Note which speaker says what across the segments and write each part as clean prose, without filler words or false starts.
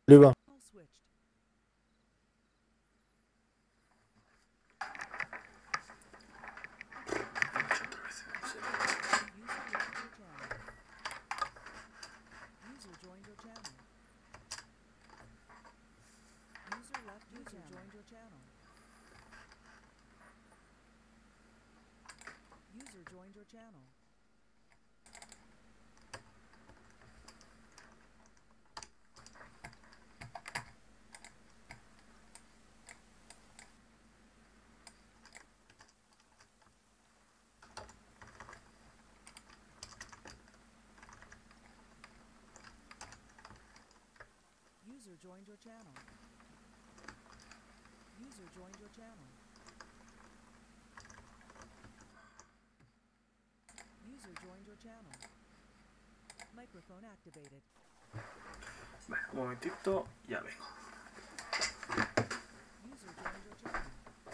Speaker 1: Le vin.
Speaker 2: User joined your channel. User joined your channel. User joined your channel. Microphone activated.
Speaker 3: Vale, un momentito, ya vengo.
Speaker 2: User joined your channel.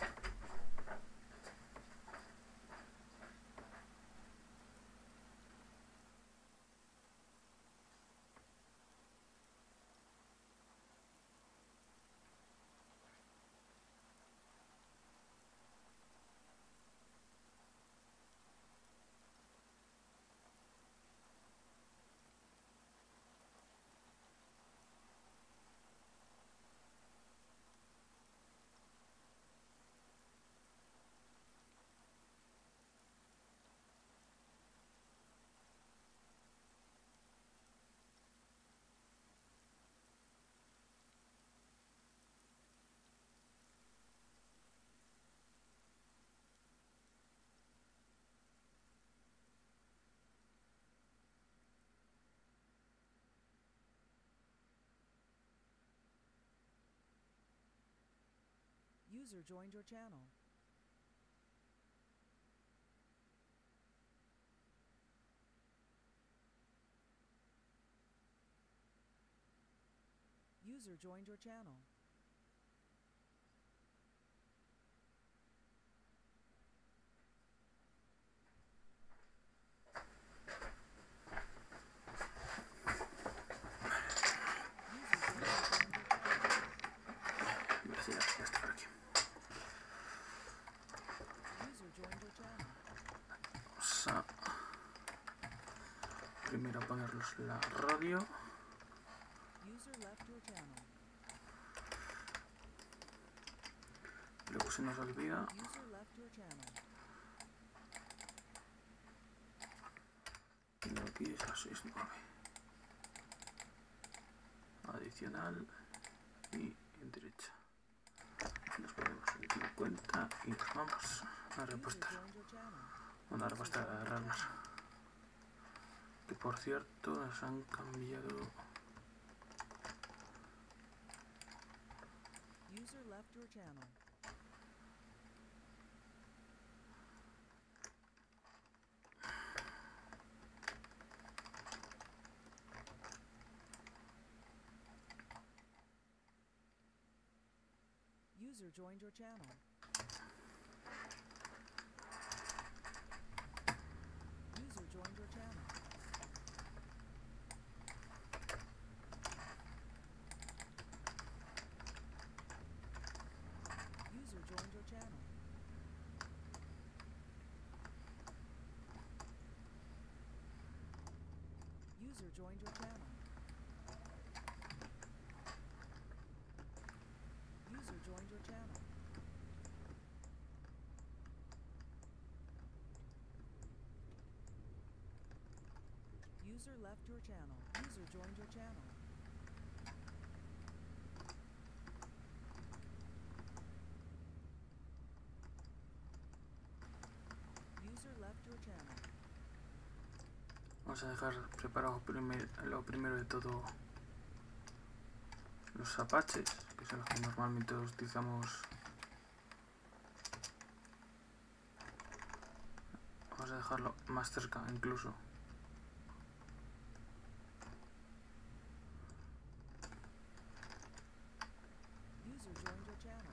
Speaker 2: User joined your channel. User joined your channel.
Speaker 3: Sí, ya está por aquí.
Speaker 2: User joined your channel.
Speaker 3: Vamos a primero ponerlos la radio.
Speaker 2: User left your channel.
Speaker 3: Luego se nos olvida.
Speaker 2: User left your channel.
Speaker 3: Y aquí es la 69. Adicional y en derecha. Nos ponemos el 50 y nos vamos a repostar. Bueno, a repostar, a agarrarnos. Que por cierto nos han cambiado.
Speaker 2: User left your channel. User joined your channel. User joined your channel. User joined your channel. User joined your channel. User joined your channel. User left your channel. User joined your channel. User left your channel.
Speaker 3: Vamos a dejar preparado lo primero de todo los apaches, que son los que normalmente utilizamos. Vamos a dejarlo más cerca incluso.
Speaker 2: User joined your channel.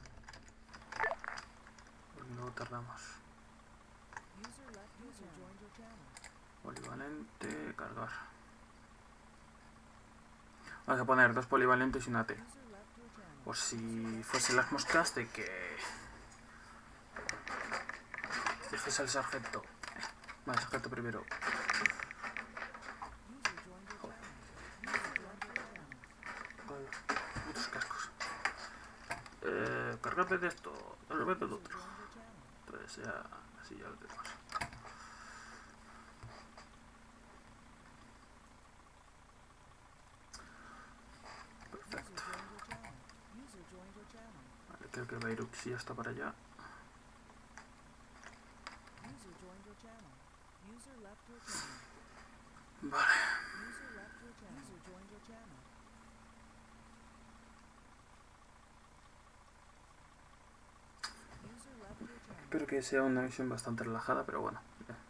Speaker 3: Porque luego tardamos.
Speaker 2: User left your channel. User joined your channel.
Speaker 3: Polivalente, cargar. Vamos a poner 2 polivalentes y una T.
Speaker 2: User left your channel.
Speaker 3: Por si fuesen las moscas de que... Dejes al sargento. Vale, sargento primero.
Speaker 2: User joined your channel. User left your channel.
Speaker 3: Vale, muchos cascos. Cargarme de esto. Cargarme del
Speaker 2: User
Speaker 3: otro.
Speaker 2: joined your channel.
Speaker 3: Entonces ya... Así ya lo tenemos.
Speaker 2: User
Speaker 3: Perfecto.
Speaker 2: joined your channel. User joined your channel.
Speaker 3: Vale, creo que Beirut ya está para allá.
Speaker 2: User joined your channel. User left your channel.
Speaker 3: Vale.
Speaker 2: User left your channel. User joined your channel. User left your channel.
Speaker 3: Espero que sea una misión bastante relajada, pero bueno.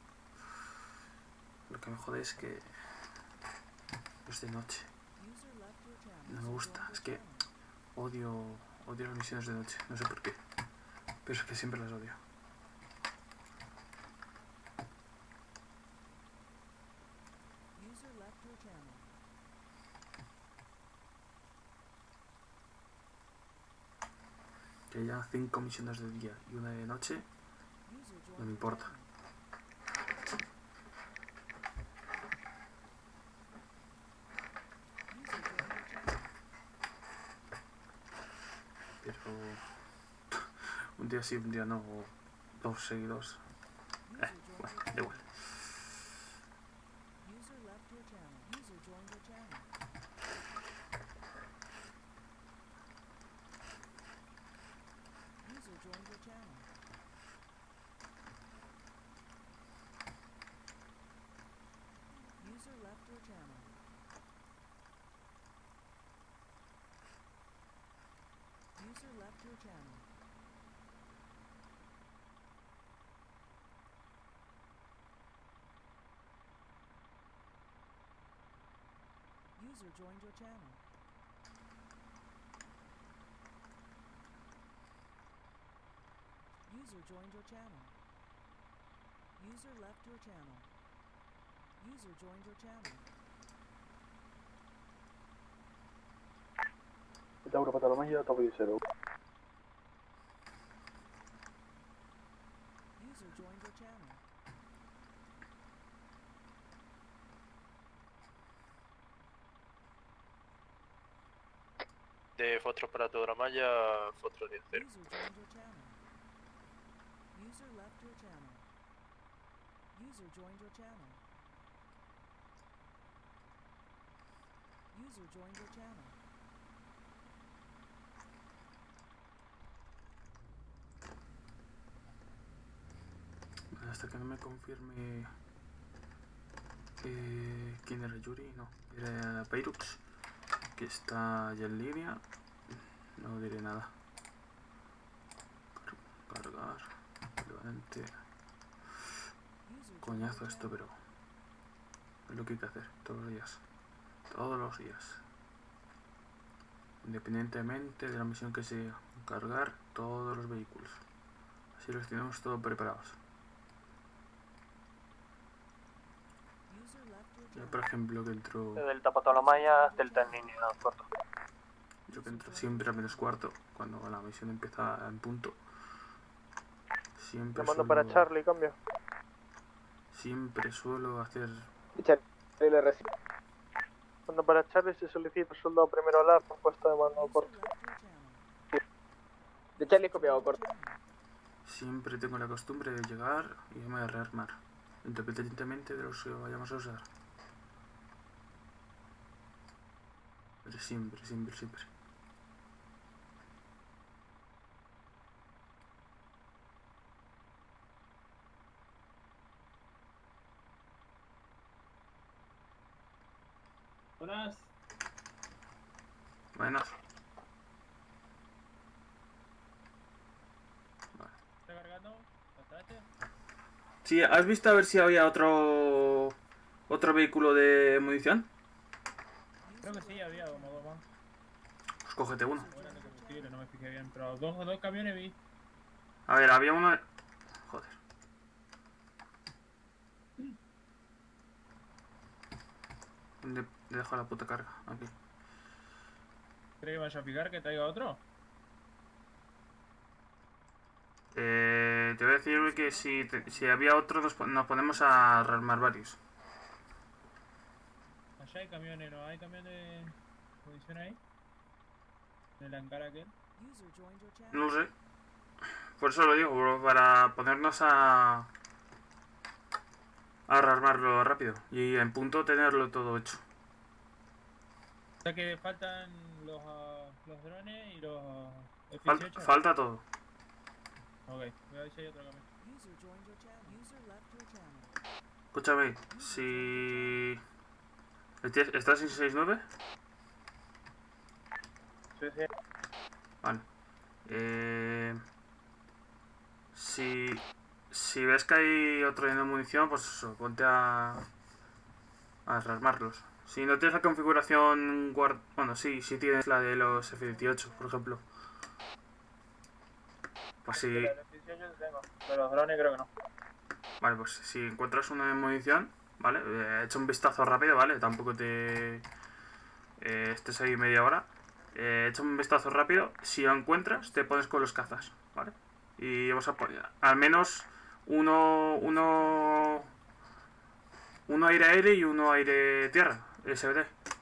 Speaker 3: Lo que me jode es que... es de noche.
Speaker 2: User left your channel.
Speaker 3: No me
Speaker 2: User
Speaker 3: gusta,
Speaker 2: joined
Speaker 3: es
Speaker 2: your
Speaker 3: que
Speaker 2: channel.
Speaker 3: odio las misiones de noche, no sé por qué, pero es que siempre las odio.
Speaker 2: User left your channel.
Speaker 3: Que haya 5 misiones de día y una de noche,
Speaker 2: User joined
Speaker 3: no me
Speaker 2: your
Speaker 3: importa.
Speaker 2: channel. User joined your channel.
Speaker 3: Pero un día sí, un día no, o 2 seguidos,
Speaker 2: User joined
Speaker 3: bueno,
Speaker 2: your
Speaker 3: da
Speaker 2: channel.
Speaker 3: igual.
Speaker 2: User left your channel. User joined your channel. User joined your channel. User left your channel. User left your channel. User joined your channel. User joined your channel. User left your channel. User joined your channel.
Speaker 1: Tauro Patalomaya, W0.
Speaker 2: User joined your channel.
Speaker 4: De Fotro para Tauramaya, Fotro 10-0.
Speaker 2: User joined your channel. User left your channel. User joined your channel. User joined your channel.
Speaker 3: Hasta que no me confirme quién era Yuri, no, era Peirux, que está ya en línea, no diré nada. Cargar, relevante.
Speaker 2: User joined
Speaker 3: Coñazo
Speaker 2: your
Speaker 3: esto,
Speaker 2: channel.
Speaker 3: pero es lo que hay que hacer todos los días. Todos los días. Independientemente de la misión que sea, cargar todos los vehículos. Así los tenemos todos preparados.
Speaker 2: User left your
Speaker 3: Yo,
Speaker 2: channel.
Speaker 3: por ejemplo, que entro,
Speaker 1: Del Tapatolomaya, Delta en línea, corto.
Speaker 3: yo que entro siempre a menos cuarto, cuando la misión empieza en punto. Siempre
Speaker 1: Llamando para Charlie, cambio.
Speaker 3: siempre suelo hacer...
Speaker 1: Charlie le recibe. Cuando para Charlie se solicita soldado primero a la propuesta de mando
Speaker 2: User
Speaker 1: corto.
Speaker 2: left your channel.
Speaker 1: De Charlie copiado corto.
Speaker 2: Channel.
Speaker 3: Siempre tengo la costumbre de llegar y irme a rearmar, independientemente de los que vayamos a usar. Pero siempre, siempre, siempre.
Speaker 5: Buenas.
Speaker 3: Bueno. Vale.
Speaker 5: ¿Está cargando? ¿Bastante?
Speaker 3: Sí, ¿has visto a ver si había otro vehículo de munición?
Speaker 5: Creo que sí, había como dos más.
Speaker 3: Pues cógete uno.
Speaker 5: Bueno, de combustible, no me fijé bien, pero dos camiones vi.
Speaker 3: A ver, había uno... Joder. ¿Dónde dejo la puta carga? Aquí.
Speaker 5: ¿Crees que vaya a fijar que traiga otro?
Speaker 3: Te voy a decir que si había otro nos ponemos a rearmar varios.
Speaker 5: Allá hay camiones, ¿no? ¿Hay camiones de munición ahí? ¿En el hangar aquel?
Speaker 2: User joined your channel.
Speaker 3: No lo sé. Por eso lo digo, bro, para ponernos a rearmarlo rápido y en punto tenerlo todo hecho.
Speaker 5: O sea que faltan los drones y los F-18.
Speaker 3: Falta todo.
Speaker 5: Ok, voy a ver si hay otro camión.
Speaker 2: User joined your channel. User left your channel.
Speaker 3: Escúchame, si... ¿Estás en 69?
Speaker 1: Sí, sí.
Speaker 3: Vale. Si ves que hay otro lleno de munición, pues eso, ponte a rearmarlos. Si no tienes la configuración bueno, sí tienes la de los F-18, por ejemplo. Pues si...
Speaker 1: De los F-18 tengo. De los drones creo que no.
Speaker 3: Vale, pues si encuentras una de munición, ¿vale? Echa un vistazo rápido, ¿vale? Tampoco te... estés ahí media hora. Echa un vistazo rápido. Si lo encuentras, te pones con los cazas, ¿vale? Y vamos a poner al menos uno aire-aire y uno aire-tierra, SBT.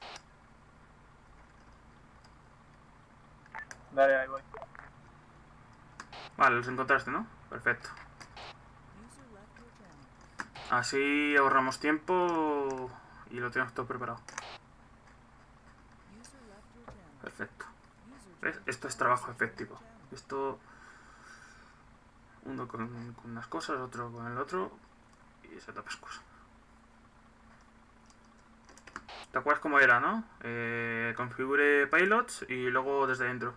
Speaker 1: Dale, ahí voy.
Speaker 3: Vale, los encontraste, ¿no? Perfecto.
Speaker 2: User left your channel.
Speaker 3: Así ahorramos tiempo y lo tenemos todo preparado.
Speaker 2: User left your channel.
Speaker 3: Perfecto.
Speaker 2: User
Speaker 3: ¿Ves?
Speaker 2: joined
Speaker 3: Esto
Speaker 2: your
Speaker 3: es trabajo
Speaker 2: channel.
Speaker 3: efectivo. Esto... Uno con unas cosas, otro con el otro y se tapa cosas. ¿Te acuerdas cómo era, no? Configure pilots y luego desde dentro.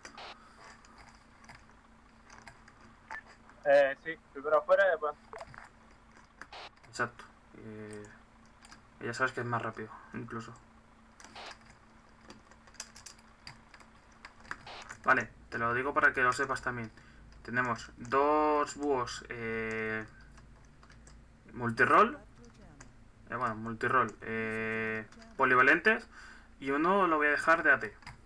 Speaker 1: Sí, primero afuera y después.
Speaker 3: Exacto. Ya sabes que es más rápido, incluso. Vale, te lo digo para que lo sepas también. Tenemos dos búhos multiroll,
Speaker 2: Left your channel.
Speaker 3: bueno, multiroll polivalentes y uno lo voy a dejar de AT.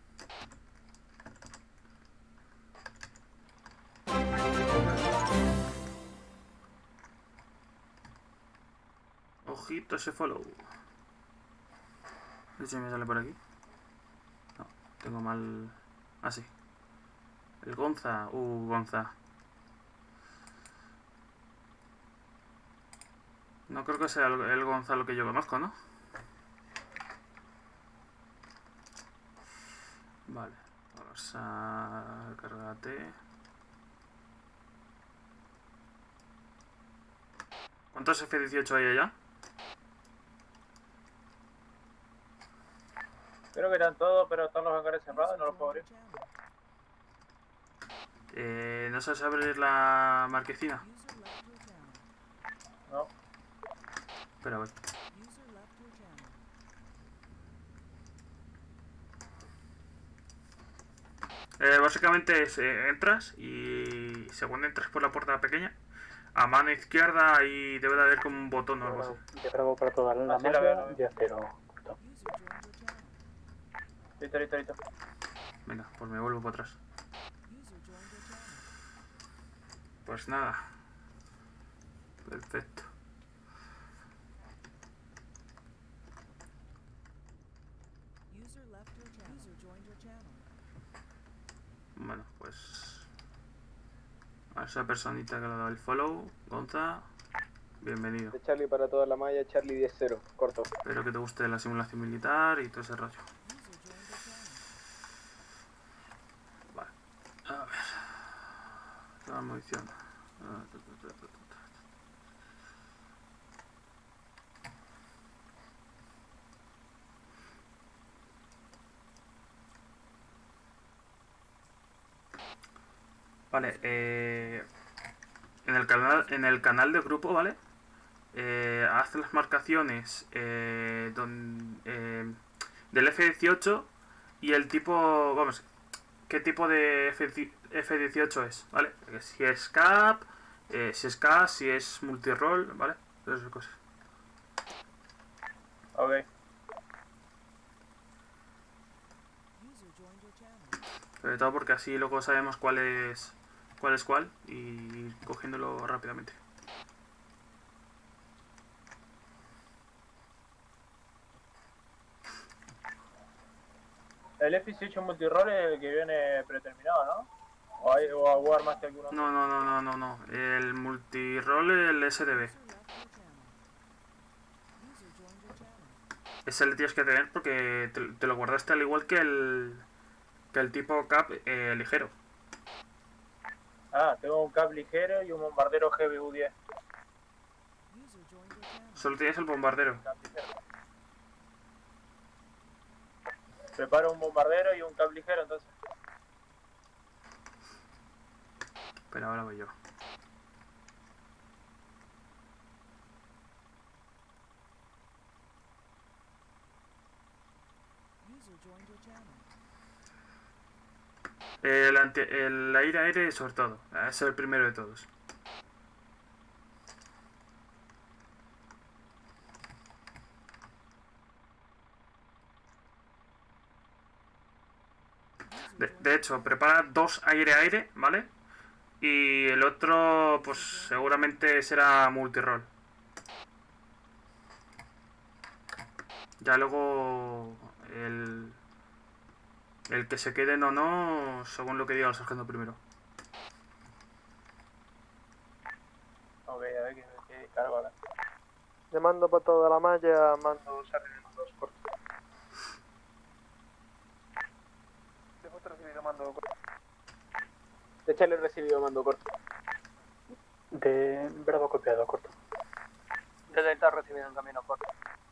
Speaker 3: Ojito ese follow. A ver si me sale por aquí. No, tengo mal... Ah, sí. El Gonza. Gonza. No creo que sea el Gonzalo que yo conozco, ¿no? Vale. Vamos a... Cárgate. ¿Cuántos F-18 hay allá?
Speaker 1: Creo que están todos, pero están los hangares cerrados y no los puedo
Speaker 2: User
Speaker 1: abrir.
Speaker 2: joined your channel.
Speaker 3: ¿No sabes abrir la marquesina?
Speaker 2: User left your channel.
Speaker 1: No.
Speaker 3: Espera, voy.
Speaker 2: User left your channel.
Speaker 3: Básicamente entras y según entras por la puerta pequeña, a mano izquierda ahí debe de haber como un botón o algo así.
Speaker 6: Yo traigo para toda la
Speaker 1: Así la
Speaker 6: malla
Speaker 1: veo, ¿no?
Speaker 6: de acero. Corto.
Speaker 2: User joined your channel.
Speaker 1: Listo, listo, listo.
Speaker 3: Venga, pues me vuelvo para atrás.
Speaker 2: User joined your channel.
Speaker 3: Pues nada. Perfecto.
Speaker 2: User left your channel. User joined your channel.
Speaker 3: Bueno, pues... A esa personita que le ha dado el follow, Gonza, bienvenido.
Speaker 1: De Charlie para toda la malla, Charlie 10-0, corto.
Speaker 3: Espero que te guste la simulación militar y todo ese rollo.
Speaker 2: User joined your channel.
Speaker 3: Vale. A ver. Toda munición. Vale, en el canal de grupo, ¿vale? Haz las marcaciones del F-18 y el tipo, vamos, qué tipo de F-18 es, ¿vale? Si es CAP, si es multiroll, ¿vale? Todas esas cosas.
Speaker 1: Ok.
Speaker 2: User joined your
Speaker 3: Sobre todo porque así luego sabemos cuál es cuál y ir cogiéndolo rápidamente.
Speaker 5: El F-18 multirol es el que viene predeterminado, ¿no? ¿O armaste alguno?
Speaker 3: No. El multirol, el SDB.
Speaker 2: User left your channel. User joined your channel.
Speaker 3: Ese le tienes que tener porque te lo guardaste al igual que el tipo cap ligero.
Speaker 5: Ah, tengo un cap ligero y un bombardero GBU-10.
Speaker 2: User joined your channel.
Speaker 3: Solo tienes el bombardero.
Speaker 5: Cap ligero. Preparo un bombardero y un cap ligero, entonces.
Speaker 3: Pero ahora voy yo.
Speaker 2: User joined your channel.
Speaker 3: El aire sobre todo. Ese es el primero de todos. De hecho, prepara 2 aire-aire, ¿vale? Y el otro, pues seguramente será multirol. Ya luego el que se queden o no, según lo que diga el sargento primero.
Speaker 5: Ok, a ver qué cargo ahora.
Speaker 1: Llamando para toda la malla, mando Sargent 2 corto. Después recibido mando corto.
Speaker 5: De Charlie recibido mando corto.
Speaker 6: De Bravo copiado, corto.
Speaker 1: De Delta recibido en camino corto.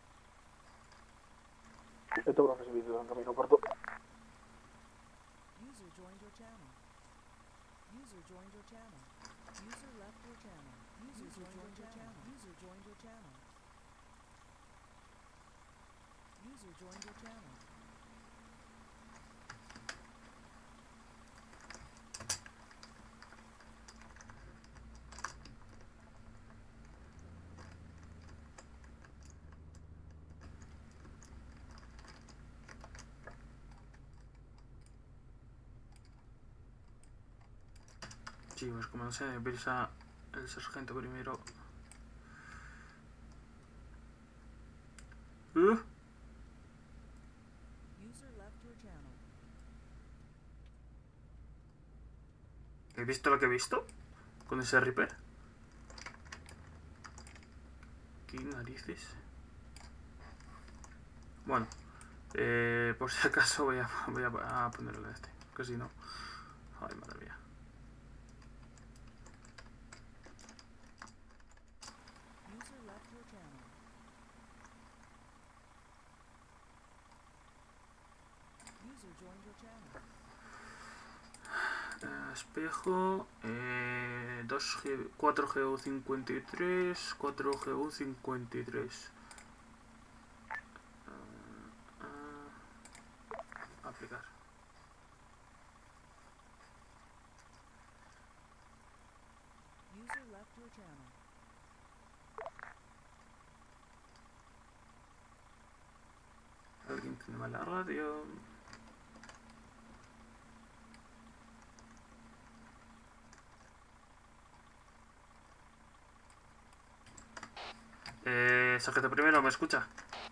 Speaker 6: De Tauro recibido en camino corto.
Speaker 2: User joined your channel. User joined your channel. User left your channel. User joined your channel. User joined your channel. User joined your channel.
Speaker 3: Sí, pues como no sé, prisa el sargento primero.
Speaker 2: User left your channel.
Speaker 3: ¿He visto lo que he visto? Con ese Reaper. ¿Qué narices? Bueno, por si acaso voy a ponerle a este, que si no... Ay, madre mía.
Speaker 2: User left your channel. User joined your channel.
Speaker 3: Espejo, 4GU53, 4GU53. Aplicar.
Speaker 2: User left your channel.
Speaker 3: Alguien tiene mala radio. Sargento primero, ¿me escucha?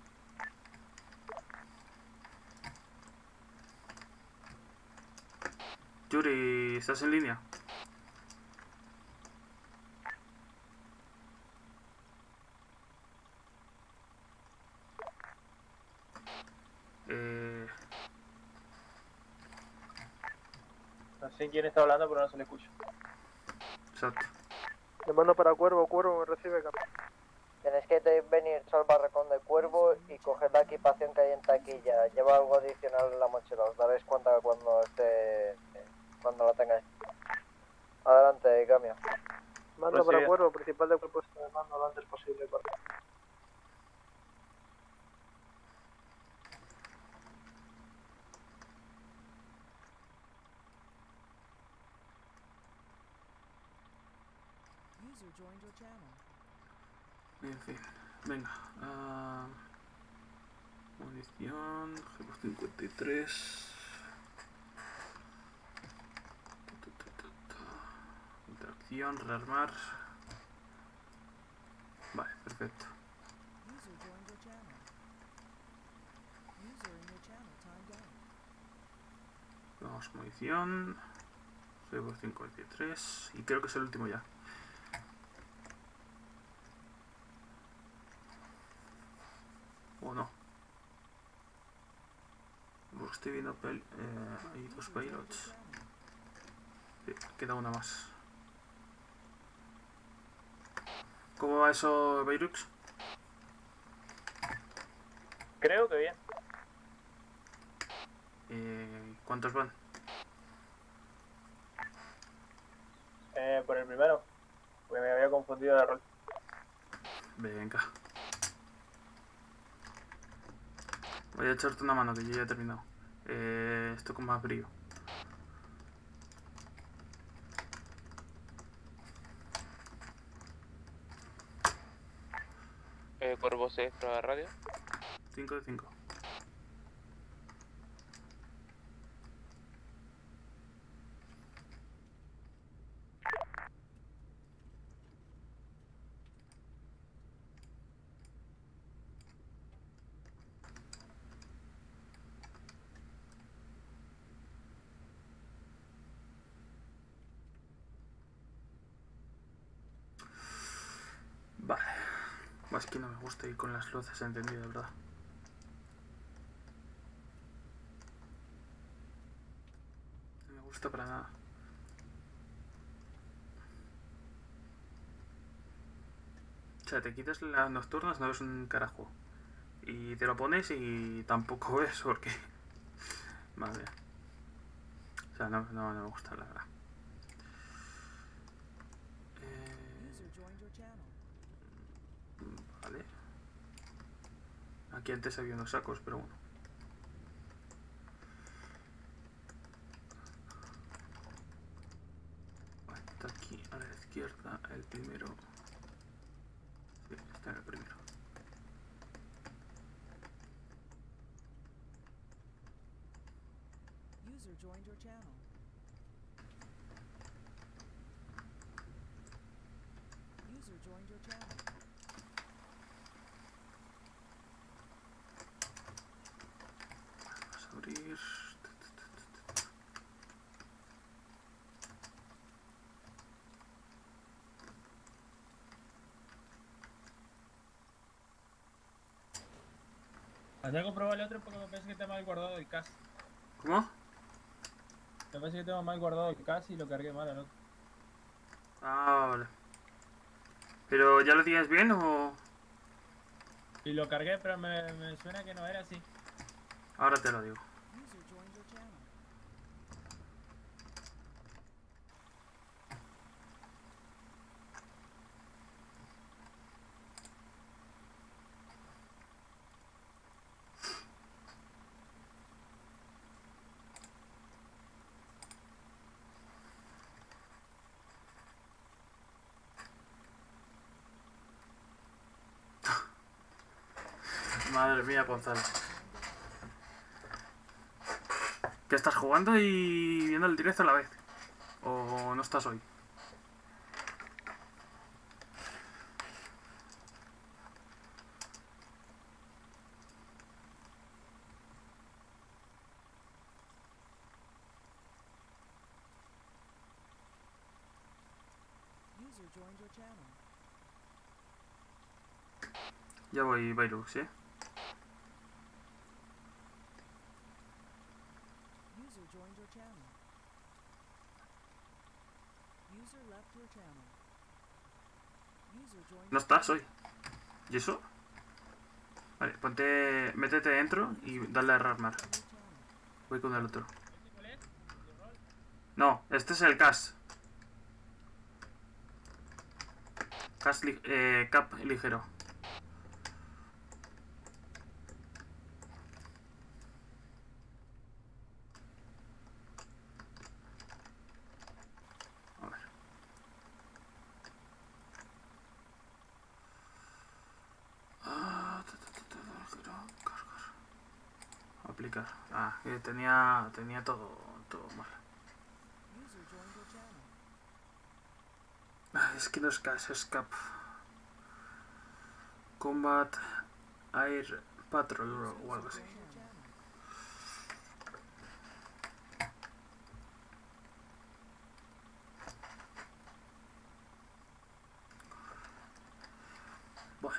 Speaker 3: Yuri, ¿estás en línea?
Speaker 5: No sé quién está hablando, pero no se le escucha.
Speaker 3: Exacto.
Speaker 1: Le mando para Cuervo, Cuervo me recibe camino.
Speaker 7: Tienes que venir al barracón de Cuervo y coger la equipación que hay en taquilla. Lleva algo adicional en la mochila, os daréis cuenta cuando la tengáis. Adelante, cambio.
Speaker 1: Mando
Speaker 5: Recibe.
Speaker 1: para Cuervo, principal de cuerpo de mando lo antes posible, corto.
Speaker 2: User joined your channel.
Speaker 3: En fin, venga. Munición, GU53. munición, rearmar. Vale, perfecto.
Speaker 2: User joined your channel. User in your channel timed out.
Speaker 3: Vamos, munición. Soy por 53. Y creo que es el último ya. ¿O no? Porque estoy viendo hay dos pilots. Sí, queda una más. ¿Cómo va eso, Beirux?
Speaker 1: Creo que bien.
Speaker 3: ¿Cuántos van?
Speaker 1: Por el primero. Porque me había confundido de rol.
Speaker 3: Venga. Voy a echarte una mano, que yo ya he terminado. Esto con más brío.
Speaker 4: Cuervo 6, prueba de radio.
Speaker 3: 5 de 5. Vale. Es que no me gusta ir con las luces encendidas, ¿verdad? No me gusta para nada. O sea, te quitas las nocturnas, no ves un carajo. Y te lo pones y tampoco ves porque... Madre mía. O sea, no me gusta, la verdad.
Speaker 2: User joined your channel.
Speaker 3: Vale. Aquí antes había unos sacos, pero bueno. Vale, está aquí a la izquierda el primero. Sí, está en el primero.
Speaker 2: User joined your channel. User joined your channel.
Speaker 3: Vamos a abrir.
Speaker 5: Has comprobado el otro porque me parece que te mal guardado el CAS.
Speaker 3: ¿Cómo?
Speaker 5: Me parece que tengo mal guardado el CAS y lo cargué mal al otro.
Speaker 3: Ah, vale. ¿Pero ya lo tienes bien o...?
Speaker 5: Y lo cargué, pero me suena que no era así.
Speaker 3: Ahora te lo digo.
Speaker 2: User joined your channel.
Speaker 3: Madre mía, Gonzalo. ¿Qué estás jugando y viendo el directo a la vez? ¿O no estás hoy?
Speaker 2: User joined your channel.
Speaker 3: Ya voy, Bairux, ¿eh?
Speaker 2: User joined your channel. User left your channel. User joined
Speaker 3: No
Speaker 2: your
Speaker 3: estás
Speaker 2: channel.
Speaker 3: hoy. ¿Y eso? Vale, ponte... Métete dentro y dale a rearmar.
Speaker 2: Your channel.
Speaker 3: Voy con el otro.
Speaker 5: ¿Este cuál es? ¿El rol?
Speaker 3: No, este es el CAS. Cap ligero. A ver. Ligero, cargar. Aplicar. Ah, que tenía todo mal.
Speaker 2: User joined your channel.
Speaker 3: Es que no es CAS, es CAP. Combat Air Patrol o algo así. Bueno.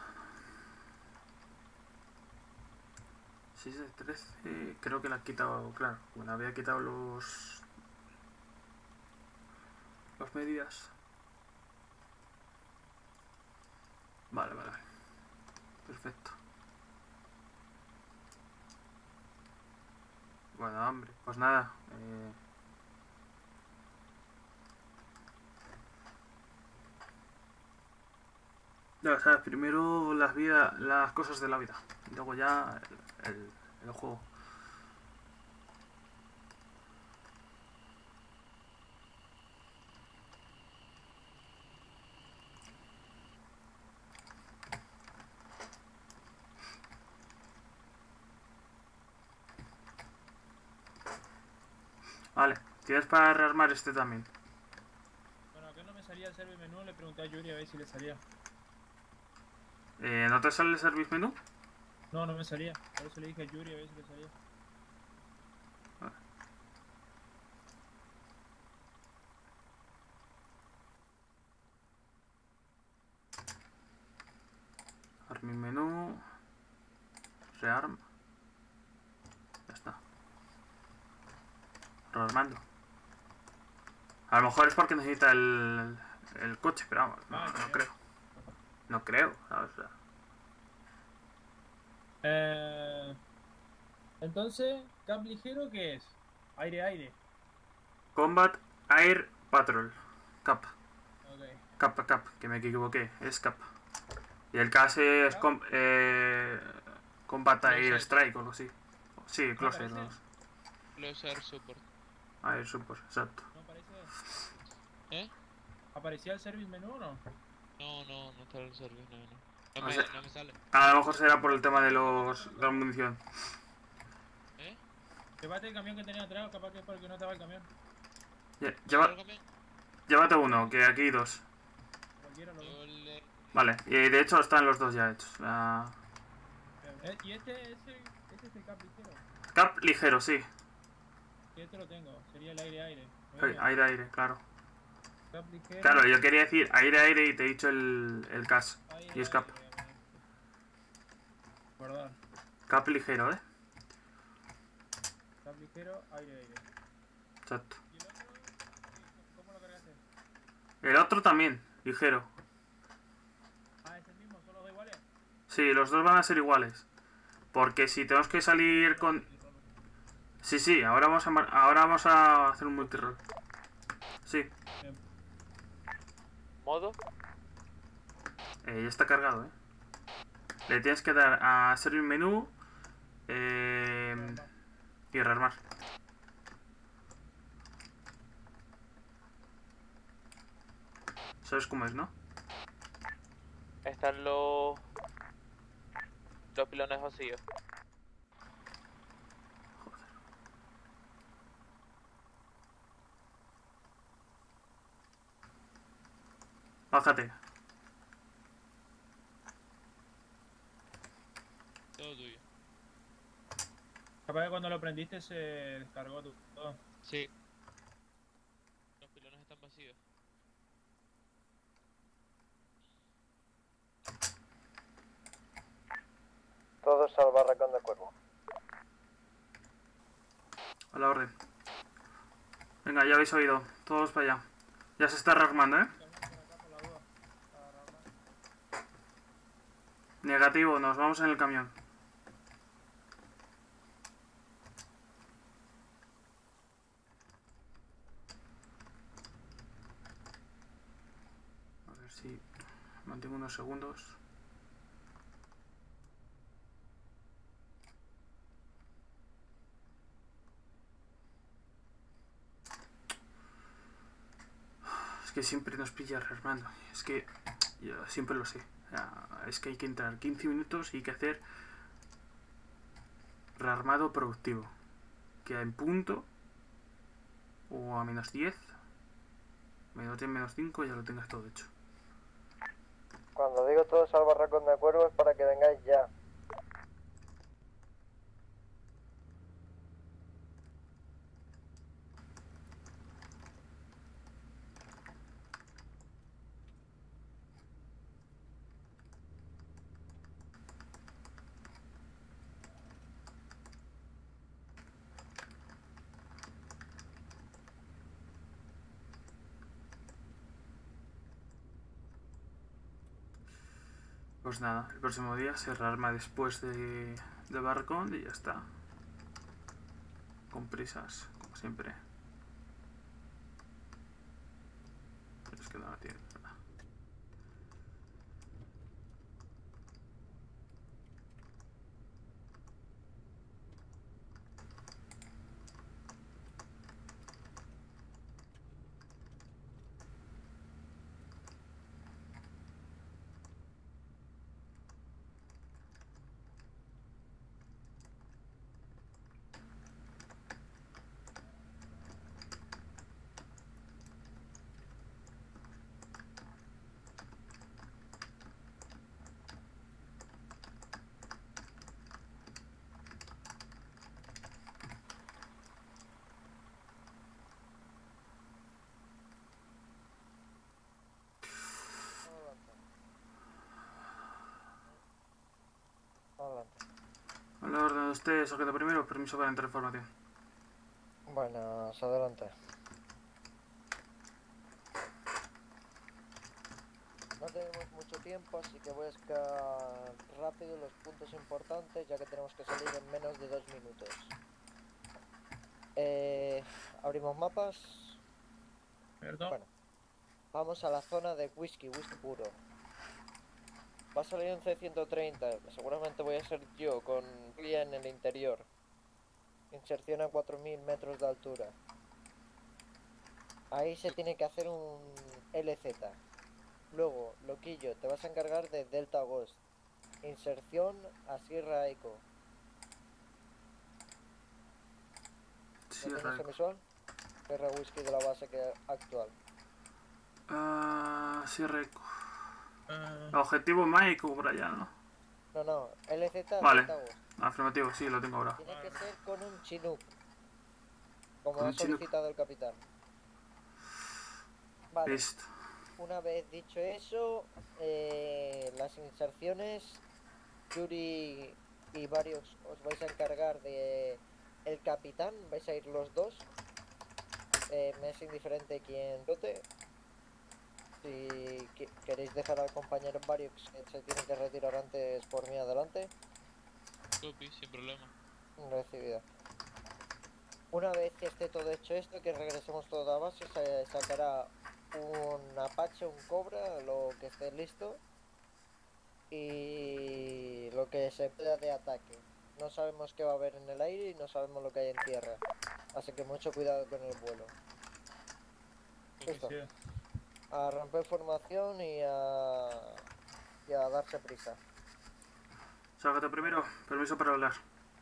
Speaker 3: 6 de 13, creo que la han quitado, claro. Bueno, había quitado las medidas. Vale, vale. Perfecto. Bueno, hombre, pues nada. Ya sabes, primero las cosas de la vida. Y luego ya el juego. Vale, ¿tienes para rearmar este también?
Speaker 5: Bueno, acá no me salía el service menú, le pregunté a Yuri a ver si le salía.
Speaker 3: ¿No te sale el service menú?
Speaker 5: No, no me salía. Por eso le dije a Yuri a ver si le salía.
Speaker 3: Arming menú. Rearm. Ya está. Rearmando. A lo mejor es porque necesita el coche, pero vamos, no creo. No creo, ¿sabes?
Speaker 5: Entonces, ¿cap ligero qué es? Aire-aire.
Speaker 3: Combat Air Patrol. CAP.
Speaker 5: Ok.
Speaker 3: CAP, que me equivoqué. Es CAP. Y el KS es Combat Air Strike o algo así. Sí, Closer.
Speaker 4: Closer Support.
Speaker 3: Air Support, exacto.
Speaker 5: ¿No aparece?
Speaker 4: ¿Eh?
Speaker 5: ¿Aparecía el service menú o no?
Speaker 4: No está el service, no.
Speaker 3: O sea,
Speaker 4: No me sale.
Speaker 3: a lo mejor será por el tema de la munición.
Speaker 4: ¿Eh?
Speaker 5: Llévate el camión que tenía atrás, capaz que es porque no estaba el camión.
Speaker 3: Llévate uno, que aquí hay dos.
Speaker 5: Cualquiera lo ve.
Speaker 3: Vale, y de hecho están los dos ya hechos.
Speaker 5: ¿Y este es el cap ligero?
Speaker 3: Cap ligero, sí.
Speaker 5: Y este lo tengo, sería el aire-aire.
Speaker 3: Aire, claro.
Speaker 5: Cap ligero.
Speaker 3: Claro, yo quería decir aire y te he dicho el CAS. Y es cap.
Speaker 5: Guardar.
Speaker 3: Cap ligero, ¿eh?
Speaker 5: Cap ligero, aire-aire.
Speaker 3: Exacto.
Speaker 5: ¿Y el otro? ¿Cómo lo cargaste?
Speaker 3: El otro también, ligero.
Speaker 5: Ah, es el mismo, son los dos iguales.
Speaker 3: Sí, los dos van a ser iguales. Porque si tenemos que salir con... Sí, ahora vamos a hacer un multiroll. Sí.
Speaker 4: ¿Modo?
Speaker 3: Ya está cargado, ¿eh? Le tienes que dar a servir menú y rearmar. ¿Sabes cómo es, no?
Speaker 4: Están los pilones vacíos.
Speaker 3: Bájate.
Speaker 4: Todo tuyo.
Speaker 5: Capaz que cuando lo prendiste se descargó todo.
Speaker 4: Sí. Los pilones están vacíos.
Speaker 7: Todos al barracón de Cuervo.
Speaker 3: A la orden. Venga, ya habéis oído. Todos para allá. Ya se está rearmando, ¿eh? Negativo, nos vamos en el camión. A ver si mantengo unos segundos. Es que siempre nos pilla rearmando. Es que yo siempre lo sé. Es que hay que entrar 15 minutos y hay que hacer rearmado productivo. Que en punto o a -10 Menos 10, menos 5, ya lo tengas todo hecho.
Speaker 7: Cuando digo todos al barracón de cuervo es para que vengáis ya.
Speaker 3: Pues nada, el próximo día se rearma después de barracón y ya está. Con prisas, como siempre. Pero es que no la tiene nada.
Speaker 7: Adelante.
Speaker 3: A la orden de usted, sujeto primero, permiso para entrar en formación.
Speaker 7: Buenas, adelante. No tenemos mucho tiempo, así que voy a escalar rápido los puntos importantes, ya que tenemos que salir en menos de 2 minutos. Abrimos mapas.
Speaker 5: ¿Cierto?
Speaker 7: Bueno, vamos a la zona de whisky puro. Va a salir en C130, seguramente voy a ser yo, con guía en el interior. Inserción a 4000 metros de altura. Ahí se tiene que hacer un LZ. Luego, Loquillo, te vas a encargar de Delta Ghost. Inserción a Sierra Echo. ¿Lo
Speaker 3: Sierra
Speaker 7: tienes en
Speaker 3: Echo.
Speaker 7: visual? Sierra Whisky de la base actual.
Speaker 3: Sierra Echo. Objetivo Mike o por allá, ¿no?
Speaker 7: No, LZ
Speaker 3: Vale.
Speaker 7: Delta Ghost.
Speaker 3: Afirmativo, sí, lo tengo ahora.
Speaker 7: Tiene que ser con un Chinook. Como
Speaker 3: Con
Speaker 7: ha
Speaker 3: un Chinook.
Speaker 7: solicitado el capitán. Vale.
Speaker 3: Listo.
Speaker 7: Una vez dicho eso, las inserciones, Yuri y varios os vais a encargar de el capitán, vais a ir los dos. Me es indiferente quién rote. Si queréis dejar al compañero varios que se tiene que retirar antes por mí adelante,
Speaker 4: Copy, sin problema.
Speaker 7: recibida. Una vez que esté todo hecho esto, que regresemos todo a base, se sacará un Apache, un Cobra, lo que esté listo, y lo que se pueda de ataque. No sabemos qué va a haber en el aire y no sabemos lo que hay en tierra, así que mucho cuidado con el vuelo. Listo. A romper formación y a darse prisa.
Speaker 3: Sargento primero, permiso para hablar.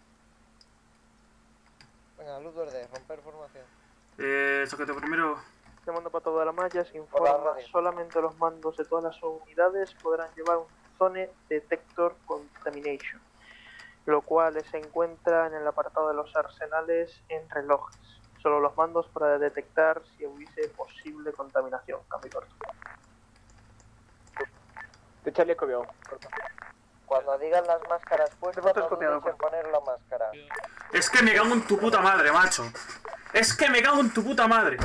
Speaker 7: Venga, luz verde, romper formación.
Speaker 3: Sargento primero,
Speaker 1: Llamando para toda la malla, se
Speaker 7: Por la
Speaker 1: informa
Speaker 7: radio.
Speaker 1: solamente los mandos de todas las unidades podrán llevar un Zone Detector Contamination, lo cual se encuentra en el apartado de los arsenales en relojes. Solo los mandos para detectar si hubiese posible contaminación. Cambio corto.
Speaker 6: De Charlie he copiado. Corta.
Speaker 7: Cuando digan las máscaras puestas,
Speaker 1: Reporte
Speaker 7: no
Speaker 1: escopiado,
Speaker 7: dudes en poner la máscara.
Speaker 3: es que me cago en tu puta madre, macho. Es que me cago en tu puta madre.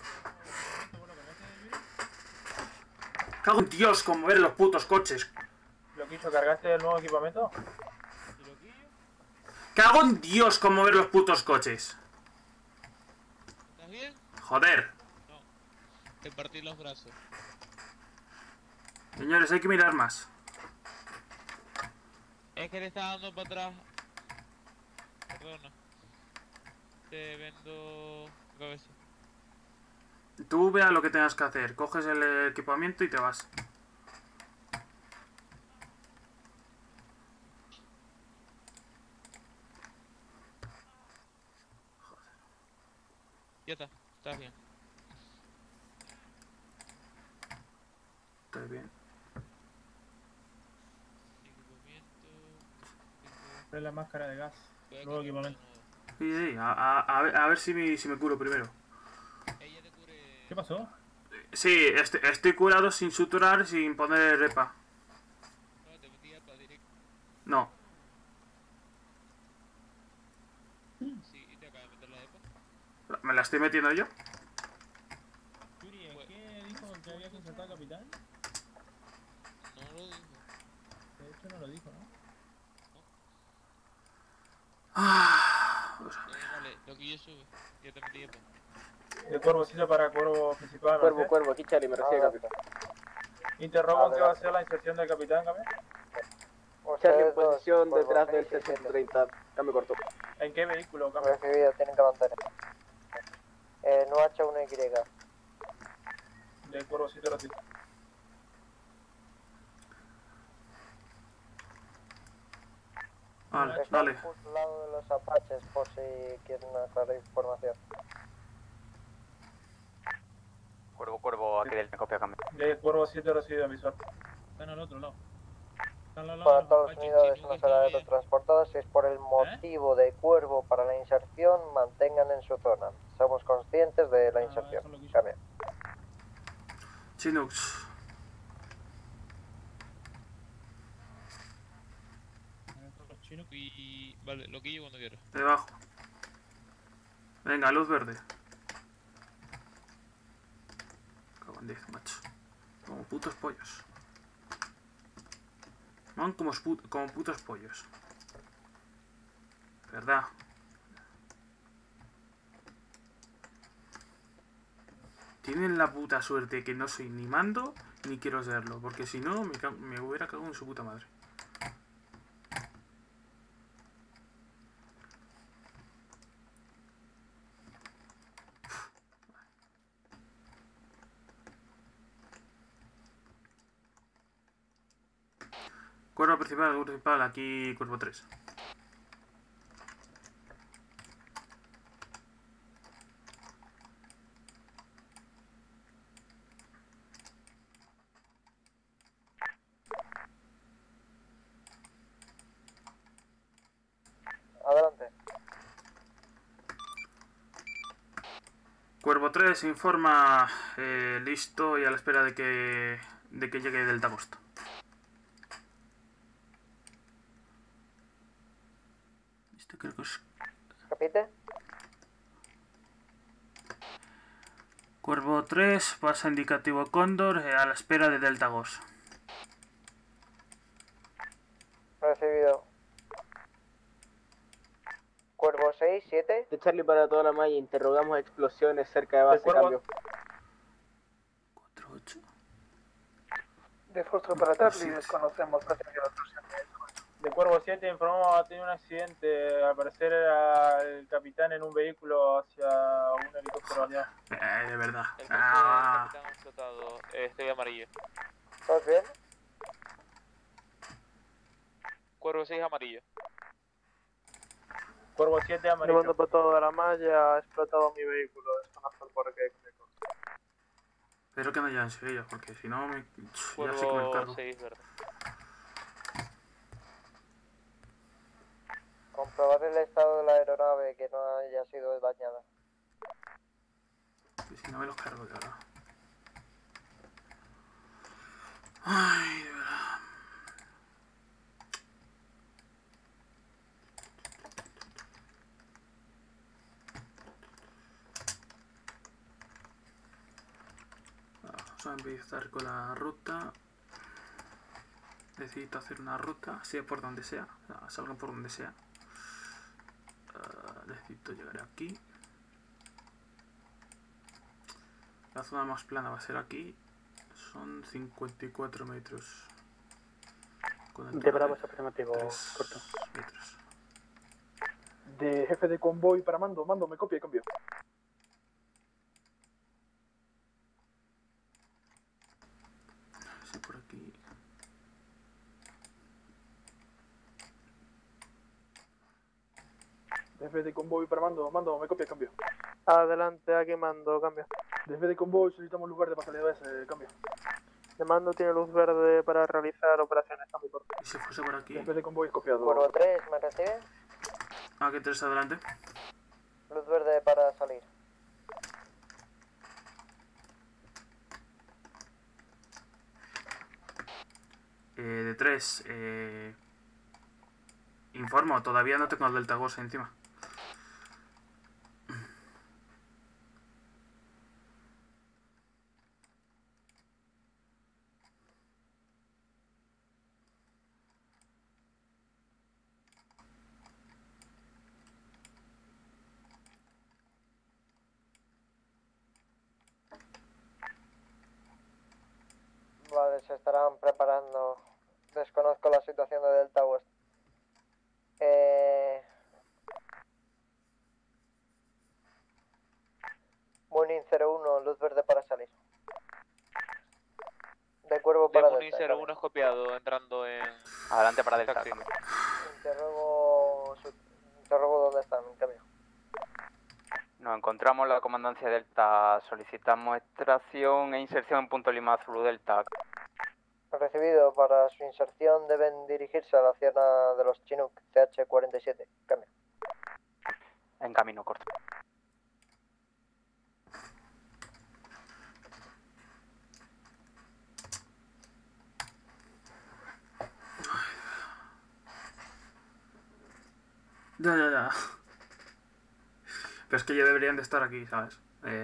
Speaker 3: Cago en Dios con mover los putos coches.
Speaker 5: ¿Lo quiso? ¿Cargaste el nuevo equipamiento?
Speaker 4: ¿Y loquillo?
Speaker 3: Cago en Dios con mover los putos coches.
Speaker 4: ¿Estás bien?
Speaker 3: Joder.
Speaker 4: No. Te partí los brazos.
Speaker 3: Señores, hay que mirar más.
Speaker 4: Es que le está dando para atrás. Perdona. Te vendo la cabeza.
Speaker 3: Tú vea lo que tengas que hacer. Coges el equipamiento y te vas.
Speaker 4: Ya está, estás bien.
Speaker 3: bien.
Speaker 4: Equipamiento.
Speaker 5: Esta es la máscara de gas.
Speaker 4: Voy a
Speaker 5: Nuevo
Speaker 4: quitar
Speaker 5: equipamiento.
Speaker 4: uno nuevo.
Speaker 3: Sí, a ver si me curo primero.
Speaker 4: Ella te cubre.
Speaker 5: ¿Qué pasó?
Speaker 3: Sí, estoy curado sin suturar, sin poner repa.
Speaker 4: No, te metí para directo.
Speaker 3: No.
Speaker 4: Sí, y te acaba de meter la EPA.
Speaker 3: ¿Me la estoy metiendo yo?
Speaker 5: Yuri, ¿en qué dijo que había que insertar capitán?
Speaker 4: No lo dijo.
Speaker 5: De hecho no lo dijo, ¿no?
Speaker 4: Vale, lo que yo sube. Ya te metí EPA.
Speaker 5: De cuervocito para cuervo principal.
Speaker 6: Cuervo,
Speaker 5: ¿no?
Speaker 6: cuervo, aquí Charlie, me recibe capitán.
Speaker 5: Interrogo en qué va a ser la inserción del capitán, ¿cambio?
Speaker 6: Charlie en
Speaker 7: Ustedes dos,
Speaker 6: posición
Speaker 7: Cuervo
Speaker 6: detrás del
Speaker 7: 6 y 7.
Speaker 6: C-130, cambio corto.
Speaker 5: ¿En qué vehículo, cambio?
Speaker 7: Recibido, tienen que mantener. No H1Y.
Speaker 5: De cuervocito recibo.
Speaker 3: Vale,
Speaker 7: Están
Speaker 3: dale.
Speaker 7: justo al lado de los apaches por si quieren aclarar información.
Speaker 8: Cuervo, aquí del me copia cambio.
Speaker 5: De cuervocito recibido, visual. Están al otro lado. Están al lado
Speaker 7: Para
Speaker 5: de los
Speaker 7: Estados
Speaker 5: apaches.
Speaker 7: Unidos
Speaker 4: chino
Speaker 7: no
Speaker 4: que
Speaker 7: será
Speaker 4: estaba
Speaker 7: de transportadas. Si es por el motivo de Cuervo para la inserción, mantengan en su zona. Somos conscientes de la
Speaker 5: Ah,
Speaker 7: inserción.
Speaker 5: eso es lo que hizo.
Speaker 7: Cambio.
Speaker 3: Chinux.
Speaker 5: Los chinos.
Speaker 4: Y. Vale, lo que yo cuando quiera.
Speaker 3: Debajo. Venga, luz verde. Cago en 10, macho. Como putos pollos. Van como putos pollos. ¿Verdad? Tienen la puta suerte que no soy ni mando ni quiero serlo. Porque si no, me hubiera cagado en su puta madre. Cuerpo principal, aquí cuerpo 3.
Speaker 7: Adelante.
Speaker 3: Cuervo 3 informa, listo y a la espera de que llegue Delta Ghost. Este creo que es...
Speaker 7: ¿Repite?
Speaker 3: Cuervo 3, pasa indicativo Cóndor, a la espera de Delta Ghost.
Speaker 7: Recibido. Cuervo 6, 7.
Speaker 6: De Charlie para toda la malla, interrogamos explosiones cerca de base,
Speaker 5: Cuervo.
Speaker 6: cambio.
Speaker 3: 4-8.
Speaker 1: De Foster para Charlie desconocemos la teoría de obstrucción.
Speaker 5: De Cuervo 7 informó ha tenido un accidente. Al parecer era el capitán en un vehículo hacia un helicóptero aliado.
Speaker 3: De verdad.
Speaker 4: El coche del capitán explotado. Estoy amarillo.
Speaker 7: ¿Todos bien?
Speaker 4: Cuervo 6 amarillo.
Speaker 5: Cuervo 7
Speaker 1: Yo
Speaker 5: amarillo.
Speaker 1: mando por toda la malla, ha explotado mi vehículo, desconozco el por qué.
Speaker 3: Espero que no hayan sido ellos, porque si no, ya sé que me
Speaker 4: Cuervo
Speaker 3: cargo.
Speaker 4: 6 verde.
Speaker 7: Comprobar el estado de la aeronave, que no haya sido dañada.
Speaker 3: Y si no me los cargo, de verdad. Ay, de verdad. Vamos a empezar con la ruta. Necesito hacer una ruta, sea por donde sea, o sea, salgan por donde sea. Necesito llegar aquí. La zona más plana va a ser aquí. Son 54 metros. Con el
Speaker 9: De
Speaker 3: total
Speaker 9: Bravo es afirmativo,
Speaker 3: 3
Speaker 9: corto.
Speaker 3: metros.
Speaker 9: De jefe de convoy para mando, me copia y cambio.
Speaker 3: Sí, por aquí.
Speaker 9: Jefe de convoy para mando, me copia y cambio.
Speaker 1: Adelante, aquí mando, cambio.
Speaker 9: Jefe de convoy, solicitamos luz verde para salida de ese cambio.
Speaker 1: De mando tiene luz verde para realizar operaciones cambio corto.
Speaker 3: Y si fuese por aquí.
Speaker 9: Jefe de convoy copiado.
Speaker 7: Cuervo 3, ¿me recibe?
Speaker 3: Aquí 3 adelante.
Speaker 7: Luz verde para salir.
Speaker 3: De 3. Informo, todavía no tengo el Delta Ghost encima.
Speaker 7: Vale, se estarán preparando. Desconozco la situación de Delta West. Munin 01, luz verde para salir. De Cuervo para
Speaker 4: Demoni
Speaker 7: Delta.
Speaker 4: 01 es copiado, entrando en...
Speaker 8: Adelante para Delta.
Speaker 4: Taxi.
Speaker 8: Cambio.
Speaker 7: Interrogo dónde están, en cambio.
Speaker 8: Nos encontramos en la comandancia Delta. Solicitamos extracción e inserción en punto Lima Zulu Delta.
Speaker 7: Recibido. Para su inserción deben dirigirse a la zona de los Chinook, CH-47. Cambio.
Speaker 8: En camino corto.
Speaker 3: Ya. Pero es que ya deberían de estar aquí, ¿sabes?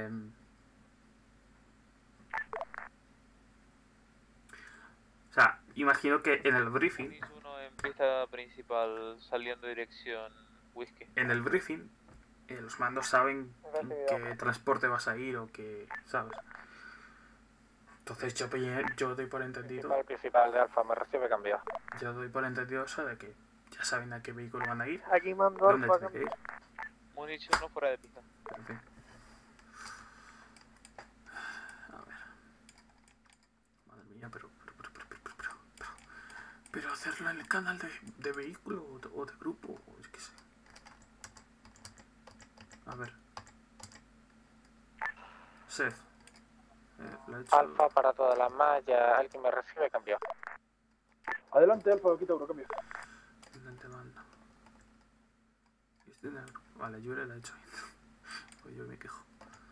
Speaker 3: O sea, imagino que en el briefing...
Speaker 4: Munis 1 en pista principal, saliendo dirección Whisky.
Speaker 3: En el briefing, los mandos saben en qué transporte vas a ir o qué, ¿sabes? Entonces yo doy por entendido...
Speaker 5: Principal de Alfa, me recibe cambiado.
Speaker 3: Yo doy por entendido eso de que ya saben a qué vehículo van a ir,
Speaker 1: Aquí mando
Speaker 3: dónde
Speaker 1: Alfa.
Speaker 3: tienen que ir.
Speaker 4: Munis 1 fuera de pista.
Speaker 3: En fin. A ver. Madre mía, pero hacerlo en el canal de vehículo o de grupo, o es que sé. A ver. Seth. Lo he hecho...
Speaker 5: Alfa para todas las mallas, alguien me recibe cambiado.
Speaker 9: Adelante, Alfa, quita uno, cambio.
Speaker 3: Adelante, manda. Vale, Yure la he hecho. Pues yo me quejo.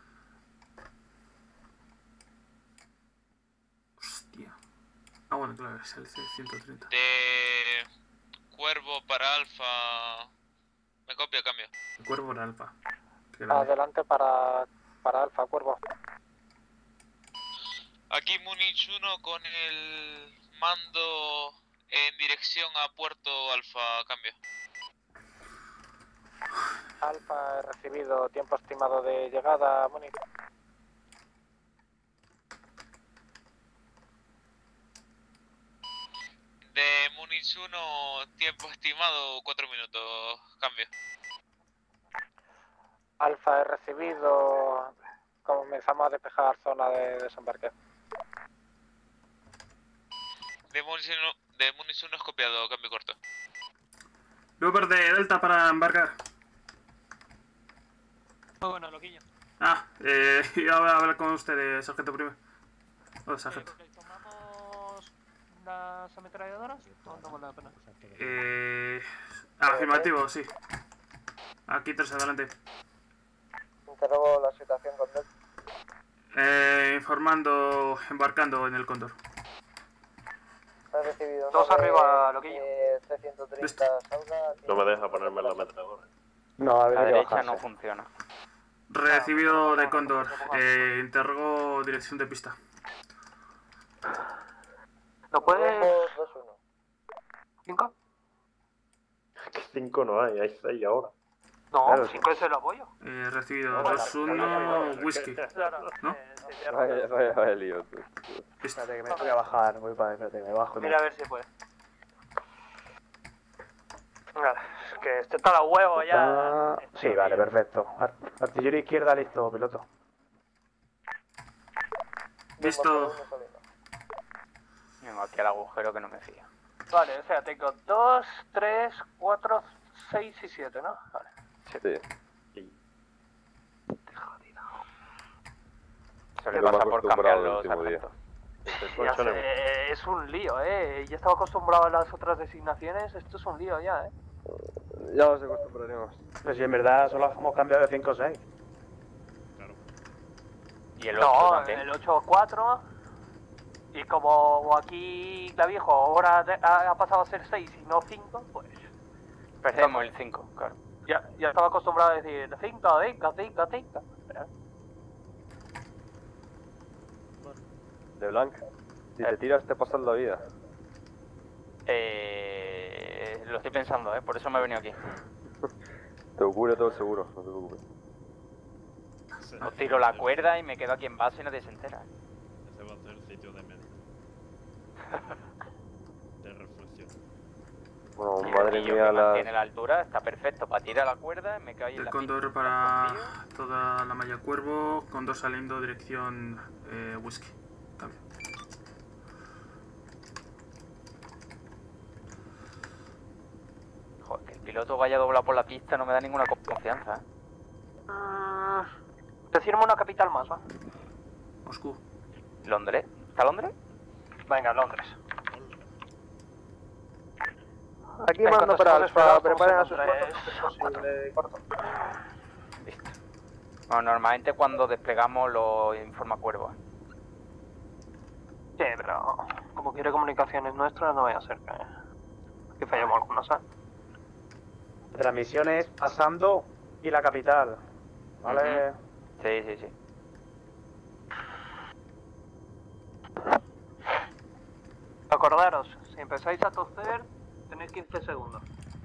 Speaker 3: Hostia. Ah, bueno, claro, es el C-130.
Speaker 4: De Cuervo para Alfa. Me copia, cambio.
Speaker 3: El Cuervo era Alfa. Qué grande.
Speaker 5: Adelante para Alfa, Cuervo.
Speaker 4: Aquí Munich 1 con el mando en dirección a Puerto Alfa, cambio.
Speaker 5: Alfa, he recibido tiempo estimado de llegada, Múnich.
Speaker 4: De Munich 1, tiempo estimado 4 minutos, cambio.
Speaker 5: Alfa, he recibido. Comenzamos a despejar zona de desembarque.
Speaker 4: De Munich 1 es copiado, cambio corto.
Speaker 3: Uber de Delta para embarcar.
Speaker 10: Muy bueno, loquillo.
Speaker 3: Iba a hablar con ustedes, sargento primero. O sargento.
Speaker 10: ¿Tomamos las ametralladoras? No vale la pena.
Speaker 3: Afirmativo, sí. Aquí 3 adelante.
Speaker 7: Interrogo la situación con Delta.
Speaker 3: Informando, embarcando en el Cóndor.
Speaker 7: Ha recibido
Speaker 10: Dos arriba, loquillo.
Speaker 7: C-130 Sauna.
Speaker 11: No me deja ponerme la ametralladora.
Speaker 6: No, a ver,
Speaker 8: La derecha no funciona.
Speaker 3: Recibido de Cóndor. Interrogo dirección de pista.
Speaker 10: ¿No puedes?
Speaker 7: 2-1.
Speaker 10: 5.
Speaker 11: Que 5 no hay 6 ahora.
Speaker 10: No,
Speaker 6: Claro.
Speaker 10: 5 es el apoyo.
Speaker 3: Recibido 2-1 whisky.
Speaker 10: Claro.
Speaker 3: ¿No?
Speaker 6: Vaya lío, tú.
Speaker 3: Pista.
Speaker 6: Espérate, que me voy a bajar, espérate, me bajo.
Speaker 10: Mira a ver si puede. Es que este está la huevo ya.
Speaker 6: Sí, vale, perfecto. Artillería izquierda, listo, piloto.
Speaker 3: Visto.
Speaker 8: Vengo aquí al agujero que no me fío.
Speaker 10: Vale, o sea, tengo 2, 3, 4, 6 y 7, ¿no? Vale.
Speaker 11: Sí.
Speaker 8: Se le pasa por cambiar los sargentos.
Speaker 10: Ya sé, es un lío, ya estaba acostumbrado a las otras designaciones, esto es un lío ya,
Speaker 12: Ya nos acostumbraremos.
Speaker 6: Pues si en verdad solo hemos cambiado de 5 o 6.
Speaker 8: Y el 8
Speaker 10: No,
Speaker 8: también.
Speaker 10: el 8-4. Y como aquí Clavijo ahora ha pasado a ser 6 y no 5, pues
Speaker 8: Perdemos el 5, claro.
Speaker 10: ya estaba acostumbrado a decir 5, 5, 5, 5.
Speaker 12: De Blanc, si te tiras te pasas la vida.
Speaker 8: Lo estoy pensando, por eso me he venido aquí.
Speaker 12: Te ocurre todo seguro, no te preocupes.
Speaker 8: Os tiro la cuerda y me quedo aquí en base y nadie se entera.
Speaker 13: Ese va a ser el sitio de medio. De reflexión.
Speaker 12: Bueno,
Speaker 8: Y
Speaker 12: madre
Speaker 8: el tío
Speaker 12: mía,
Speaker 8: que
Speaker 12: la...
Speaker 8: mantiene la altura está perfecto para tirar la cuerda y me quedo ahí en
Speaker 3: El
Speaker 8: la
Speaker 3: cóndor para toda la malla cuervo, cóndor saliendo dirección whisky. Cambio.
Speaker 8: Joder, que el piloto vaya doblado por la pista no me da ninguna confianza.
Speaker 10: Decirme una capital más, ¿va?
Speaker 3: Moscú.
Speaker 8: ¿Londres? ¿Está Londres?
Speaker 10: Venga, Londres.
Speaker 1: Aquí
Speaker 10: En
Speaker 1: mando
Speaker 10: cuanto
Speaker 1: para
Speaker 10: estemos
Speaker 1: Alfa,
Speaker 10: desplegados,
Speaker 1: preparen a
Speaker 10: estamos
Speaker 1: sus
Speaker 10: en
Speaker 1: cuerpos lo antes posible, corto.
Speaker 8: Listo. Bueno, normalmente cuando desplegamos lo informa Cuervo.
Speaker 10: Sí, pero como quiere comunicaciones nuestras, no vaya a ser que fallemos algunos, ¿sabes?
Speaker 6: Transmisiones pasando y la capital. ¿Vale?
Speaker 8: Sí, sí, sí.
Speaker 10: Acordaros, si empezáis a toser, tenéis 15 segundos.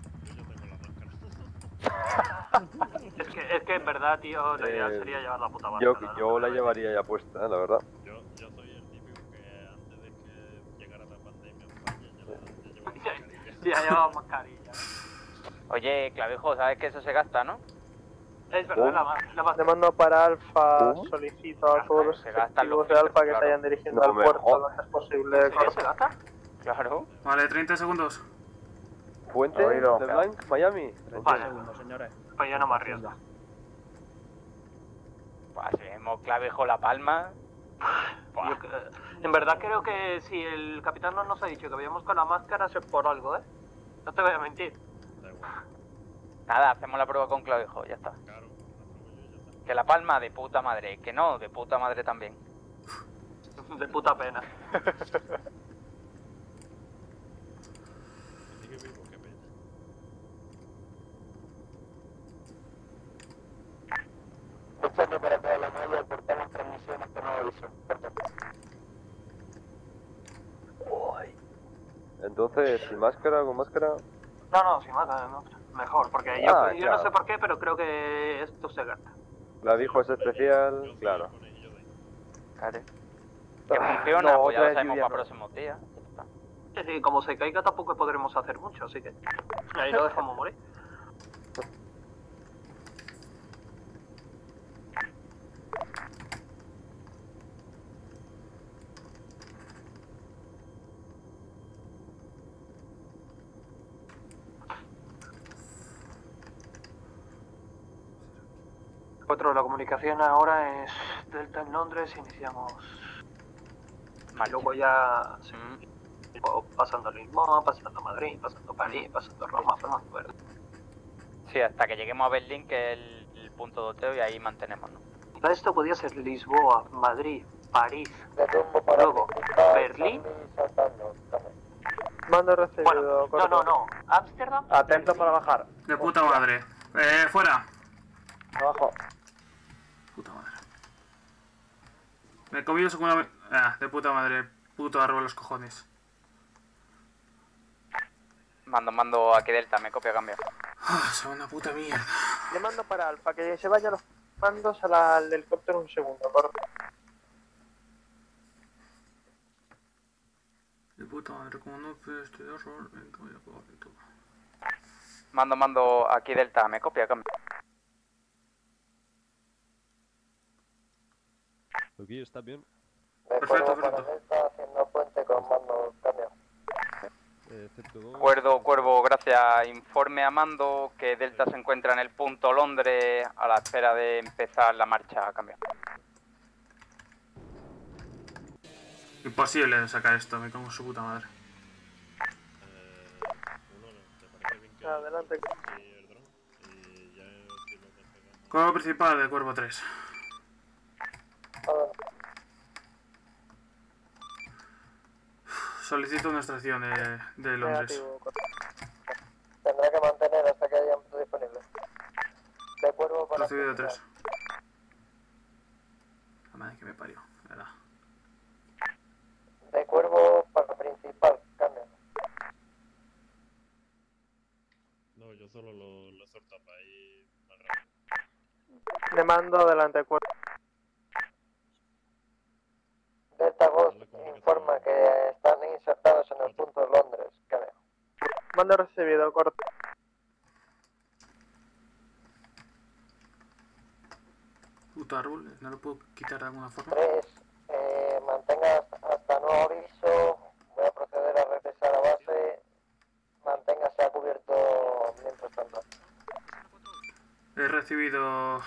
Speaker 10: es que en verdad, tío, la idea sería llevar la puta banda.
Speaker 12: Yo la llevaría ya puesta, la verdad.
Speaker 13: Yo soy el típico que antes de que llegara la pandemia en España
Speaker 10: ya llevaba mascarilla.
Speaker 8: Oye, Clavijo, ¿sabes que eso se gasta, no?
Speaker 10: Es verdad, la más.
Speaker 1: Le mando para Alfa, solicito a todos los
Speaker 8: Se gastan los
Speaker 1: efectivos de Alfa que
Speaker 8: filtros,
Speaker 1: se vayan dirigiendo al puerto lo antes posible.
Speaker 10: ¿Se gasta?
Speaker 8: Claro.
Speaker 3: Vale, 30 segundos.
Speaker 12: Fuente,
Speaker 6: Oído.
Speaker 12: de Blanc, Miami.
Speaker 6: 30 segundos, señores.
Speaker 10: Pues ya no me arriesgo.
Speaker 8: Pues si vemos Clavijo La Palma...
Speaker 10: En verdad creo que si el capitán no nos ha dicho que vayamos con la máscara es por algo, ¿eh? No te voy a mentir.
Speaker 8: Nada, hacemos la prueba con Clavijo, ya está. Que La Palma de puta madre, que no, de puta madre también.
Speaker 10: De puta pena.
Speaker 12: Entonces, ¿sin máscara, con máscara?
Speaker 10: No, sin máscara, no. Mejor, porque yo no
Speaker 12: claro.
Speaker 10: sé por qué, pero creo que esto se gasta.
Speaker 12: Clavijo es especial, claro.
Speaker 8: Vale. Que funciona,
Speaker 6: no,
Speaker 8: pues ya
Speaker 6: otra
Speaker 8: lo sabemos
Speaker 6: lluvia
Speaker 8: para
Speaker 6: no.
Speaker 8: próximos días. Ya está.
Speaker 10: Y como se caiga tampoco podremos hacer mucho, así que ahí lo dejamos morir. La comunicación ahora es Delta en Londres, iniciamos. Luego ya pasando Lisboa, pasando Madrid, pasando París, pasando Roma, formando verde.
Speaker 8: Sí, hasta que lleguemos a Berlín, que es el punto de oteo, y ahí mantenemos, ¿no?
Speaker 10: Esto podía ser Lisboa, Madrid, París, luego Berlín.
Speaker 1: Mando recibido, corto.
Speaker 10: No, Ámsterdam.
Speaker 6: Atentos para bajar.
Speaker 3: De puta madre. Fuera.
Speaker 6: Abajo.
Speaker 3: Puta madre. Me he comido segunda vez. Ah, de puta madre. Puto árbol de los cojones.
Speaker 8: Mando aquí Delta, me copia cambio.
Speaker 3: Segunda puta mierda.
Speaker 1: Le mando para Alfa, que se vayan los mandos al helicóptero un segundo, corto.
Speaker 3: De puta madre, como no estoy de error. Venga, voy a jugar en todo.
Speaker 8: Mando aquí Delta, me copia cambio.
Speaker 12: Aquí está bien.
Speaker 3: Perfecto, perfecto.
Speaker 8: Cuervo, gracias. Informe a mando que Delta se encuentra en el punto Londres a la espera de empezar la marcha a cambio.
Speaker 3: Imposible de sacar esto, me cago en su puta madre.
Speaker 13: ¿te parece bien que
Speaker 1: Adelante.
Speaker 13: aquí el dron? Y ya si lo despegamos...
Speaker 3: Cuervo principal de Cuervo 3. Solicito una extracción de Londres.
Speaker 1: Negativo.
Speaker 7: Tendrá que mantener hasta que haya un disponible. De Cuervo para...
Speaker 3: Recibido 3. La madre que me parió, ¿verdad?
Speaker 7: De Cuervo para principal, cambio.
Speaker 13: No, yo solo lo suelto para ir más rápido.
Speaker 1: Le mando adelante, Cuervo.
Speaker 7: Delta Ghost informa que están insertados en el punto de Londres, cambio.
Speaker 1: Mando recibido, corto.
Speaker 3: Puto árbol, ¿no lo puedo quitar de alguna forma?
Speaker 7: 3, mantenga hasta nuevo aviso. Voy a proceder a regresar a base. Manténgase a cubierto mientras tanto.
Speaker 3: He recibido...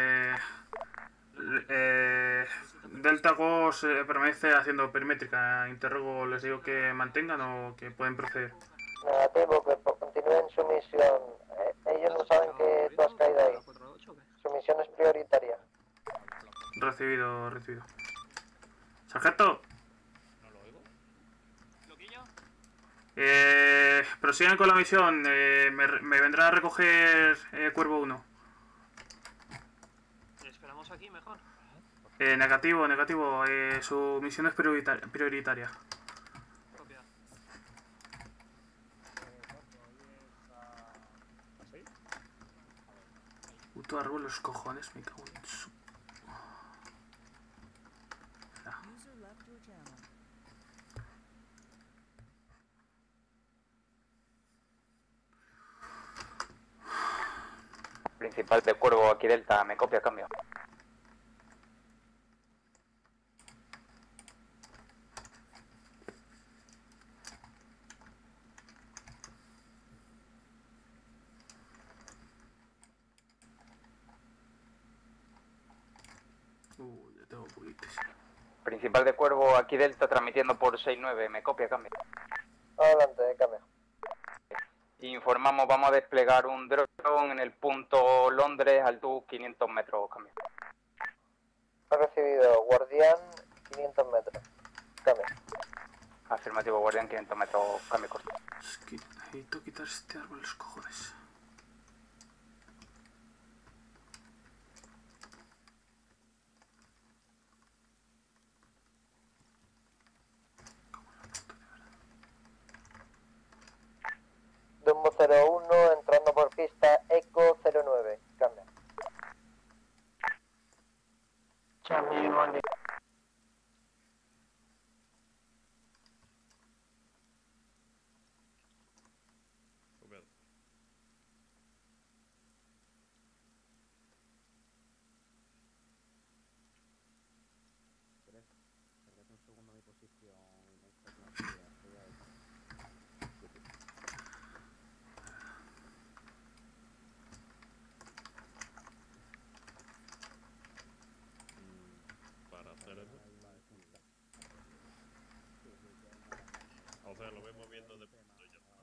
Speaker 3: Delta Ghost permanece haciendo perimétrica. Interrogo, les digo que mantengan o que pueden proceder.
Speaker 7: Negativo, que continúen su misión. Ellos no saben que tú has caído ahí. Su misión es prioritaria.
Speaker 3: Recibido, recibido. ¡Sargento!
Speaker 13: ¿No lo oigo?
Speaker 10: ¿Loquillo?
Speaker 3: Prosigan con la misión. Me vendrá a recoger Cuervo 1.
Speaker 10: Esperamos aquí mejor.
Speaker 3: Negativo, negativo. Su misión es prioritaria.
Speaker 10: Copia.
Speaker 3: Puto árbol, los cojones, me cago en su...
Speaker 2: User left your channel.
Speaker 8: Principal de Cuervo, aquí Delta, me copia, cambio.
Speaker 3: Ya tengo poquitos.
Speaker 8: Principal de Cuervo, aquí Delta, transmitiendo por 6-9, me copia, cambio.
Speaker 7: Adelante, cambio.
Speaker 8: Informamos, vamos a desplegar un dron en el punto Londres, altitud 500 metros, cambio.
Speaker 7: Ha recibido Guardián 500 metros. Cambio.
Speaker 8: Afirmativo, Guardián 500 metros, cambio corto.
Speaker 3: Es que necesito quitar este árbol, los cojones.
Speaker 7: Dumbo 01 entrando por pista Eco 09. Cambio.
Speaker 10: Charlie, Wally.
Speaker 13: Copiado. Para hacer eso. O sea, lo voy moviendo de punto y ya está.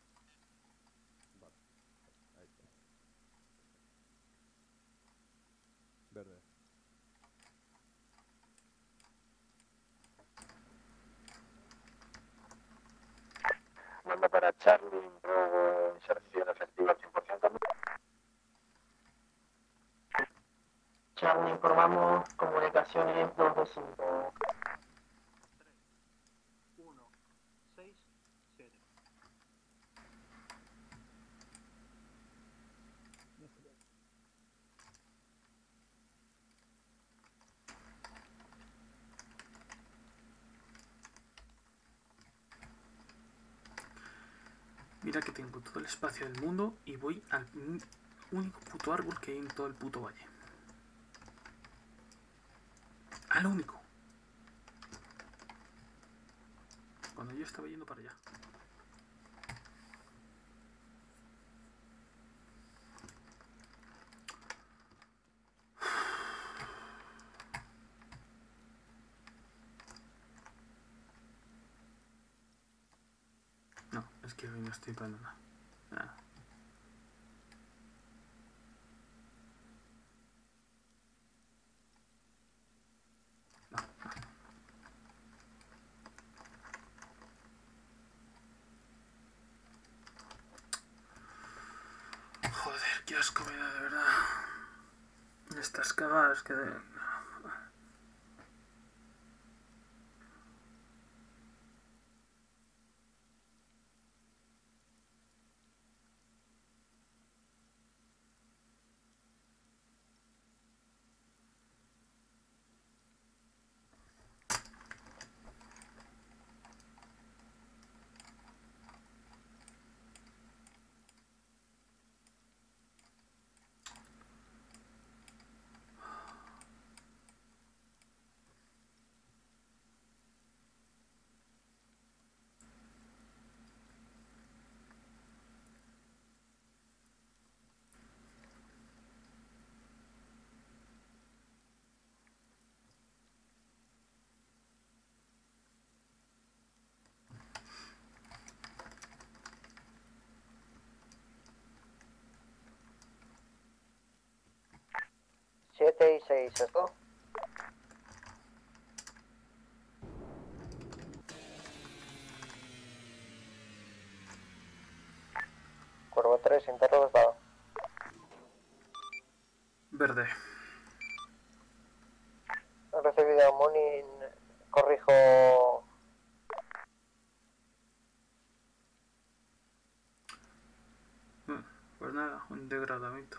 Speaker 12: Verde.
Speaker 10: Manda para Charlie, luego inserción efectiva al 100% también. Charlie, informamos comunicaciones 2 de 5. 3, 1, 6, 7.
Speaker 3: Mira que tengo todo el espacio del mundo y voy al único puto árbol que hay en todo el puto valle. Al único. Cuando yo estaba yendo para allá. Es que hoy no estoy para nada. Nada. Joder, qué asco me da, de verdad. Estas cagadas que de...
Speaker 7: Siete y 6, ¿esto? Curvo 3, interrogas dado.
Speaker 3: Verde.
Speaker 7: He recibido Munin, corrijo.
Speaker 3: Pues nada, un degradamiento.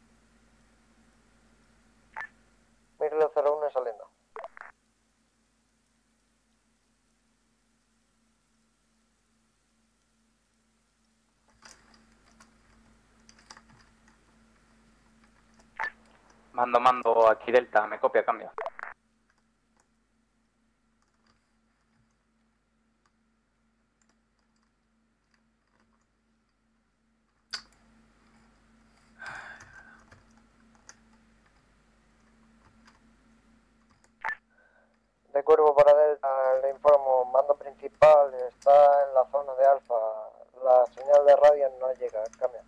Speaker 7: Mirlo 01 saliendo.
Speaker 8: Mando, aquí Delta, me copia, cambio.
Speaker 7: De Cuervo para Delta, le informo, mando principal está en la zona de Alfa. La señal de radio no llega, cambia.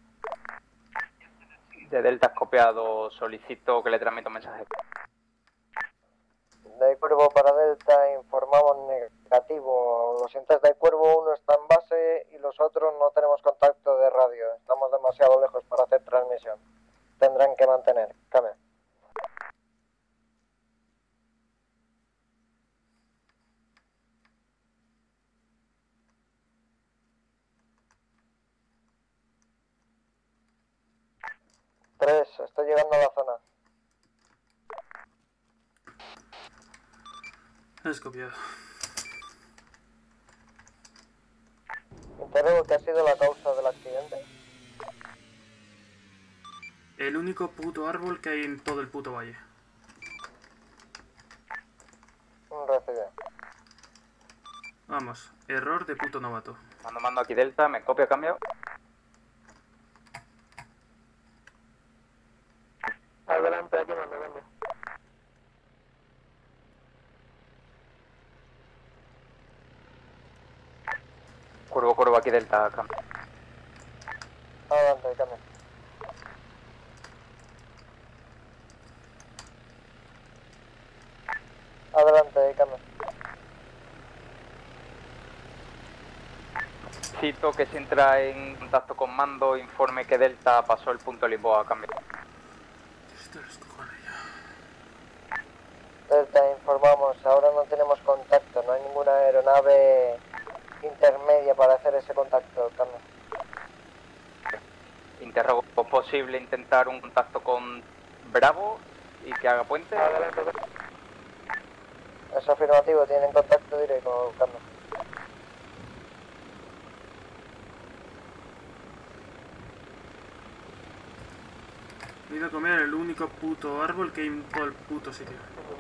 Speaker 8: De Delta has copiado, solicito que le transmita un mensaje.
Speaker 7: De Cuervo para Delta informamos negativo. Los entes de Cuervo 1 están en base y los otros no tenemos contacto de radio. Estamos demasiado lejos para hacer transmisión. Tendrán que mantener, cambia. Estoy llegando a la zona.
Speaker 3: Es copiado.
Speaker 7: Interrogo, ¿qué ha sido la causa del accidente?
Speaker 3: El único puto árbol que hay en todo el puto valle.
Speaker 7: Recibido.
Speaker 3: Vamos, error de puto novato.
Speaker 8: Mando aquí Delta, me copia, cambio.
Speaker 1: Adelante, aquí mando, cambio.
Speaker 8: Curvo aquí Delta, cambio.
Speaker 7: Adelante, cambio. Adelante, cambio.
Speaker 8: Cito que si entra en contacto con mando, informe que Delta pasó el punto Lisboa, cambio.
Speaker 7: Delta, informamos, ahora no tenemos contacto, no hay ninguna aeronave intermedia para hacer ese contacto, cambio.
Speaker 8: Interrogo, ¿posible intentar un contacto con Bravo y que haga puente?
Speaker 7: Es afirmativo, tienen contacto directo, cambio.
Speaker 3: Me he ido a comer el único puto árbol que hay en todo el puto sitio.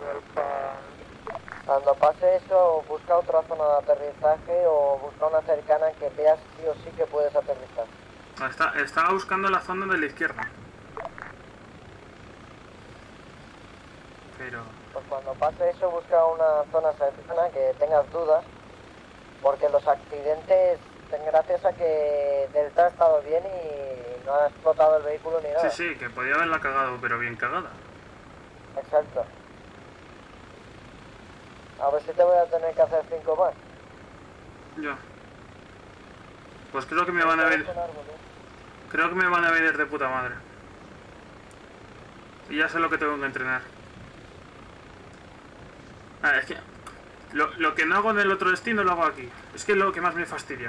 Speaker 7: Cuando pase eso, busca otra zona de aterrizaje o busca una cercana que veas sí o sí que puedes aterrizar.
Speaker 3: Estaba buscando la zona de la izquierda. Pero...
Speaker 7: Pues cuando pase eso, busca una zona cercana que tengas dudas, porque los accidentes gracias a que Delta ha estado bien y no ha explotado el vehículo ni nada.
Speaker 3: Sí, que podía haberla cagado, pero bien cagada.
Speaker 7: Exacto. A ver si te voy a tener que hacer 5 más.
Speaker 3: Ya. Pues creo que me van a ver. Creo que me van a venir de puta madre. Y ya sé lo que tengo que entrenar. Es que lo que no hago en el otro destino lo hago aquí. Es que es lo que más me fastidia.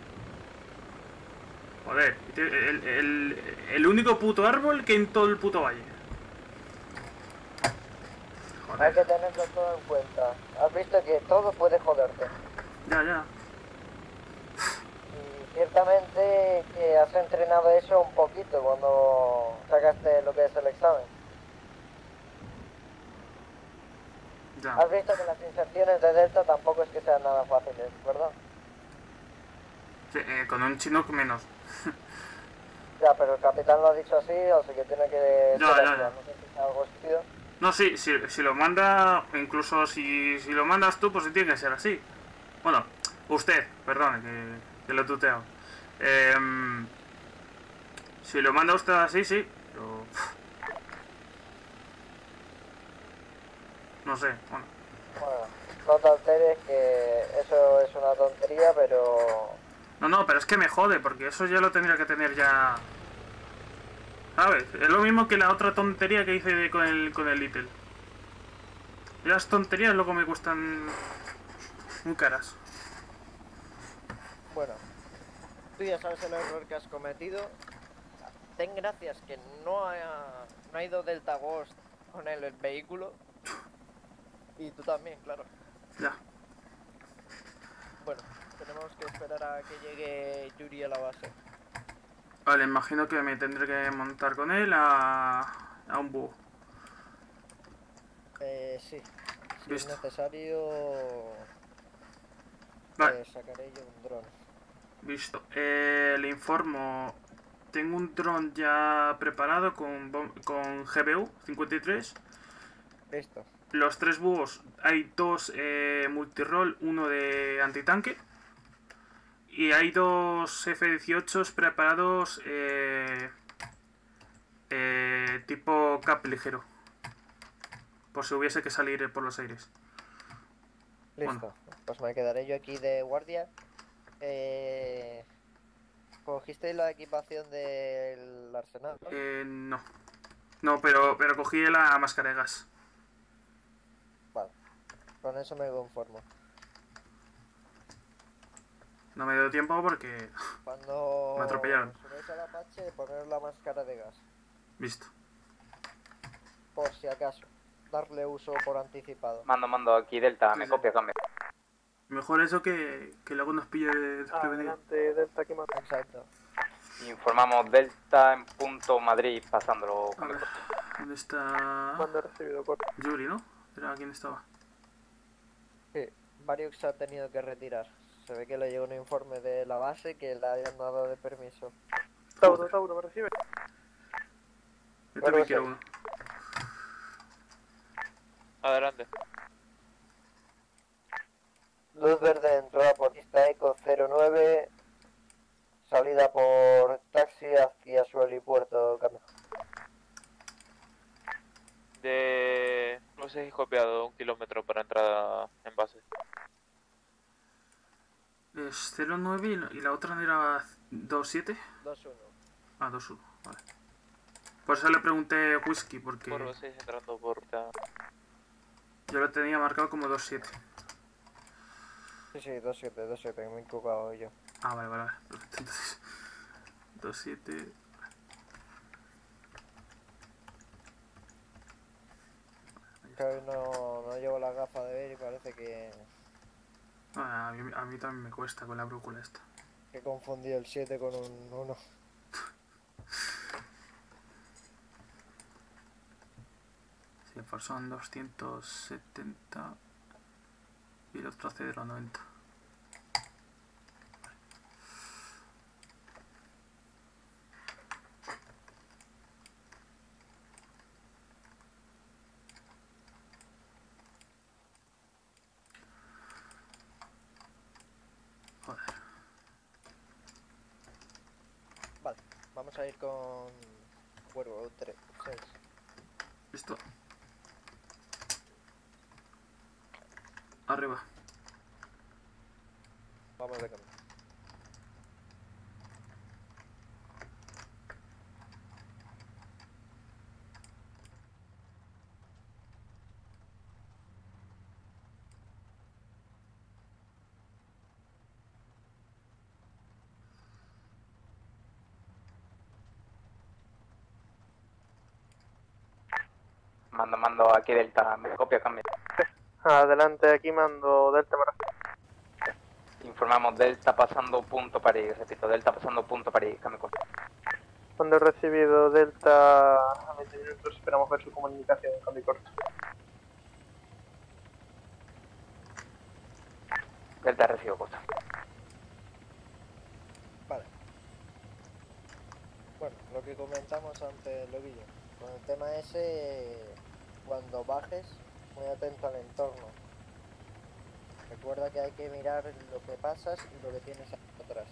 Speaker 3: Joder, el único puto árbol que en todo el puto valle. Joder.
Speaker 7: Hay que tenerlo todo en cuenta. Has visto que todo puede joderte.
Speaker 3: Ya.
Speaker 7: Y ciertamente que has entrenado eso un poquito cuando sacaste lo que es el examen.
Speaker 3: Ya.
Speaker 7: Has visto que las inserciones de Delta tampoco es que sean nada fáciles, ¿verdad?
Speaker 3: Sí, con un chinook menos.
Speaker 7: Ya, pero el capitán lo ha dicho así, o sea que tiene que
Speaker 3: Ya.
Speaker 7: ser así. No sé si es algo estúpido.
Speaker 3: No, sí, si lo manda, incluso si lo mandas tú, pues tiene que ser así. Bueno, usted, perdone, que lo tuteo. Si lo manda usted así, sí, pero... No sé, bueno.
Speaker 7: Bueno, no te alteres, que eso es una tontería, pero...
Speaker 3: No, pero es que me jode, porque eso ya lo tendría que tener ya... ¿Sabes? Es lo mismo que la otra tontería que hice con el Little. Y las tonterías luego me cuestan muy caras.
Speaker 7: Bueno, tú ya sabes el error que has cometido. Ten gracias que no ha ido Delta Ghost con el vehículo. Y tú también, claro.
Speaker 3: Ya.
Speaker 7: Bueno, tenemos que esperar a que llegue Yuri a la base.
Speaker 3: Vale, imagino que me tendré que montar con él a un búho.
Speaker 7: Sí. Si
Speaker 3: Listo.
Speaker 7: es necesario,
Speaker 3: Vale.
Speaker 7: sacaré yo un dron.
Speaker 3: Visto. Le informo. Tengo un dron ya preparado con GBU 53.
Speaker 7: Listo.
Speaker 3: Los 3 búhos, hay 2 multiroll, uno de antitanque. Y hay 2 F-18 preparados tipo cap ligero. Por si hubiese que salir por los aires.
Speaker 7: Listo.
Speaker 3: Bueno.
Speaker 7: Pues me quedaré yo aquí de guardia. ¿Cogiste la equipación del arsenal?
Speaker 3: No. No, pero cogí la máscara de gas.
Speaker 7: Vale. Con eso me conformo.
Speaker 3: No me dio tiempo porque
Speaker 7: Cuando
Speaker 3: me atropellaron.
Speaker 7: subáis al Apache, poner la máscara de gas.
Speaker 3: Visto.
Speaker 7: Por si acaso. Darle uso por anticipado.
Speaker 8: Mando aquí Delta, me copia, cambio.
Speaker 3: Mejor eso que luego nos pille desprevenido.
Speaker 1: Adelante, Delta, ¿qué más?
Speaker 7: Exacto.
Speaker 8: Informamos Delta en punto Madrid, pasándolo.
Speaker 3: A ver, ¿dónde está?
Speaker 1: Mando recibido, corto.
Speaker 3: Yuri, ¿no? ¿Era quién estaba?
Speaker 7: Sí, Varios se ha tenido que retirar. Se ve que le llegó un informe de la base que le habían dado de permiso.
Speaker 1: Tauro, ¿me recibe?
Speaker 3: Yo también quiero uno.
Speaker 4: Adelante.
Speaker 7: Luz verde, entrada por pista Eco 09. Salida por taxi hacia su helipuerto, cambio.
Speaker 4: No sé si he copiado 1 kilómetro para entrada en base.
Speaker 3: Es 09 y la otra no era 27.
Speaker 7: 2-1.
Speaker 3: Ah, 2-1, vale. Por eso le pregunté whisky, porque
Speaker 4: Por base entrando por...
Speaker 3: yo lo tenía marcado como 27.
Speaker 7: Sí, 2-7, me he equivocado yo.
Speaker 3: Ah, vale. Perfecto, entonces 27.
Speaker 7: Que hoy no llevo la gafa de ver y parece que
Speaker 3: A mí también me cuesta con la brújula esta.
Speaker 7: he confundido el 7 con un 1.
Speaker 3: Sí, pues son 270 y el otro hace de los 90. Joder.
Speaker 7: Vamos a ir con Cuervo 6.
Speaker 3: Listo. Arriba.
Speaker 7: Vamos de camino.
Speaker 8: Mando aquí Delta, me copia, cambio.
Speaker 1: Adelante, aquí mando Delta para...
Speaker 8: Informamos Delta pasando punto París, repito, Delta pasando punto París, cambio corto.
Speaker 1: Cuando he recibido Delta a 20 minutos, esperamos ver su comunicación en cambio corto.
Speaker 8: Delta recibo corto.
Speaker 7: Vale. Bueno, lo que comentamos antes, Loquillo. Con el tema ese, cuando bajes, muy atento al entorno. Recuerda que hay que mirar lo que pasas y lo que tienes atrás.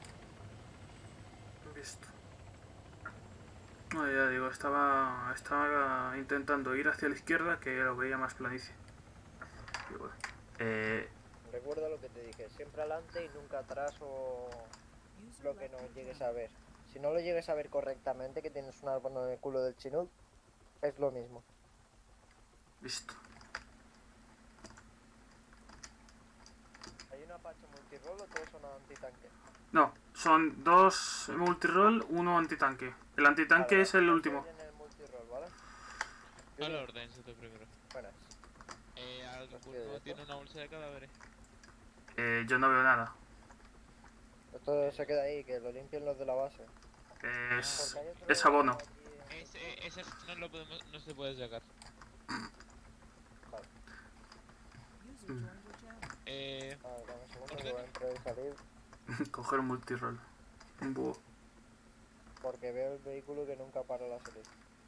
Speaker 3: Listo. No, ya digo, estaba intentando ir hacia la izquierda, que lo veía más planicie. Y bueno,
Speaker 7: Recuerda lo que te dije, siempre adelante y nunca atrás o lo que no llegues a ver. Si no lo llegues a ver correctamente, que tienes un árbol en el culo del Chinook, es lo mismo.
Speaker 3: listo.
Speaker 7: ¿Hay un Apache multiroll o todos son antitanque?
Speaker 3: No, son 2 multiroll, 1 antitanque. El antitanque
Speaker 7: Vale,
Speaker 3: es el
Speaker 7: vamos
Speaker 3: último.
Speaker 7: en el multiroll, ¿vale?
Speaker 4: A la orden, tú primero.
Speaker 7: Buenas.
Speaker 4: ¿Alguno tiene una bolsa de cadáveres?
Speaker 3: Yo no veo nada.
Speaker 7: Esto se queda ahí, que lo limpien los de la base.
Speaker 3: Es abono.
Speaker 4: Ese no lo podemos, no se puede sacar.
Speaker 7: Dame un segundo que voy a entrar y salir,
Speaker 3: Coger un multiroll. Un búho.
Speaker 7: porque veo el vehículo que nunca para la salida.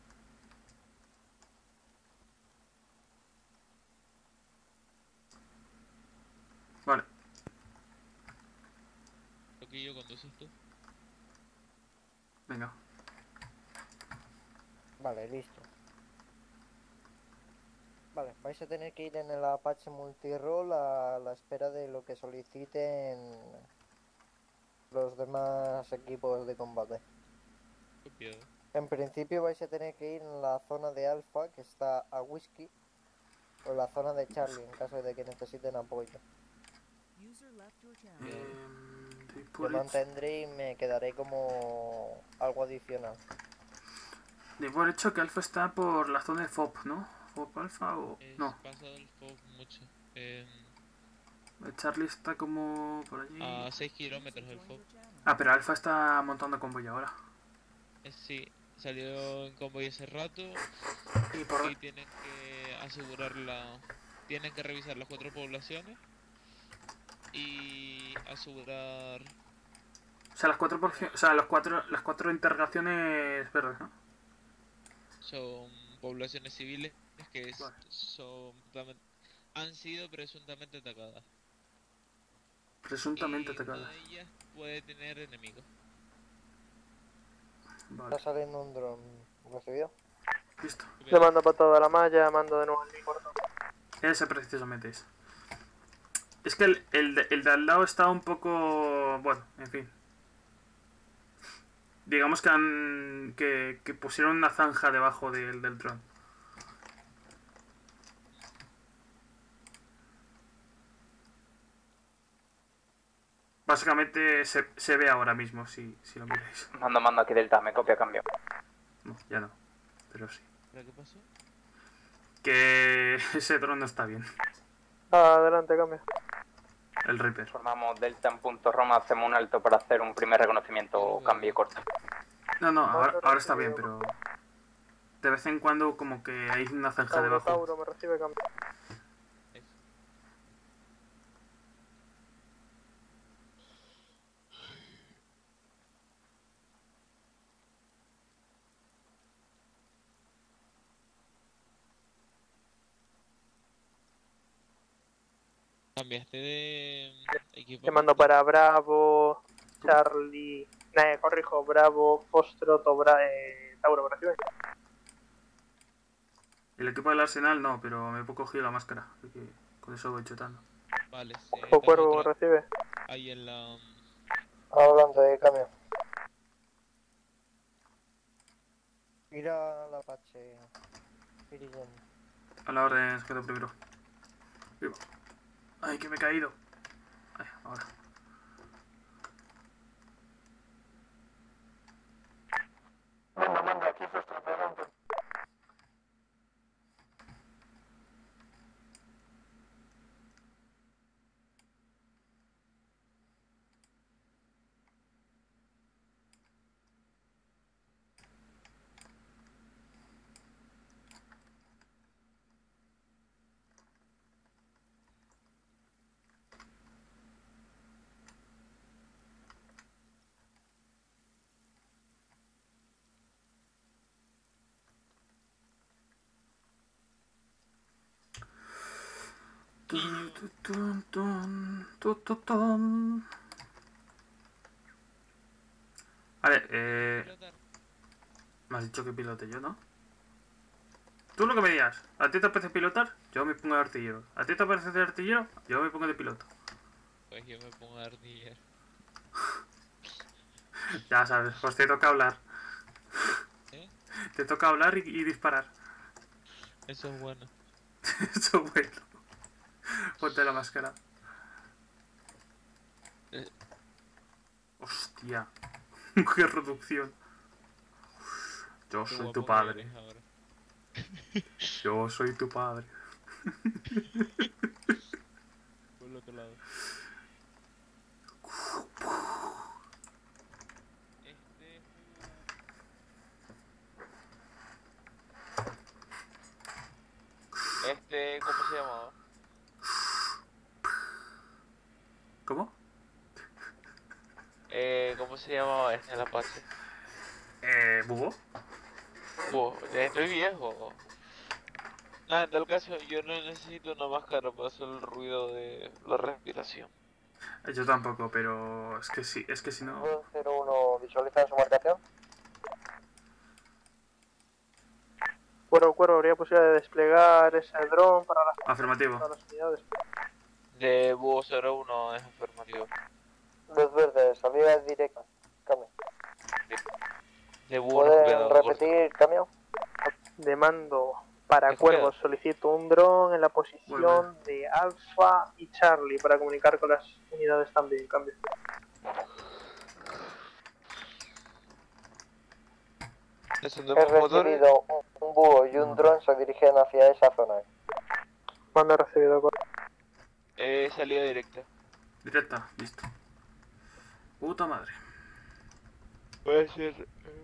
Speaker 3: Vale.
Speaker 4: Lo que yo conduces tú.
Speaker 3: Venga.
Speaker 7: Vale, listo. Vale, vais a tener que ir en el Apache multiroll a la espera de lo que soliciten los demás equipos de combate.
Speaker 4: Copiado.
Speaker 7: En principio vais a tener que ir en la zona de Alpha, que está a Whisky, o en la zona de Charlie, en caso de que necesiten apoyo. Yo mantendré y me quedaré como algo adicional.
Speaker 3: De por hecho que Alfa está por la zona de FOB, ¿no? ¿FOB Alfa o...? No.
Speaker 4: Pasado el FOB mucho.
Speaker 3: Charlie está como por allí.
Speaker 4: A 6 kilómetros del FOB.
Speaker 3: Ah, pero Alfa está montando convoy ahora.
Speaker 4: Sí, salió en convoy hace rato y tienen que asegurar tienen que revisar las 4 poblaciones y asegurar...
Speaker 3: O sea, las cuatro interrogaciones verdes, ¿no?
Speaker 4: Son poblaciones civiles que han sido presuntamente atacadas.
Speaker 3: Presuntamente
Speaker 4: y
Speaker 3: atacadas.
Speaker 4: una de ellas puede tener enemigos.
Speaker 3: Vale.
Speaker 7: Está saliendo un dron. ¿Recibido?
Speaker 3: Listo.
Speaker 1: Le mando para toda la malla, mando de nuevo el mi corto.
Speaker 3: Ese precisamente es. Es que el de al lado está un poco... Bueno, en fin. Digamos que pusieron una zanja debajo del dron. Básicamente se ve ahora mismo, si lo miráis.
Speaker 8: Mando aquí Delta, me copia, cambio.
Speaker 3: No, ya no. Pero sí.
Speaker 4: ¿Pero qué pasó?
Speaker 3: Que ese dron no está bien.
Speaker 1: Adelante, cambio.
Speaker 3: El Reaper.
Speaker 8: Formamos Delta en punto Roma, hacemos un alto para hacer un primer reconocimiento, cambio corto.
Speaker 3: No, ahora está bien, pero... De vez en cuando como que hay una zanja debajo.
Speaker 1: Tauro me recibe cambio.
Speaker 4: Cambiaste de equipo.
Speaker 1: Te mando para Bravo, Charlie Corrijo, Bravo, Foxtrot, Tauro, recibe.
Speaker 3: El equipo del Arsenal no, pero me he cogido la máscara, así que con eso voy chutando.
Speaker 4: Vale, sí.
Speaker 1: Cuervo, recibe.
Speaker 4: Ahí en la...
Speaker 7: Hablando de cambio. Mira la Apache. Irigen.
Speaker 3: A la orden, sujeto primero. Vivo. Ay, que me he caído. Ay, ahora.
Speaker 10: Manda, aquí Foxtrot, adelante.
Speaker 3: Vale, me has dicho que pilote yo, ¿no? Tú lo que me digas, ¿a ti te apetece pilotar? Yo me pongo de artillero. ¿A ti te apetece de artillero? Yo me pongo de piloto.
Speaker 4: Pues yo me pongo de artillero.
Speaker 3: Ya sabes, pues te toca hablar.
Speaker 4: ¿Eh?
Speaker 3: Te toca hablar y disparar.
Speaker 4: Eso es bueno.
Speaker 3: Eso es bueno. Ponte la máscara. Hostia. Qué reducción. Yo
Speaker 4: Qué
Speaker 3: soy
Speaker 4: guapo
Speaker 3: tu
Speaker 4: que
Speaker 3: padre.
Speaker 4: eres ahora.
Speaker 3: Yo soy tu padre.
Speaker 4: Por el otro lado. ¿Cómo se llamaba?
Speaker 3: ¿Cómo?
Speaker 4: ¿Cómo se llamaba el Apache?
Speaker 3: ¿Búho?
Speaker 4: Estoy viejo. Nada, en tal caso yo no necesito una máscara para hacer el ruido de la respiración.
Speaker 3: Yo tampoco, pero es que sí, es que si no...
Speaker 7: 01, ¿visualiza su marcación?
Speaker 1: Cuervo, ¿habría posibilidad de desplegar ese dron para
Speaker 3: Afirmativo.
Speaker 1: para las unidades?
Speaker 4: De Búho 01 es afirmativo.
Speaker 7: Luz verde, salida directa. Cambio.
Speaker 4: De Búho
Speaker 7: ¿Pueden repetir cambio?
Speaker 1: Demando para Cuervo, solicito un dron en la posición de Alfa y Charlie para comunicar con las unidades también. Cambio.
Speaker 7: He recibido un búho y un dron se dirigen hacia esa zona.
Speaker 1: Mando recibido.
Speaker 4: Salida directa.
Speaker 3: Directa, listo. Puta madre.
Speaker 4: Puede ser...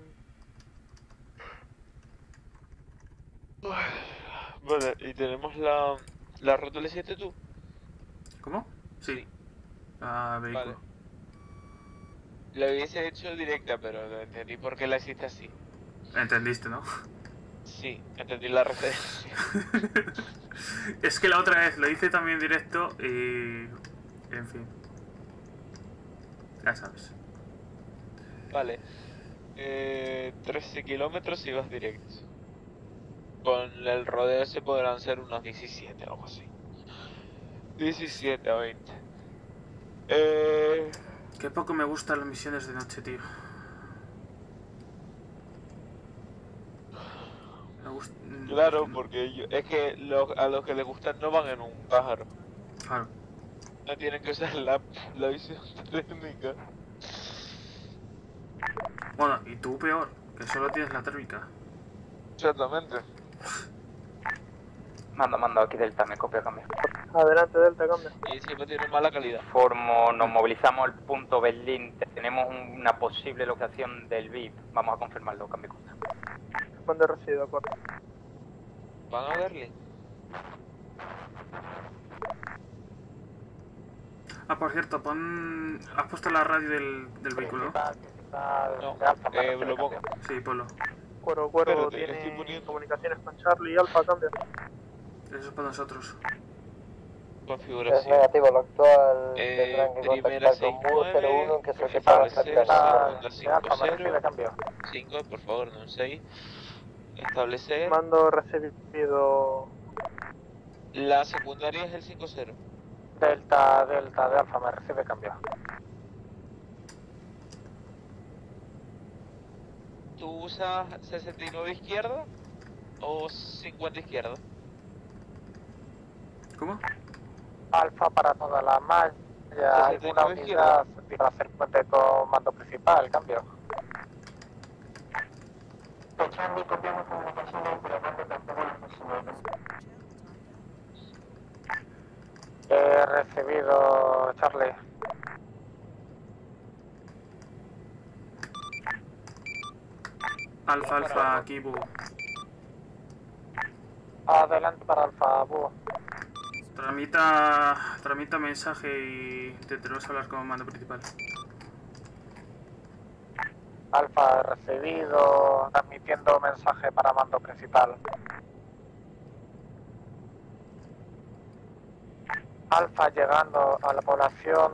Speaker 4: Vale, y tenemos la ruta le hiciste tú.
Speaker 3: ¿Cómo? Sí. Ah, vehículo.
Speaker 4: Vale. La hubiese hecho directa, pero no entendí por qué la hiciste así.
Speaker 3: Entendiste, ¿no?
Speaker 4: Sí, entendí la referencia.
Speaker 3: Es que la otra vez lo hice también directo y... En fin. Ya sabes.
Speaker 4: Vale. 13 kilómetros y vas directo. Con el rodeo se podrán ser unos 17 o algo así. 17 a 20.
Speaker 3: Qué poco me gustan las misiones de noche, tío.
Speaker 4: Claro, porque es que a los que les gustan no van en un pájaro.
Speaker 3: Claro.
Speaker 4: No tienen que usar la visión térmica.
Speaker 3: Bueno, y tú peor, que solo tienes la térmica.
Speaker 4: Exactamente.
Speaker 8: Manda, aquí Delta, me copia, cambio.
Speaker 1: Adelante, Delta, cambio.
Speaker 4: Y siempre tiene mala calidad.
Speaker 8: Nos movilizamos al punto Berlín. Tenemos una posible localización del VIP. Vamos a confirmarlo, cambio.
Speaker 1: Mando recibido, acuerdo.
Speaker 4: ¿Van a Berlín?
Speaker 3: Ah, por cierto, ¿has puesto la radio del vehículo?
Speaker 4: No, lo pongo.
Speaker 3: Sí, ponlo.
Speaker 1: Cuervo,
Speaker 4: Espérate, estoy
Speaker 1: tiene
Speaker 4: poniendo.
Speaker 1: comunicaciones con Charlie y Alfa, cambio.
Speaker 3: Eso es para nosotros.
Speaker 4: configuración.
Speaker 7: Es negativo, lo actual tendrán que
Speaker 4: Primera
Speaker 7: contactar con Búho
Speaker 4: 69,
Speaker 7: 01, que es el que está más
Speaker 4: establecer,
Speaker 7: cercano.
Speaker 4: segunda 5, por favor, no un 6. Establecer.
Speaker 1: Mando recibido.
Speaker 4: La secundaria es el 5-0.
Speaker 6: Delta de Alfa, me recibe cambio.
Speaker 4: ¿Tú usas 69 izquierda o 50 izquierda?
Speaker 3: ¿Cómo?
Speaker 6: Alfa para toda la malla, alguna unidad para hacer puente con mando principal, cambio. He recibido, Charlie.
Speaker 3: Alfa, aquí, Búho.
Speaker 6: Adelante para Alfa, Búho.
Speaker 3: Tramita mensaje y te tenemos que hablar con mando principal.
Speaker 6: Alfa recibido, transmitiendo mensaje para mando principal. Alfa llegando a la población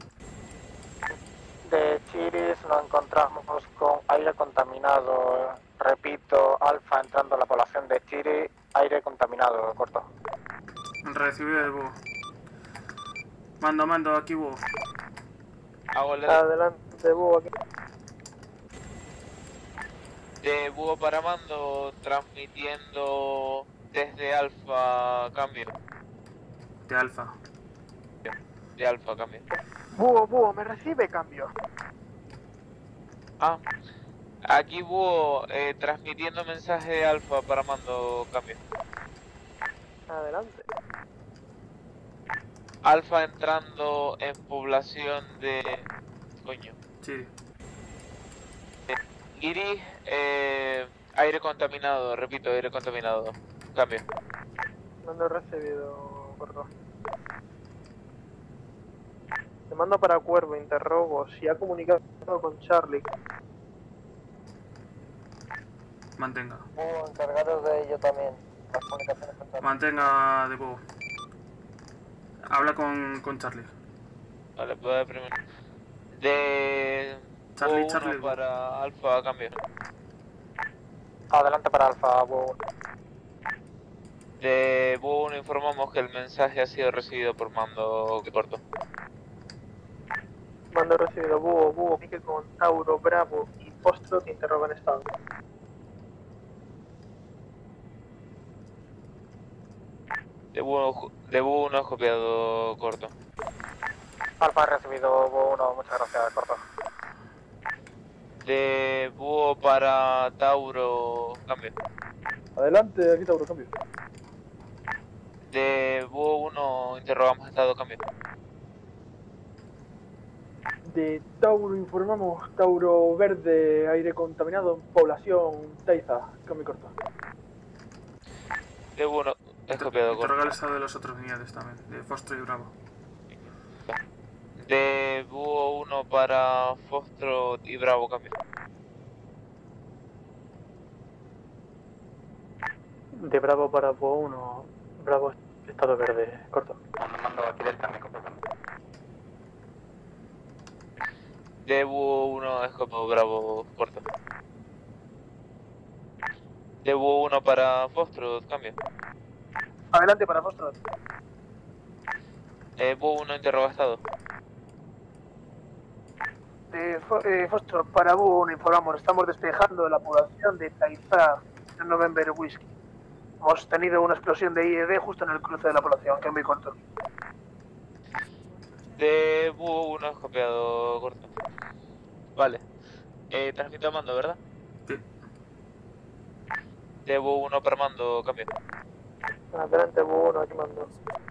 Speaker 6: de Chiris, nos encontramos con aire contaminado. Repito, Alfa entrando a la población de Chiris, aire contaminado, corto.
Speaker 3: Recibido de Búho. Mando, aquí Búho.
Speaker 1: Adelante, Búho, aquí.
Speaker 4: De Búho para mando, transmitiendo desde Alfa, cambio.
Speaker 3: De Alfa.
Speaker 4: De Alfa, cambio.
Speaker 1: Búho, me recibe cambio.
Speaker 4: Ah, aquí Búho, transmitiendo mensaje de Alfa para mando, cambio.
Speaker 1: Adelante.
Speaker 4: Alfa entrando en población de... Coño.
Speaker 3: Sí.
Speaker 4: Iris, aire contaminado, repito, aire contaminado. Cambio.
Speaker 1: Mando recibido, corto. Te mando para Cuervo, interrogo si ha comunicado con Charlie.
Speaker 3: Mantenga.
Speaker 7: Búho, encargados de ello también. Las comunicaciones con Charlie.
Speaker 3: Mantenga de Búho. Habla con Charlie.
Speaker 4: Vale, pues primero. De...
Speaker 3: Charlie,
Speaker 4: Búho
Speaker 3: Charlie.
Speaker 4: 1 para Alfa, cambio.
Speaker 6: Adelante para Alfa, Búho.
Speaker 4: De Búho 1 informamos que el mensaje ha sido recibido por mando que corto.
Speaker 1: Mando recibido, Búho, pique con Tauro, Bravo y Foxtrot, interroga en estado.
Speaker 4: De Búho 1 copiado corto.
Speaker 6: Alfa recibido, Búho 1, muchas gracias, corto.
Speaker 4: De Búho para Tauro, cambio.
Speaker 9: Adelante, aquí Tauro, cambio.
Speaker 4: De Búho 1 interrogamos estado, cambio.
Speaker 9: De Tauro informamos, Tauro verde, aire contaminado en población Taiza, cambio corto.
Speaker 4: De Búho 1 es copiado corto.
Speaker 3: Interroga el estado de las otras unidades también, de Foxtrot y Bravo.
Speaker 4: De Búho 1 para Foxtrot y Bravo, cambio.
Speaker 6: De Bravo para Búho 1, Bravo estado verde, corto.
Speaker 8: Mando aquí del cambio,
Speaker 4: De Búho 1 es copiado Bravo, corto. De Búho 1 para Foxtrot, cambio.
Speaker 1: Adelante para Foxtrot.
Speaker 4: Búho 1 interroga estado.
Speaker 1: Foxtrot, para Búho 1 informamos, estamos despejando la población de Taiza en November Whiskey. Hemos tenido una explosión de IED justo en el cruce de la población, cambio corto.
Speaker 4: De Búho 1 es copiado corto. Vale. Transmito a mando, ¿verdad?
Speaker 3: Sí.
Speaker 4: De Búho 1 para mando, cambio.
Speaker 1: Adelante, Búho 1, aquí mando.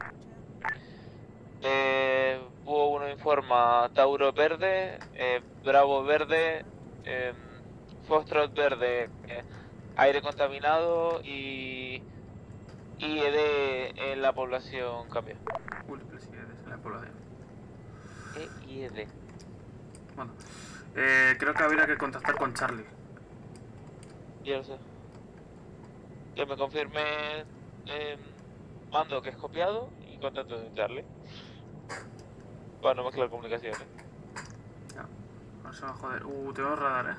Speaker 4: Búho 1 informa Tauro verde, Bravo verde, Foxtrot verde, aire contaminado y IED en la población, cambio.
Speaker 3: Múltiples IEDs en la población.
Speaker 4: IED.
Speaker 3: Bueno, creo que habría que contactar con Charlie.
Speaker 4: Ya lo sé. Que me confirme mando que es copiado y y contacto de Charlie. Para no mezclar comunicaciones.
Speaker 3: Ya. Ahora se va a joder. Tengo radar,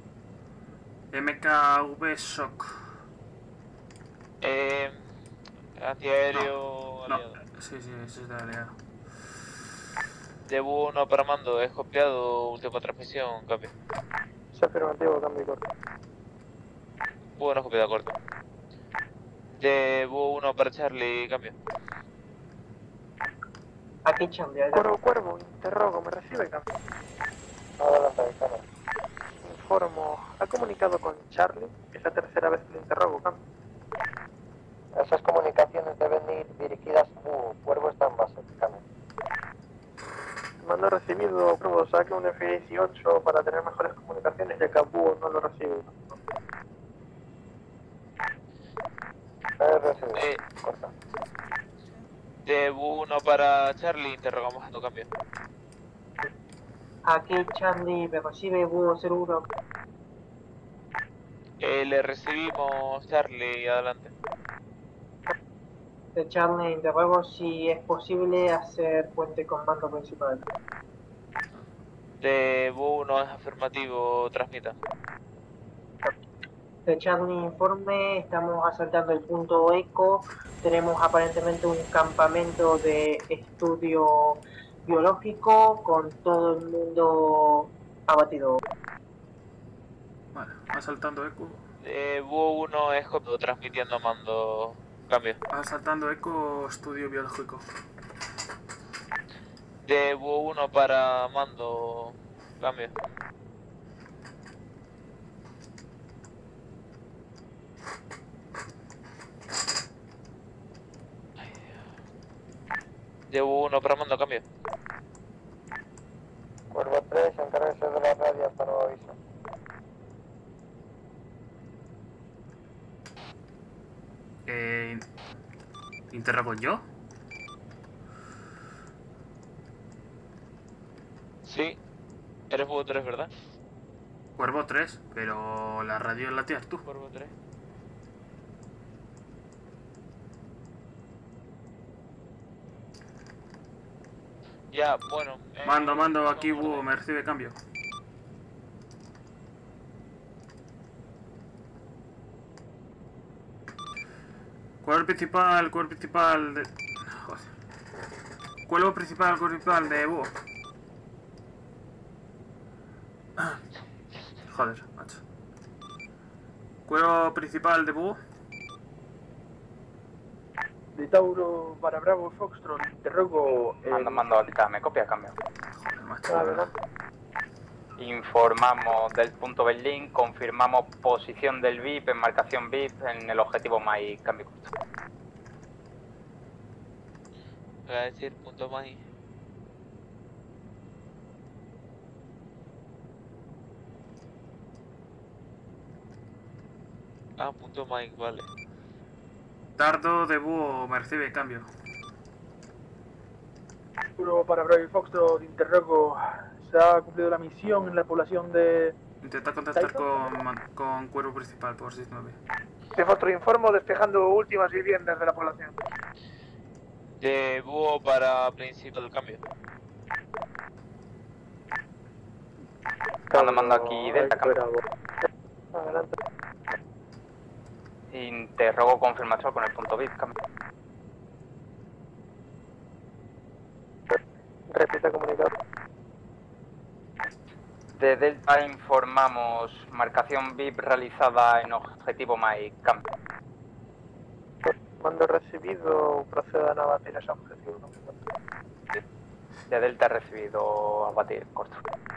Speaker 3: MKV Shock.
Speaker 4: Antiaéreo
Speaker 3: No.
Speaker 4: aliado.
Speaker 3: Sí, ese es de aliado.
Speaker 4: Debo 1 para mando, es copiado, última transmisión, cambio.
Speaker 1: Es afirmativo, cambio y corto.
Speaker 4: Bueno, copiado corto. Debo 1 para Charlie, cambio.
Speaker 6: Aquí Charlie,
Speaker 1: Cuervo, interrogo, ¿me recibe, cambio?
Speaker 6: Adelante, cámara.
Speaker 1: Informo, ha comunicado con Charlie, es la tercera vez que lo interrogo, cambio.
Speaker 6: Esas comunicaciones deben ir dirigidas a Búho. Cuervo está en base, cambio.
Speaker 1: Mando recibido, Cuervo, saque un F-18 para tener mejores comunicaciones, ya que a Búho no lo recibe.
Speaker 6: Recibido, corta.
Speaker 4: Debo 1 para Charlie, interrogamos a tu cambio.
Speaker 6: Aquí Charlie me recibe Búho 01.
Speaker 4: Le recibimos, Charlie, adelante.
Speaker 6: De Charlie interrogo si es posible hacer puente con mando principal.
Speaker 4: Debo 1 es afirmativo, transmita.
Speaker 6: De Charlie informe, estamos asaltando el punto Eco, tenemos aparentemente un campamento de estudio biológico con todo el mundo abatido.
Speaker 3: Vale, asaltando eco.
Speaker 4: Debo 1 es copiado, transmitiendo a mando, cambio.
Speaker 3: Asaltando eco, estudio biológico.
Speaker 4: Debo 1 para mando, cambio. Debo 1 para mando, cambio.
Speaker 6: Cuervo 3, encárguese de las radios para nuevo aviso.
Speaker 3: ¿Interrogo yo?
Speaker 4: Sí, eres Búho 3, ¿verdad?
Speaker 3: Cuervo 3, pero la radio la tienes tú.
Speaker 4: Cuervo 3. Ya, bueno.
Speaker 3: Mando, aquí Búho, me recibe cambio. Cuervo principal de... Joder. Cuervo principal de Búho. Joder, macho. Cuervo principal de Búho.
Speaker 9: De Tauro para Bravo Foxtrot, interrogo...
Speaker 8: Mando ahorita, me copia, cambio.
Speaker 3: Joder, macho.
Speaker 1: Adelante.
Speaker 8: Informamos del punto Berlín, confirmamos posición del VIP, enmarcación VIP en el objetivo MAI, cambio corto.
Speaker 4: Voy a decir punto MAI. Ah, punto MAI, vale.
Speaker 3: Dardo de Búho, me recibe cambio.
Speaker 9: Tauro para Bravo Foxtrot, interrogo... Se ha cumplido la misión en la población de...
Speaker 3: Intenta contactar con Cuervo principal por 69.
Speaker 1: De Fostro informo, despejando últimas viviendas de la población.
Speaker 4: De Búho para principal, cambio.
Speaker 8: Mando aquí Delta, cambio.
Speaker 1: Adelante.
Speaker 8: Interrogo confirmación con el punto VIP, cambio.
Speaker 1: Repita comunicado.
Speaker 8: De Delta informamos marcación VIP realizada en objetivo MAI, cambio.
Speaker 1: Mando recibido, procedan a abatir ese objetivo.
Speaker 8: De Delta recibido abatir, corto.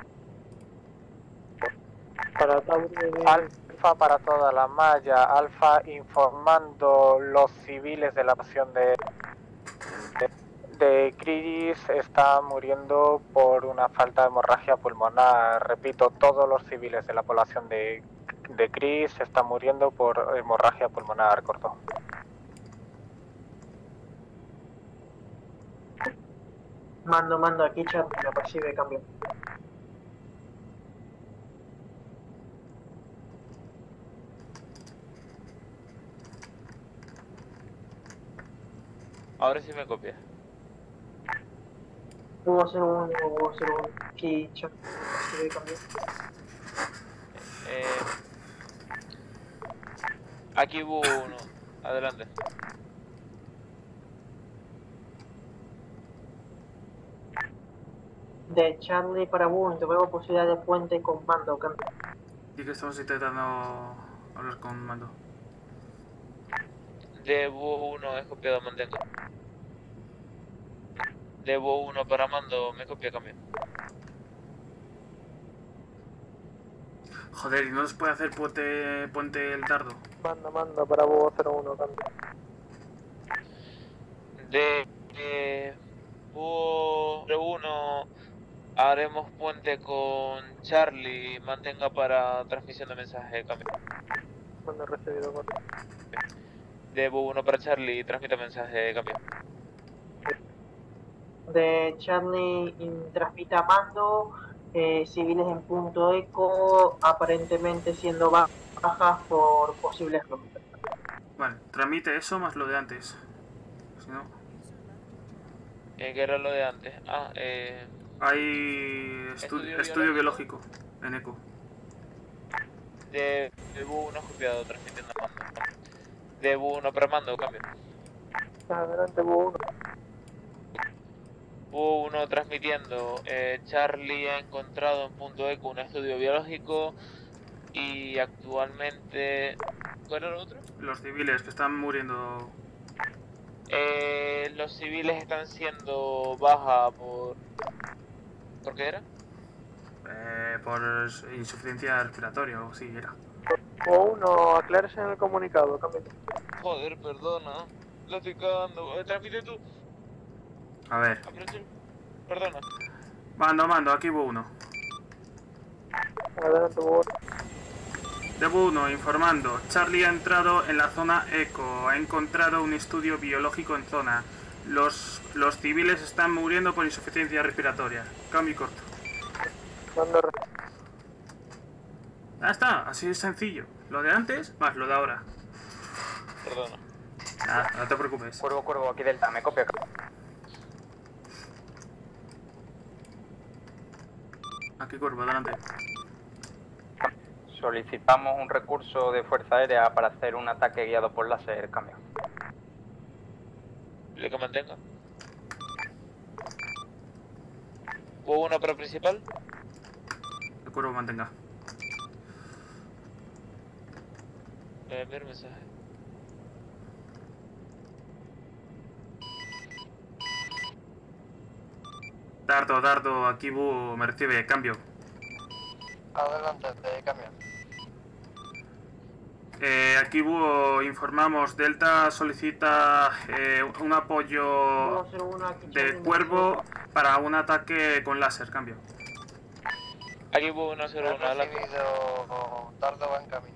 Speaker 1: Para Tauro
Speaker 6: Alfa para toda la malla, Alfa informando los civiles de la nación de Chris está muriendo por una falta de hemorragia pulmonar. Repito, todos los civiles de la población de Chris están muriendo por hemorragia pulmonar, corto. Mando, aquí chat, me percibe, cambio.
Speaker 4: Ahora sí me copia.
Speaker 6: Hubo 01, hubo 01. Aquí, chat. Se ve cambiar.
Speaker 4: Aquí hubo uno. Adelante.
Speaker 6: De Charlie para Boone, te veo posibilidad de puente con mando, cambio.
Speaker 3: Y que estamos intentando hablar con mando.
Speaker 4: Debo 1, he copiado, mantengo. Debo 1 para mando, me copia, cambio.
Speaker 3: Joder, ¿y no nos puede hacer puente el dardo?
Speaker 1: Manda para Bobo 01, cambio.
Speaker 4: Búho 1, haremos puente con Charlie, mantenga para transmisión de mensaje, cambio.
Speaker 1: Mando recibido, corto.
Speaker 4: Debo 1 para Charlie, transmita mensaje, cambio.
Speaker 6: De Charlie transmita mando, civiles en punto eco, aparentemente siendo bajas por posibles rompes.
Speaker 3: Vale, transmite eso más lo de antes. Si no...
Speaker 4: ¿Qué era lo de antes?
Speaker 3: Hay estudio biológico en eco.
Speaker 4: Debo 1 copiado, transmitiendo mando. Debo 1 para mando, cambio.
Speaker 1: Adelante, Bobo 1.
Speaker 4: Hubo uno transmitiendo. Charlie ha encontrado en punto eco un estudio biológico y actualmente... ¿Cuál era el otro?
Speaker 3: Los civiles que están muriendo.
Speaker 4: Los civiles están siendo baja por... ¿Por qué era?
Speaker 3: Por insuficiencia respiratoria o sí, era.
Speaker 1: Bobo 1, aclárese en el comunicado, cambio.
Speaker 4: Joder, perdona. Lo estoy cagando. Transmite tú.
Speaker 3: A ver.
Speaker 4: Perdona.
Speaker 3: Mando, aquí hubo uno.
Speaker 1: Adelante, Bobo.
Speaker 3: Debo 1, informando. Charlie ha entrado en la zona eco. Ha encontrado un estudio biológico en zona. Los civiles están muriendo por insuficiencia respiratoria. Cambio y corto. Ya está, así es sencillo. Lo de antes más lo de ahora.
Speaker 4: Perdona.
Speaker 3: Nada, no te preocupes.
Speaker 8: Cuervo, aquí Delta, me copia.
Speaker 3: Aquí Cuervo, adelante.
Speaker 8: Solicitamos un recurso de fuerza aérea para hacer un ataque guiado por láser, cambio.
Speaker 4: ¿Le que mantenga? ¿Hubo una para principal?
Speaker 3: El Cuervo mantenga.
Speaker 4: Enviar mensaje.
Speaker 3: Dardo, aquí Bu me recibe, cambio.
Speaker 7: Adelante, te cambio.
Speaker 3: Aquí Bu informamos, Delta solicita un apoyo de Cuervo para un ataque con láser, cambio.
Speaker 4: Aquí hubo 101, adelante.
Speaker 7: Dardo va en camino.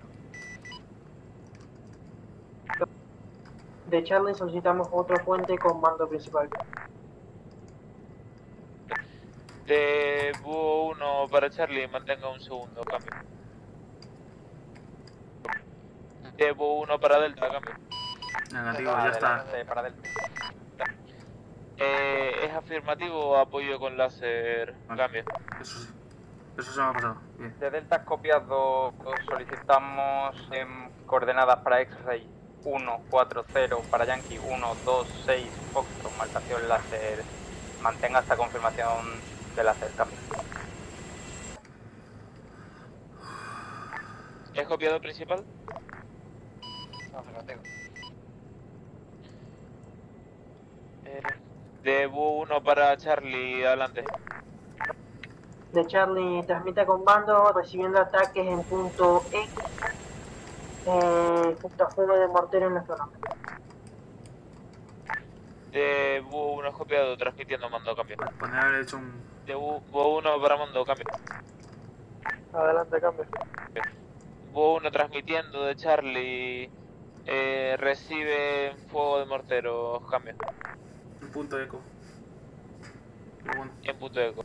Speaker 6: De Charlie solicitamos otro puente con mando principal.
Speaker 4: De Búho 1 para Charlie, mantenga un segundo, cambio. De Búho 1 para Delta, cambio.
Speaker 3: Negativo, ya está.
Speaker 8: Para Delta.
Speaker 4: Es afirmativo, apoyo con láser,
Speaker 3: Vale.
Speaker 4: cambio.
Speaker 3: Eso se me ha pasado. Bien.
Speaker 8: De Delta copiado, solicitamos coordenadas para X-Ray 140 para Yankee 126 Foxtrot, marcación láser. Mantenga esta confirmación de láser, cambio.
Speaker 4: ¿Es copiado principal?
Speaker 7: Afirmativo.
Speaker 4: De Búho 1 para Charlie, adelante.
Speaker 6: De Charlie transmite con mando, recibiendo ataques en punto E. Junto a fuego de mortero en la zona.
Speaker 4: De Búho 1 copiado, transmitiendo mando, cambio.
Speaker 3: Podría haber hecho un...
Speaker 4: De Búho 1 para mando, cambio.
Speaker 1: Adelante, cambio.
Speaker 4: Búho 1 transmitiendo de Charlie, recibe fuego de mortero, cambio.
Speaker 3: un punto eco. Pero bueno.
Speaker 4: En punto eco.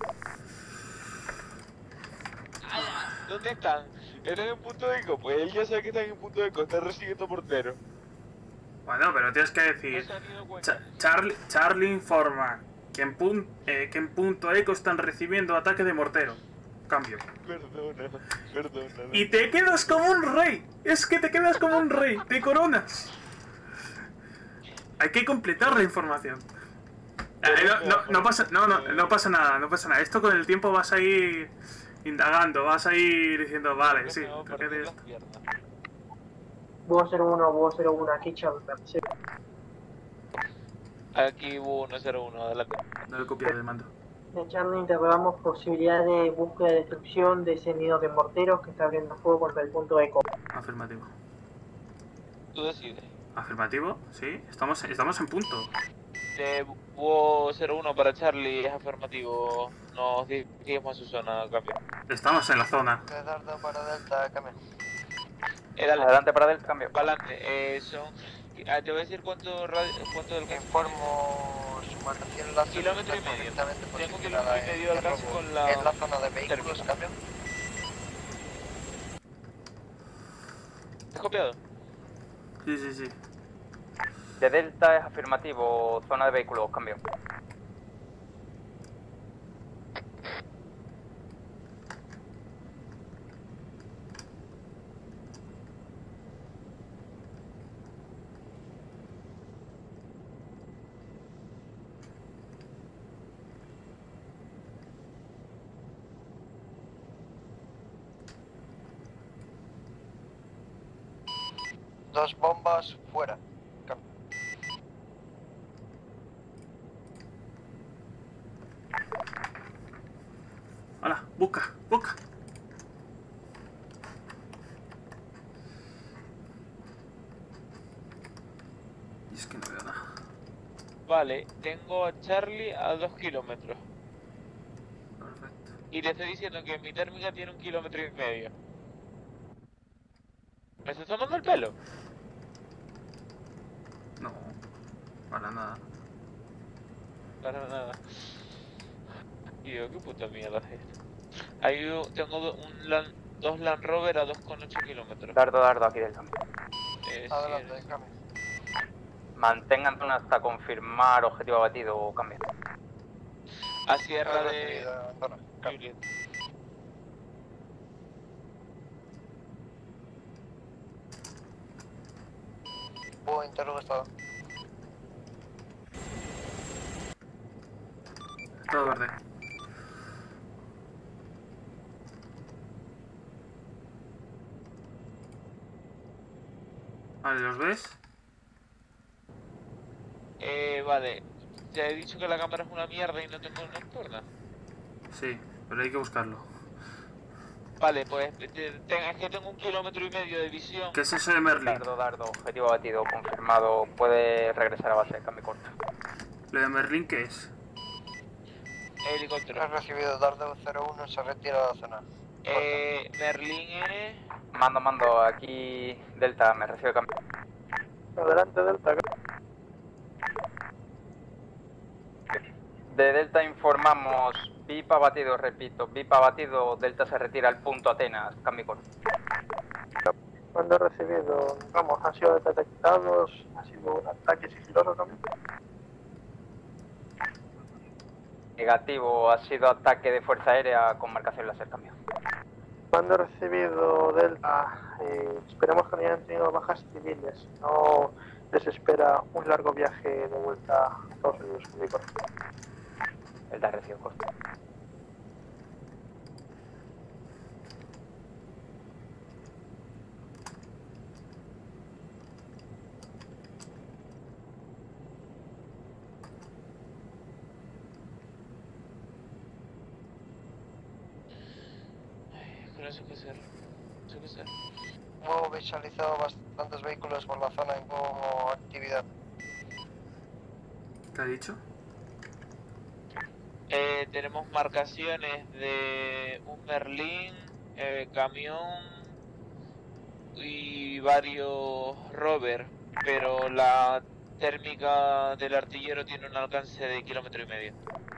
Speaker 4: ¿Dónde están? ¿Están en punto eco? Pues él ya sabe que están en punto eco, está recibiendo mortero.
Speaker 3: Bueno, pero tienes que decir... Charlie informa. que en punto eco están recibiendo ataque de mortero. Cambio.
Speaker 4: Perdona.
Speaker 3: Y te quedas como un rey. Es que te quedas como un rey. Te coronas. Hay que completar la información. No pasa nada. Esto con el tiempo vas a ir indagando, vas a ir diciendo, vale, sí.
Speaker 6: Búho 01, Búho 01, aquí Chamber. Sí.
Speaker 4: Aquí hubo 101, adelante.
Speaker 3: Dale copia de mando.
Speaker 6: De Charlie interrogamos posibilidad de búsqueda de destrucción de ese nido de morteros que está abriendo fuego contra el punto eco.
Speaker 3: Afirmativo.
Speaker 4: Tú decides.
Speaker 3: Afirmativo, sí. Estamos en punto.
Speaker 4: De Búho 01 para Charlie es afirmativo. Nos dirigimos a su zona, cambio.
Speaker 3: Estamos en la zona.
Speaker 7: De Dardo para Delta, cambio.
Speaker 4: Dale.
Speaker 8: Adelante para Delta, cambio.
Speaker 4: Para adelante. Te voy a decir cuánto del alcance.
Speaker 7: Informo su marcación láser.
Speaker 4: Kilómetro y medio. Tengo un kilómetro y medio de alcance con la...
Speaker 7: En la zona de vehículos, cambio.
Speaker 4: ¿Has copiado?
Speaker 3: Sí.
Speaker 8: De Delta es afirmativo, zona de vehículos, cambio.
Speaker 7: Dos bombas fuera.
Speaker 3: Hola, busca. Y es que no veo nada.
Speaker 4: Vale, tengo a Charlie a 2 kilómetros.
Speaker 3: Perfecto.
Speaker 4: Y le estoy diciendo que mi térmica tiene 1,5 kilómetros. ¿Me estás tomando el pelo?
Speaker 3: No, para nada.
Speaker 4: Para nada. Y yo, qué puta mierda es esto. Tengo dos Land Rover a 2,8 kilómetros.
Speaker 8: Dardo, aquí del cambio.
Speaker 7: Adelante, cambio.
Speaker 8: Mantengan zona hasta confirmar objetivo abatido o cambio.
Speaker 4: A sierra de...
Speaker 7: Zona,
Speaker 4: Juliet.
Speaker 7: Búho interrogo estado.
Speaker 3: Todo verde. Vale, ¿los ves?
Speaker 4: Vale. Ya he dicho que la cámara es una mierda y no tengo nocturna.
Speaker 3: Sí, pero hay que buscarlo.
Speaker 4: Vale, pues es que tengo 1,5 kilómetros de visión.
Speaker 3: ¿Qué es eso de Merlin?
Speaker 8: Dardo, objetivo abatido, confirmado. Puede regresar a base, cambio corto.
Speaker 3: ¿Lo de Merlin qué es?
Speaker 4: Helicóptero.
Speaker 7: Has recibido Dardo 01, se retira a la zona.
Speaker 4: Merlin es...
Speaker 8: Mando, aquí Delta, me recibe cambio.
Speaker 1: Adelante, Delta.
Speaker 8: De Delta informamos, VIP abatido, repito, VIP abatido, Delta se retira al punto Atenas, cambio corto.
Speaker 1: Cuando he recibido, vamos, han sido detectados, ha sido un ataque sigiloso también.
Speaker 8: Negativo, ha sido ataque de fuerza aérea con marcación láser, cambio.
Speaker 1: Cuando he recibido Delta, esperemos que no hayan tenido bajas civiles, no les espera un largo viaje de vuelta a Estados Unidos.
Speaker 8: Delta recibe corto.
Speaker 4: Eso que ser.
Speaker 7: Hemos visualizado bastantes vehículos por la zona en como actividad.
Speaker 3: ¿Qué ha dicho?
Speaker 4: Tenemos marcaciones de un Merlin, camión y varios Rover, pero la térmica del artillero tiene un alcance de 1,5 kilómetros.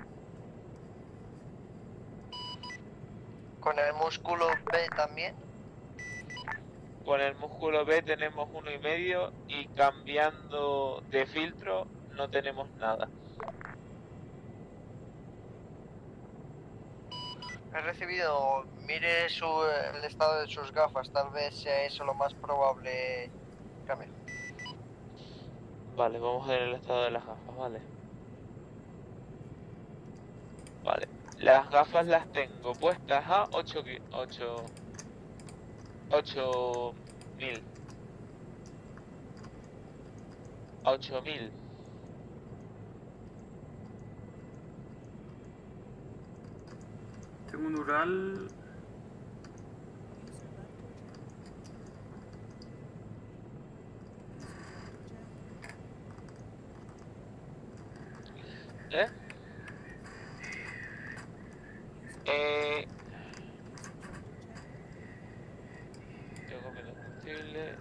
Speaker 7: ¿Con el músculo B también?
Speaker 4: Con el músculo B tenemos 1,5 y cambiando de filtro no tenemos nada.
Speaker 7: He recibido. Mire el estado de sus gafas, tal vez sea eso lo más probable. Cambio.
Speaker 4: Vale, vamos a ver el estado de las gafas, vale. Vale, las gafas las tengo puestas a 8.000. 8.000.
Speaker 3: Tengo un Ural.
Speaker 4: ¿Eh? Tengo menos combustible.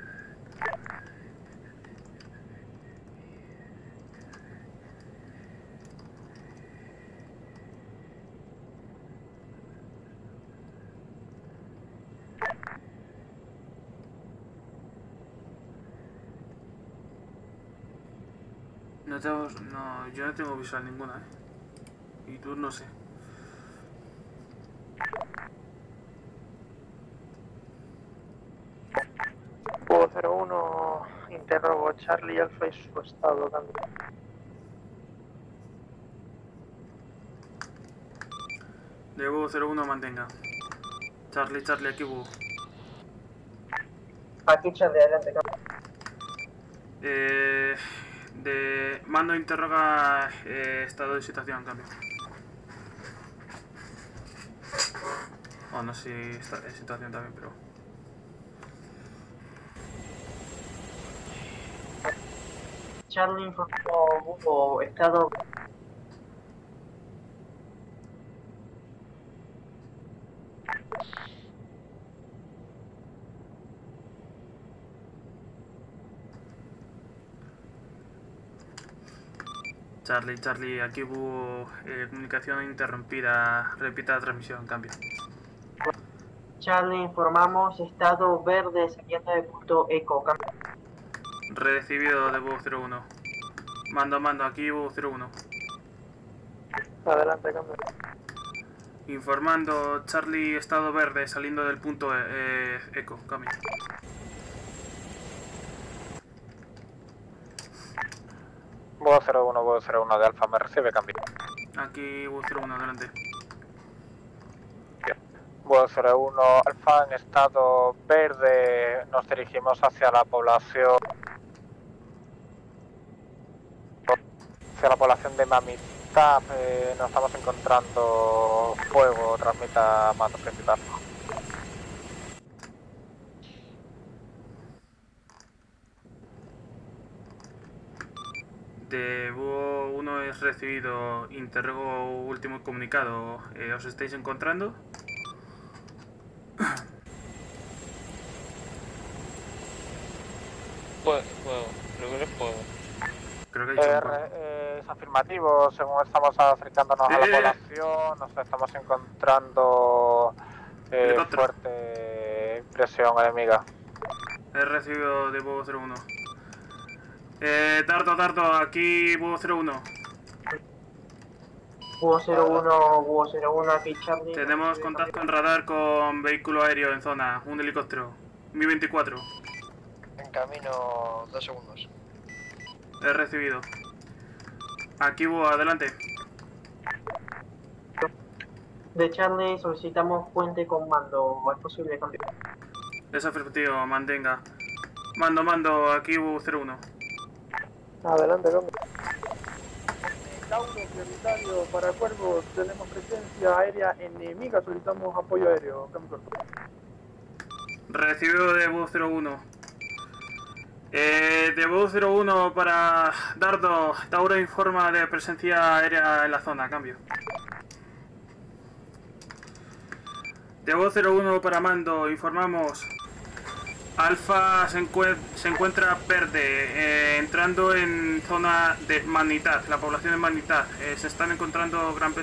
Speaker 3: No tengo, no, yo no tengo visual ninguna, Y tú no sé.
Speaker 1: Hugo 01, interrogo Charlie Alfa y su estado también.
Speaker 3: De Hugo 01 mantenga. Charlie, aquí Hugo.
Speaker 6: Aquí Charlie, adelante,
Speaker 3: De mando interroga estado de situación, cambio. No sé si está en situación también, pero...
Speaker 6: Charlie informó Hugo, estado...
Speaker 3: Charlie, aquí hubo comunicación interrumpida. Repita la transmisión, cambio.
Speaker 6: Charlie, informamos estado verde saliendo de punto eco.
Speaker 3: Recibido de Búho 01. Mando, aquí Búho 01.
Speaker 1: Adelante, cambio.
Speaker 3: Informando, Charlie, estado verde saliendo del punto eco, cambio.
Speaker 8: Búho 01 de Alfa, me recibe, cambio.
Speaker 3: Aquí Búho 01, adelante.
Speaker 8: Búho 01 Alfa, en estado verde, nos dirigimos hacia la población de Mamitap, nos estamos encontrando fuego, transmita mando principal.
Speaker 3: De Búho 1 es recibido, interrogo último comunicado, ¿os estáis encontrando?
Speaker 4: Fuego, creo que es fuego.
Speaker 3: Creo que he dicho
Speaker 8: Es afirmativo, según estamos acercándonos a la población, nos estamos encontrando fuerte presión enemiga.
Speaker 3: He recibido de Búho 01. Dardo, aquí Búho 01.
Speaker 6: Búho 01, aquí Charlie.
Speaker 3: Tenemos contacto en radar con vehículo aéreo en zona, un helicóptero. Mi-24.
Speaker 7: En camino, 2 segundos.
Speaker 3: He recibido. Aquí Búho, adelante.
Speaker 6: De Charlie solicitamos puente con mando, ¿es posible cambio?
Speaker 3: Es afirmativo, mantenga. Mando, aquí Búho 01.
Speaker 1: Adelante, cambio.
Speaker 9: Tauro prioritario para Cuervos, tenemos presencia aérea enemiga, solicitamos apoyo aéreo, cambio corto.
Speaker 3: Recibido de Búho 01. De Búho 01 para Dardo, Tauro informa de presencia aérea en la zona, cambio. De Búho 01 para Mando, informamos. Alfa se encuentra verde, entrando en zona de Magnitad, la población de Magnitad. Se están encontrando gran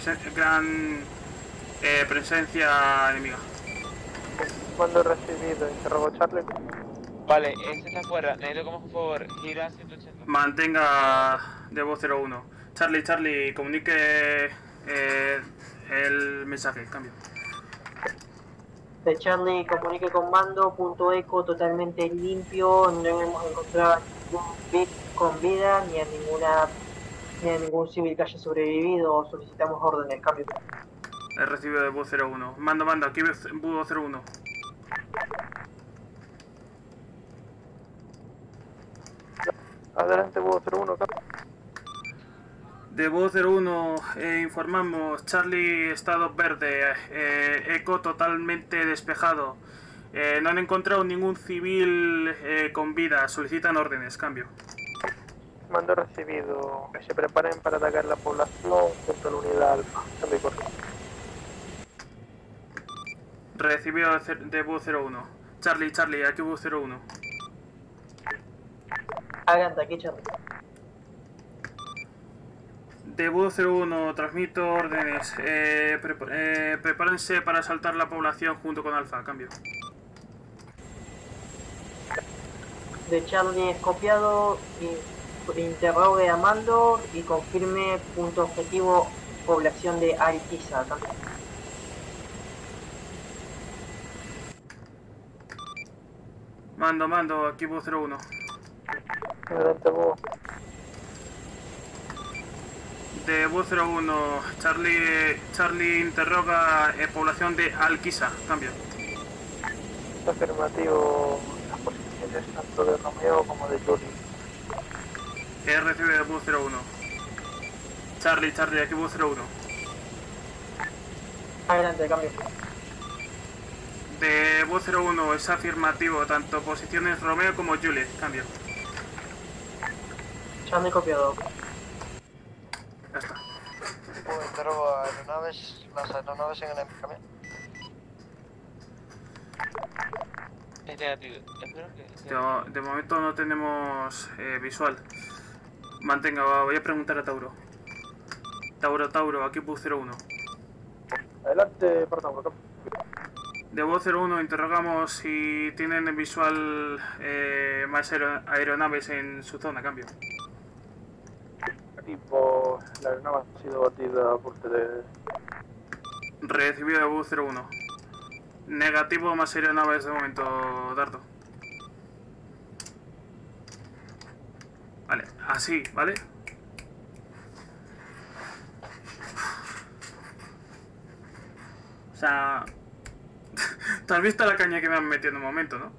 Speaker 3: presencia enemiga.
Speaker 1: Mando recibido, interrogo Charlie.
Speaker 4: Vale, este está afuera, necesito como por favor, gira a 180.
Speaker 3: Mantenga de Búho 01. Charlie, comunique el mensaje, cambio.
Speaker 6: De Charlie, comunique con mando, punto eco totalmente limpio, no hemos encontrado ningún bit con vida, ni a ningún civil que haya sobrevivido, solicitamos órdenes, cambio.
Speaker 3: He recibido de Búho 01. Mando, aquí Búho 01.
Speaker 1: Adelante, Búho 01, cambio.
Speaker 3: De Búho 01 informamos, Charlie, estado verde, eco totalmente despejado. No han encontrado ningún civil con vida, solicitan órdenes, cambio.
Speaker 1: Mando recibido. Que se preparen para atacar la población junto a la unidad alfa. Cambio y corto.
Speaker 3: Recibido de Búho 01. Charlie, aquí Búho 01.
Speaker 6: Adelante, aquí Charlie.
Speaker 3: De Búho 01, transmito órdenes. Prepárense para asaltar la población junto con Alfa, cambio.
Speaker 6: De Charlie es copiado, interrogue a mando y confirme punto objetivo población de Ariquiza, cambio.
Speaker 3: Mando, aquí Búho 01.
Speaker 1: Adelante, Búho.
Speaker 3: De Búho 01, Charlie interroga población de Alquiza, cambio.
Speaker 1: Afirmativo. Las posiciones tanto de Romeo como de Julie.
Speaker 3: He recibido de Búho 01. Charlie, aquí Búho 01.
Speaker 6: Adelante, cambio.
Speaker 3: De Búho 01 es afirmativo, tanto posiciones Romeo como Juliet, cambio.
Speaker 6: Charlie copiado.
Speaker 3: Ya está.
Speaker 7: Interrogo a aeronaves, las aeronaves en el camión.
Speaker 4: Es negativo. Espero que...
Speaker 3: De momento no tenemos visual. Mantenga, voy a preguntar a Tauro. Tauro, aquí Búho 01.
Speaker 9: Adelante, para Tauro.
Speaker 3: De Búho 01 interrogamos si tienen en visual más aeronaves en su zona, cambio.
Speaker 9: Equipo, la aeronave ha sido batida por ustedes.
Speaker 3: Recibido de Búho 01. Negativo, más aeronaves de momento, Dardo. Vale, así, ¿vale? O sea... ¿Te has visto la caña que me han metido en un momento, no?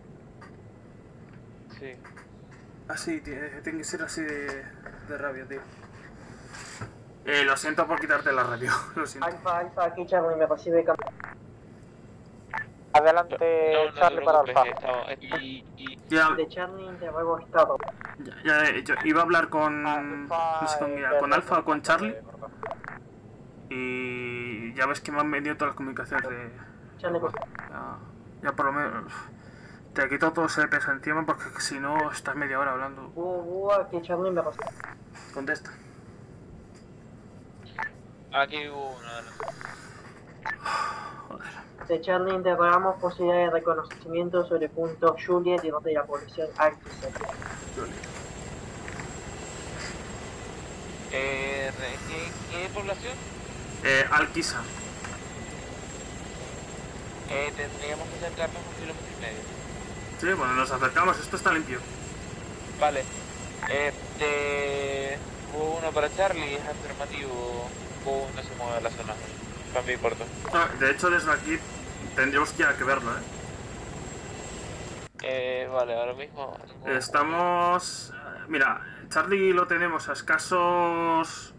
Speaker 4: Sí.
Speaker 3: Así, tiene que ser así de rabia, tío. Lo siento por quitarte la radio, lo siento.
Speaker 6: Alfa, aquí Charlie, me recibe cambio.
Speaker 5: Adelante,
Speaker 4: No
Speaker 5: Charlie
Speaker 4: te
Speaker 5: para
Speaker 4: preocupes,
Speaker 5: Alfa.
Speaker 3: Ya,
Speaker 6: De Charlie interrogo estado.
Speaker 3: yo iba a hablar con... no sé con Alfa o con Charlie. Y ya ves que me han venido todas las comunicaciones de...
Speaker 6: Charlie,
Speaker 3: Ya por lo menos... Te quito todo ese peso encima porque si no estás media hora hablando.
Speaker 6: aquí Charlie me recibe.
Speaker 3: Contesta.
Speaker 4: Aquí hubo uno.
Speaker 6: De Charlie interrogamos posibilidades de reconocimiento sobre punto Juliet y donde la población Arquiza.
Speaker 4: ¿Qué población?
Speaker 3: Alquiza.
Speaker 4: Tendríamos que acercarnos 1,5 kilómetros.
Speaker 3: Sí, bueno, nos acercamos, esto está limpio.
Speaker 4: Vale. Hubo uno para Charlie, es afirmativo. Hubo uno se mueve a la zona. Cambio y corto.
Speaker 3: De hecho, desde aquí tendríamos ya que verlo,
Speaker 4: Vale, ahora mismo...
Speaker 3: Estamos... Mira, Charlie lo tenemos a escasos...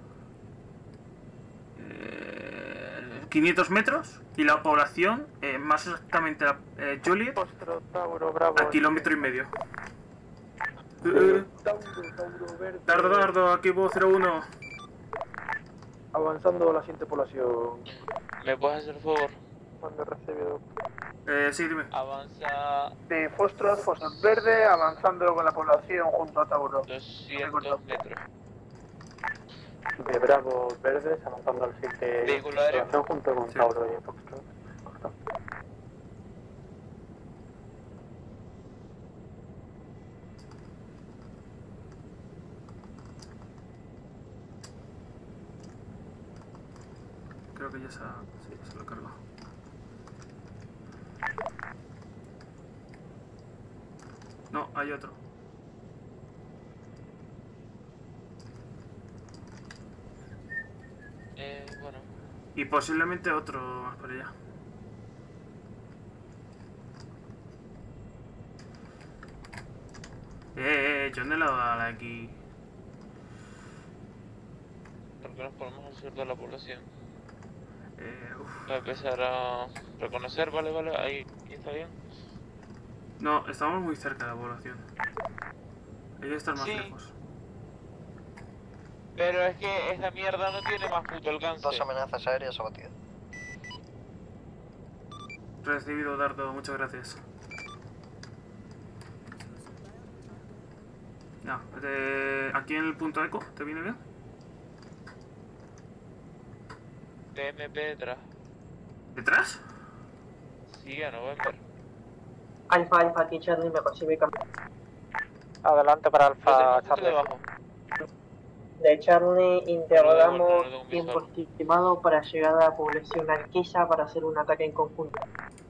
Speaker 3: 500 metros y la población, más exactamente Juliet, a kilómetro y medio. Dardo, aquí Búho 01.
Speaker 9: Avanzando a la siguiente población.
Speaker 4: ¿Me puedes hacer un favor?
Speaker 1: Cuando recibido.
Speaker 3: Sí, dime.
Speaker 4: Avanza...
Speaker 1: De Fostros verde, avanzando con la población junto a Tauro.
Speaker 4: 200 metros.
Speaker 10: De Bravo verdes, avanzando al siguiente
Speaker 4: Vehículo aéreo.
Speaker 10: población junto con Tauro y Foxtrot.
Speaker 3: Creo que que ya se lo carga. No, hay otro.
Speaker 4: Bueno.
Speaker 3: Y posiblemente otro más por allá. Yo no le he dado a la aquí.
Speaker 4: Porque nos ponemos al sur de la población. Voy a empezar a reconocer, vale, ahí está bien.
Speaker 3: No, estamos muy cerca de la población. Hay que estar más lejos.
Speaker 4: Pero es que esta mierda no tiene más puto alcance.
Speaker 7: 2 amenazas aéreas abatidas.
Speaker 3: Recibido, Dardo, muchas gracias. No, aquí en el punto eco, ¿te viene bien?
Speaker 4: TMP detrás.
Speaker 3: ¿Detrás?
Speaker 4: Sí, a November.
Speaker 6: Alfa, aquí Charlie me percibe camino.
Speaker 8: Adelante para Alfa, Charlie.
Speaker 6: De Charlie interrogamos tiempo estimado para llegar a la población Alquilla para hacer un ataque en conjunto.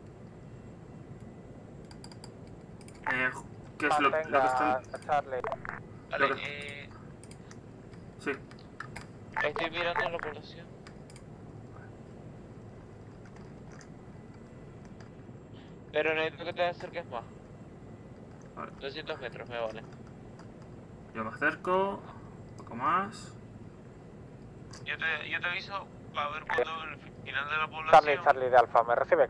Speaker 3: ¿Qué es lo que están...?
Speaker 8: Charlie.
Speaker 4: Vale,
Speaker 3: Sí.
Speaker 4: Estoy mirando la población. Pero necesito que te acerques más.
Speaker 3: Vale.
Speaker 4: 200 metros me vale.
Speaker 3: Yo me acerco, un poco más.
Speaker 4: Yo te aviso para ver cuando el final de la población.
Speaker 8: Charlie de Alfa, ¿me recibe?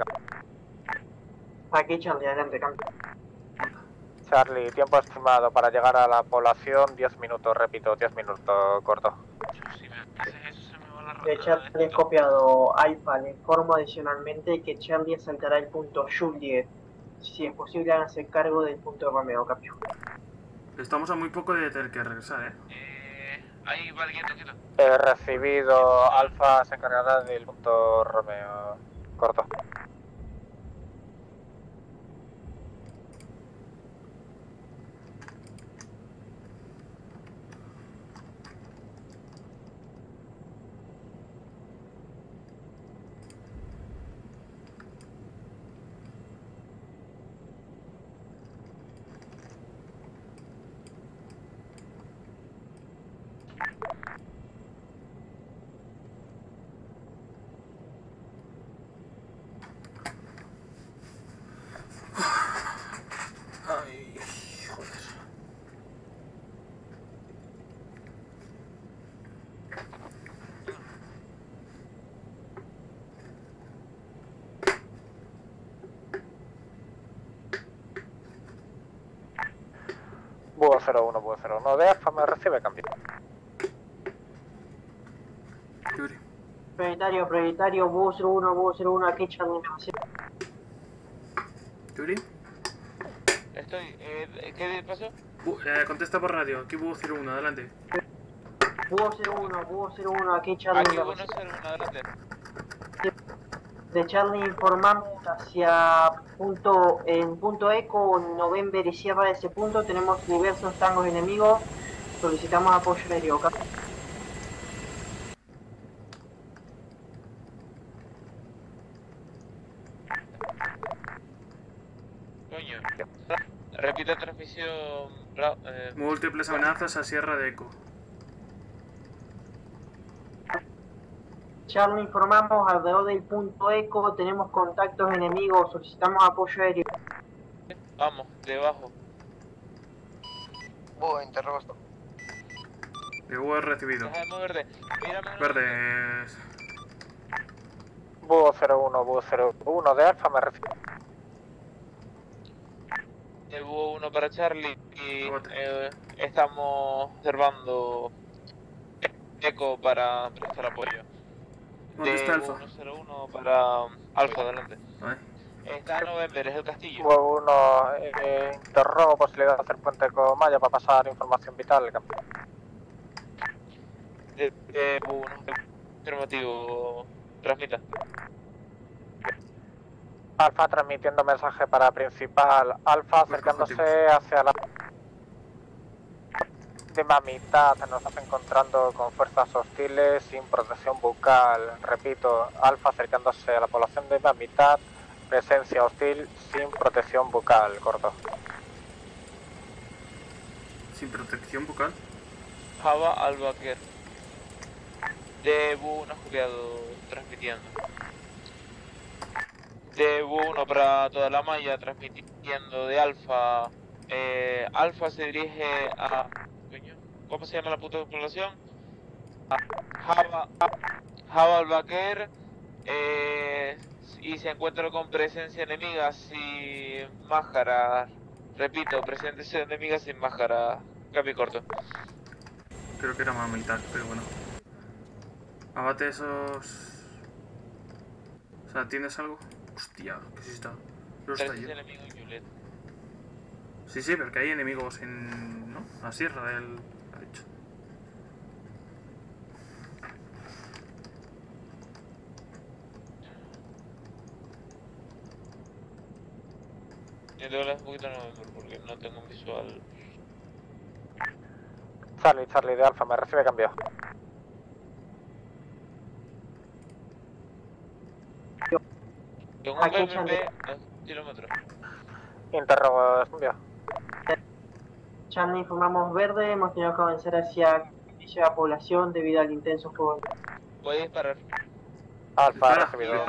Speaker 6: Aquí Charlie, adelante, cambio.
Speaker 8: Charlie, tiempo estimado para llegar a la población, 10 minutos, repito, 10 minutos, corto.
Speaker 4: Si me haces eso se me va la
Speaker 6: De Charlie es copiado Alfa, le informo adicionalmente que Charlie asaltará el punto Juliet. Si es posible, háganse cargo del punto Romeo, cambio.
Speaker 3: Estamos a muy poco de tener que regresar,
Speaker 4: Ahí, vale, quieto.
Speaker 8: He recibido, Alfa se encargará del punto Romeo, corto.
Speaker 3: Ay, joder.
Speaker 8: Búho 01 de Alfa, ¿me recibe? Cambio.
Speaker 6: Prioritario, Búho 01, aquí Charlie me recibe.
Speaker 3: ¿Yuri?
Speaker 4: Estoy, ¿qué pasó?
Speaker 3: Contesta por radio, aquí Búho 01, adelante.
Speaker 6: Búho 01, aquí Charlie
Speaker 4: Aquí
Speaker 6: me
Speaker 4: bueno
Speaker 6: recibe.
Speaker 4: 01, adelante.
Speaker 6: De Charlie informamos hacia punto eco, November y Sierra de ese punto. Tenemos diversos tangos enemigos. Solicitamos apoyo aéreo.
Speaker 4: Coño. Repite transmisión.
Speaker 3: Múltiples amenazas a Sierra de Eco.
Speaker 6: Charlie informamos alrededor del punto eco. Tenemos contactos enemigos. Solicitamos apoyo aéreo.
Speaker 4: Vamos, debajo.
Speaker 7: Búho, interrogo.
Speaker 3: De Búho recibido.
Speaker 4: Deja de moverte. Mírame.
Speaker 3: Verdes.
Speaker 8: Búho 01 de Alfa, ¿me recibe?
Speaker 4: De Búho 1 para Charlie y estamos observando eco para prestar apoyo.
Speaker 3: ¿Dónde está Alfa?
Speaker 4: 101 para Alfa, adelante. Está November, es el castillo.
Speaker 8: Búho 1, interrogo posibilidad de hacer puente con Maya para pasar información vital.
Speaker 4: De Búho 1, afirmativo, transmita.
Speaker 8: Alfa transmitiendo mensaje para principal. Alfa acercándose hacia la...
Speaker 14: Lima mitad, nos estamos encontrando con fuerzas hostiles sin protección bucal. Repito, Alfa acercándose a la población de Lima mitad, presencia hostil sin protección bucal, corto.
Speaker 3: Sin protección bucal.
Speaker 4: Java Albaquer. Debu 1 juliado transmitiendo. Debu 1 para toda la malla transmitiendo de Alfa. Alfa se dirige a... ¿Cómo se llama la puta población? Java Albaquer. Y se encuentra con presencia enemiga sin máscara. Repito, presencia enemiga sin máscara. Cambio corto.
Speaker 3: Creo que era más militar, pero bueno. Abate esos... O sea, ¿tienes algo? Hostia, que sí está. Lo está yo.
Speaker 4: Enemigo en Juliet.
Speaker 3: Sí, sí, pero que hay enemigos en... ¿no? La sierra del... ha dicho.
Speaker 4: Yo tengo un poquito November porque no tengo un visual.
Speaker 14: Charlie de Alfa, me recibe cambio.
Speaker 4: Tengo un BMP 2 kilómetros.
Speaker 14: Interrogo, cambio.
Speaker 6: Charlie, informamos verde, hemos tenido que avanzar hacia la población debido al intenso fuego.
Speaker 4: Voy a disparar.
Speaker 14: Alfa, recibido.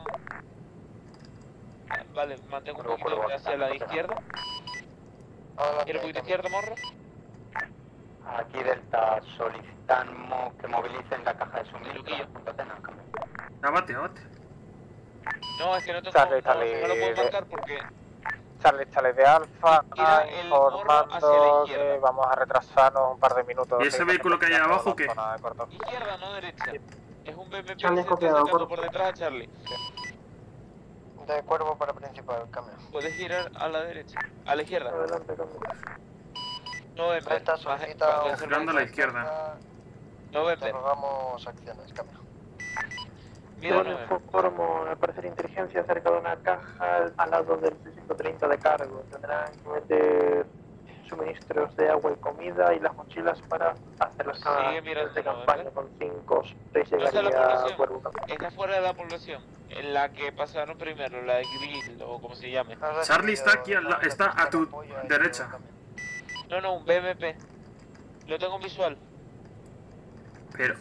Speaker 4: Vale, mantengo un poquito hacia la izquierda. ¿Quiere un poquito izquierda, morro?
Speaker 8: Aquí Delta, solicitamos que movilicen la caja de suministro.
Speaker 3: Abate.
Speaker 4: No, es que no tengo...
Speaker 14: Charlie,
Speaker 4: no lo puedo marcar porque...
Speaker 14: Charlie de Alfa,
Speaker 4: Mira el morro hacia la
Speaker 14: informando
Speaker 4: izquierda.
Speaker 14: que vamos a retrasarnos un par de minutos.
Speaker 3: ¿Y ese vehículo que hay abajo qué?
Speaker 4: Izquierda, no derecha. Es un BMP que se
Speaker 6: Charlie,
Speaker 4: está
Speaker 6: copiado,
Speaker 4: sacando
Speaker 6: por-
Speaker 4: por detrás a Charlie.
Speaker 7: De cuervo para principal, cambio.
Speaker 4: Puedes girar a la derecha. A la izquierda.
Speaker 1: Adelante, cambio.
Speaker 4: November.
Speaker 7: Esta solicita un
Speaker 3: Girando a la izquierda.
Speaker 4: November.
Speaker 7: Interrogamos acciones, cambio.
Speaker 4: Mira,
Speaker 1: Bueno,
Speaker 4: November.
Speaker 1: informo al parecer inteligencia cerca de una caja al lado del 630 de cargo. Tendrán que meter suministros de agua y comida y las mochilas para hacer las
Speaker 4: Sigue mirando,
Speaker 1: de
Speaker 4: ¿no?
Speaker 1: campaña con 5 o 6
Speaker 4: No está la
Speaker 1: llegaría
Speaker 4: población.
Speaker 1: Cuervo.
Speaker 4: Está fuera de la población. En la que pasaron primero, la de Grill o como se llame.
Speaker 3: Charlie está aquí, está a tu derecha.
Speaker 4: No, un BMP. Lo tengo en visual.
Speaker 3: Pero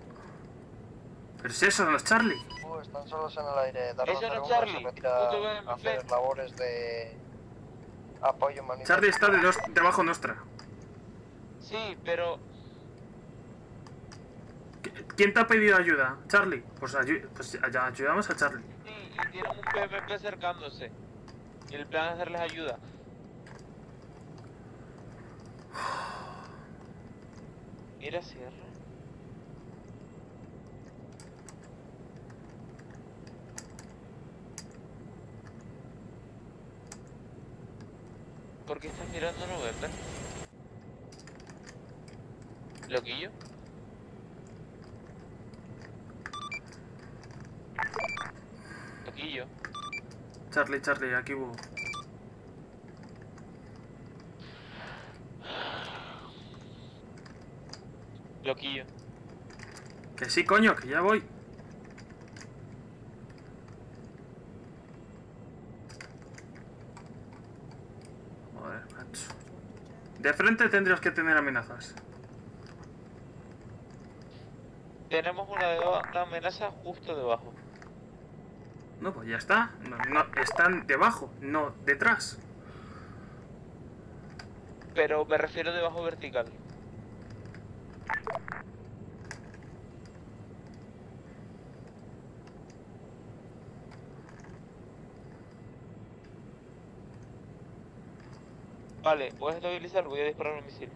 Speaker 3: si eso no es Charlie.
Speaker 7: Están solos en el aire.
Speaker 4: Eso no es Charlie.
Speaker 7: Se retira
Speaker 4: Puto BMP.
Speaker 7: a hacer labores de apoyo humanitario.
Speaker 3: Charlie está debajo nuestra.
Speaker 4: Sí, pero...
Speaker 3: ¿Quién te ha pedido ayuda? Charlie. Pues ayudamos a Charlie.
Speaker 4: Sí, y tienen un BMP acercándose. Y el plan es darles ayuda. Mira, cierra. ¿Por qué estás mirando November? ¿Loquillo? Loquillo.
Speaker 3: Charlie, aquí hubo.
Speaker 4: Loquillo.
Speaker 3: Que sí, coño, que ya voy. Joder, macho. De frente tendrías que tener amenazas.
Speaker 4: Tenemos una amenaza justo debajo.
Speaker 3: No, pues ya está. No, están debajo, no detrás.
Speaker 4: Pero me refiero debajo vertical. Vale, puedes estabilizar, voy a disparar un misil.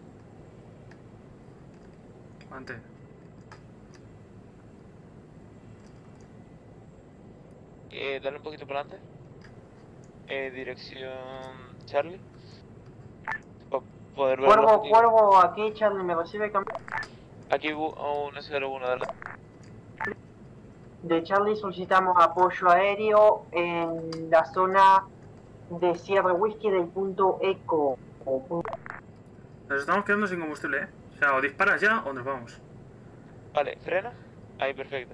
Speaker 3: Mantén.
Speaker 4: Dale un poquito para adelante. Dirección Charlie. Para poder ver los tiros.
Speaker 6: Cuervo, aquí Charlie, me recibe cambio.
Speaker 4: Aquí 101, dale.
Speaker 6: De Charlie solicitamos apoyo aéreo en la zona de Sierra Whisky del punto Eco.
Speaker 3: Nos estamos quedando sin combustible, ¿eh? O sea, o disparas ya o nos vamos.
Speaker 4: Vale, frena. Ahí, perfecto.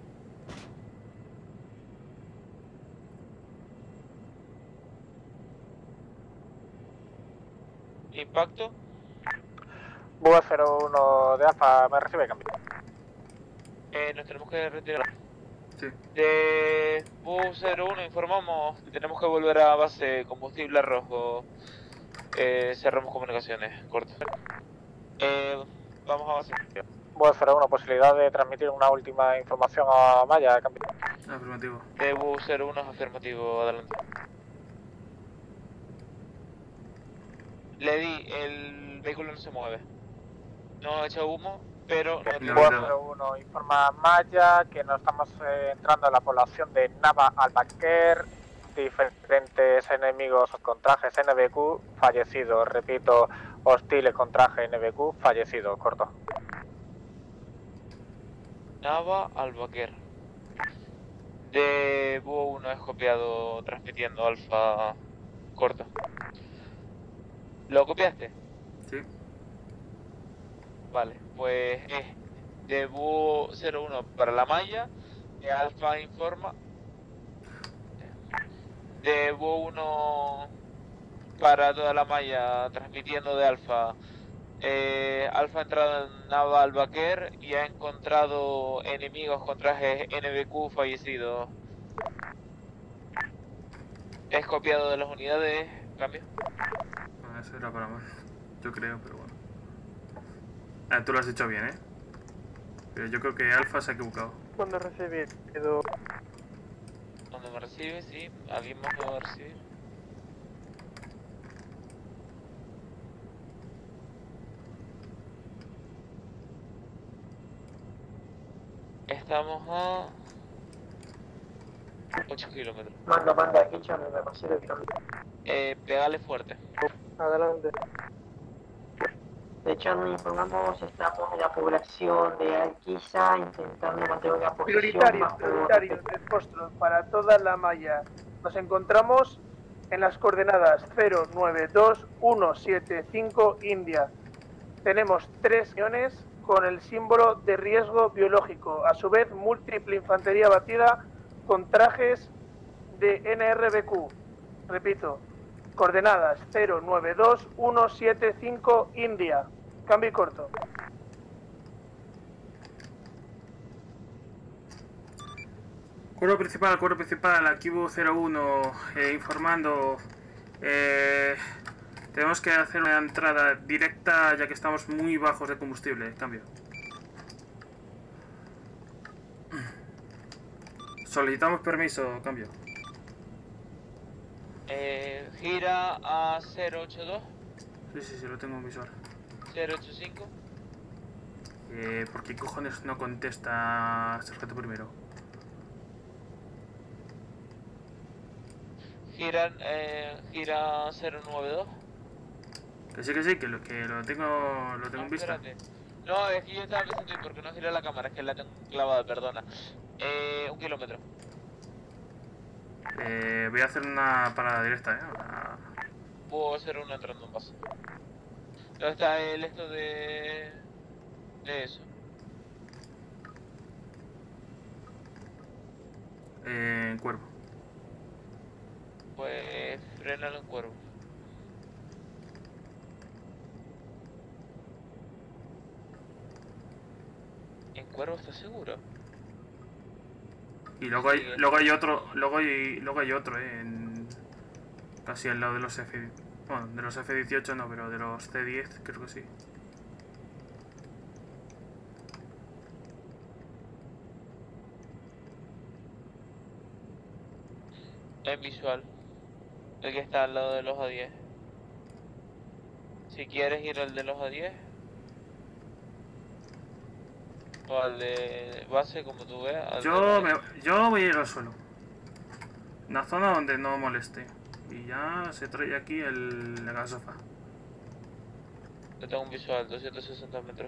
Speaker 4: Impacto.
Speaker 14: Búho 01 de Alfa, me recibe cambio.
Speaker 4: Nos tenemos que retirar.
Speaker 3: Sí.
Speaker 4: De Bu01 informamos que tenemos que volver a base combustible rojo. Cerramos comunicaciones, corto. Vamos a base.
Speaker 14: Búho 01, posibilidad de transmitir una última información a Maya, cambio.
Speaker 3: Afirmativo.
Speaker 4: De Bu01 es afirmativo, adelante. Le di, el vehículo no se mueve. No echa humo, pero no tiene
Speaker 14: Búho 01 informa a Maya que nos estamos entrando en la población de Nava Albaquer. Diferentes enemigos con trajes NBQ fallecidos. Repito, hostiles con traje NBQ fallecidos. Corto.
Speaker 4: Nava Albaquer. De Búho 1 es copiado transmitiendo alfa corto. ¿Lo copiaste?
Speaker 3: Sí.
Speaker 4: Vale, pues es de Búho 01 para la malla, de alfa informa. De Búho 1 para toda la malla transmitiendo de alfa. Alfa ha entrado en Nava Albaquer y ha encontrado enemigos con trajes NBQ fallecidos. Es copiado de las unidades. Cambio.
Speaker 3: Bueno, eso era para mal. Yo creo, pero bueno. Ah, tú lo has hecho bien, ¿eh? Pero yo creo que Alfa se ha equivocado.
Speaker 1: Cuando recibí,
Speaker 4: Cuando me recibe, sí. ¿Alguien más me va a recibir? Estamos a 8 kilómetros.
Speaker 6: Manda, aquí ya me recibe cambio.
Speaker 4: Pegale fuerte.
Speaker 1: Adelante.
Speaker 6: De hecho, nos informamos, estamos en la población de Alquiza intentando mantener una posición
Speaker 1: Prioritario de Foxtrot para toda la malla. Nos encontramos en las coordenadas 092175 India. Tenemos 3 guiones con el símbolo de riesgo biológico. A su vez, múltiple infantería batida con trajes de NRBQ. Repito, coordenadas 092175 India. Cambio y corto.
Speaker 3: Cuerpo principal, aquí Bu01 informando. Tenemos que hacer una entrada directa ya que estamos muy bajos de combustible. Cambio. Solicitamos permiso, cambio.
Speaker 4: Gira a 082.
Speaker 3: Sí, lo tengo en visual.
Speaker 4: 085.
Speaker 3: ¿Por qué cojones no contesta sargento primero?
Speaker 4: Gira 092.
Speaker 3: Que sí, que lo tengo en vista.
Speaker 4: Espérate. No, es que yo estaba pensando, ¿por qué no gira la cámara? Es que la tengo clavada, perdona. 1 kilómetro.
Speaker 3: Voy a hacer una parada directa,
Speaker 4: Puedo hacer una entrando en base. ¿Dónde está el esto de eso?
Speaker 3: En cuervo.
Speaker 4: Pues frénalo en cuervo. ¿En cuervo estás seguro?
Speaker 3: Y luego hay otro, casi al lado de los F, bueno, de los F-18 no, pero de los C-10 creo que sí.
Speaker 4: En visual. El que está al lado de los A10. Si quieres ir al de los A10 o al de base, como tú veas.
Speaker 3: Yo voy a ir al suelo. Una zona donde no moleste. Y ya se trae aquí la gasofa.
Speaker 4: Yo tengo un visual, 260 metros.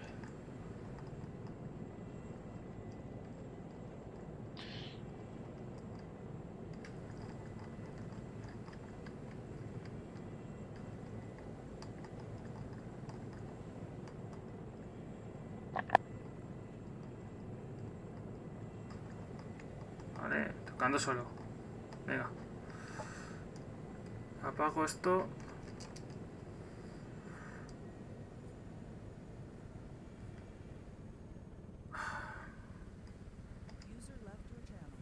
Speaker 3: tocando solo. Venga. Apago esto.
Speaker 2: User left your channel.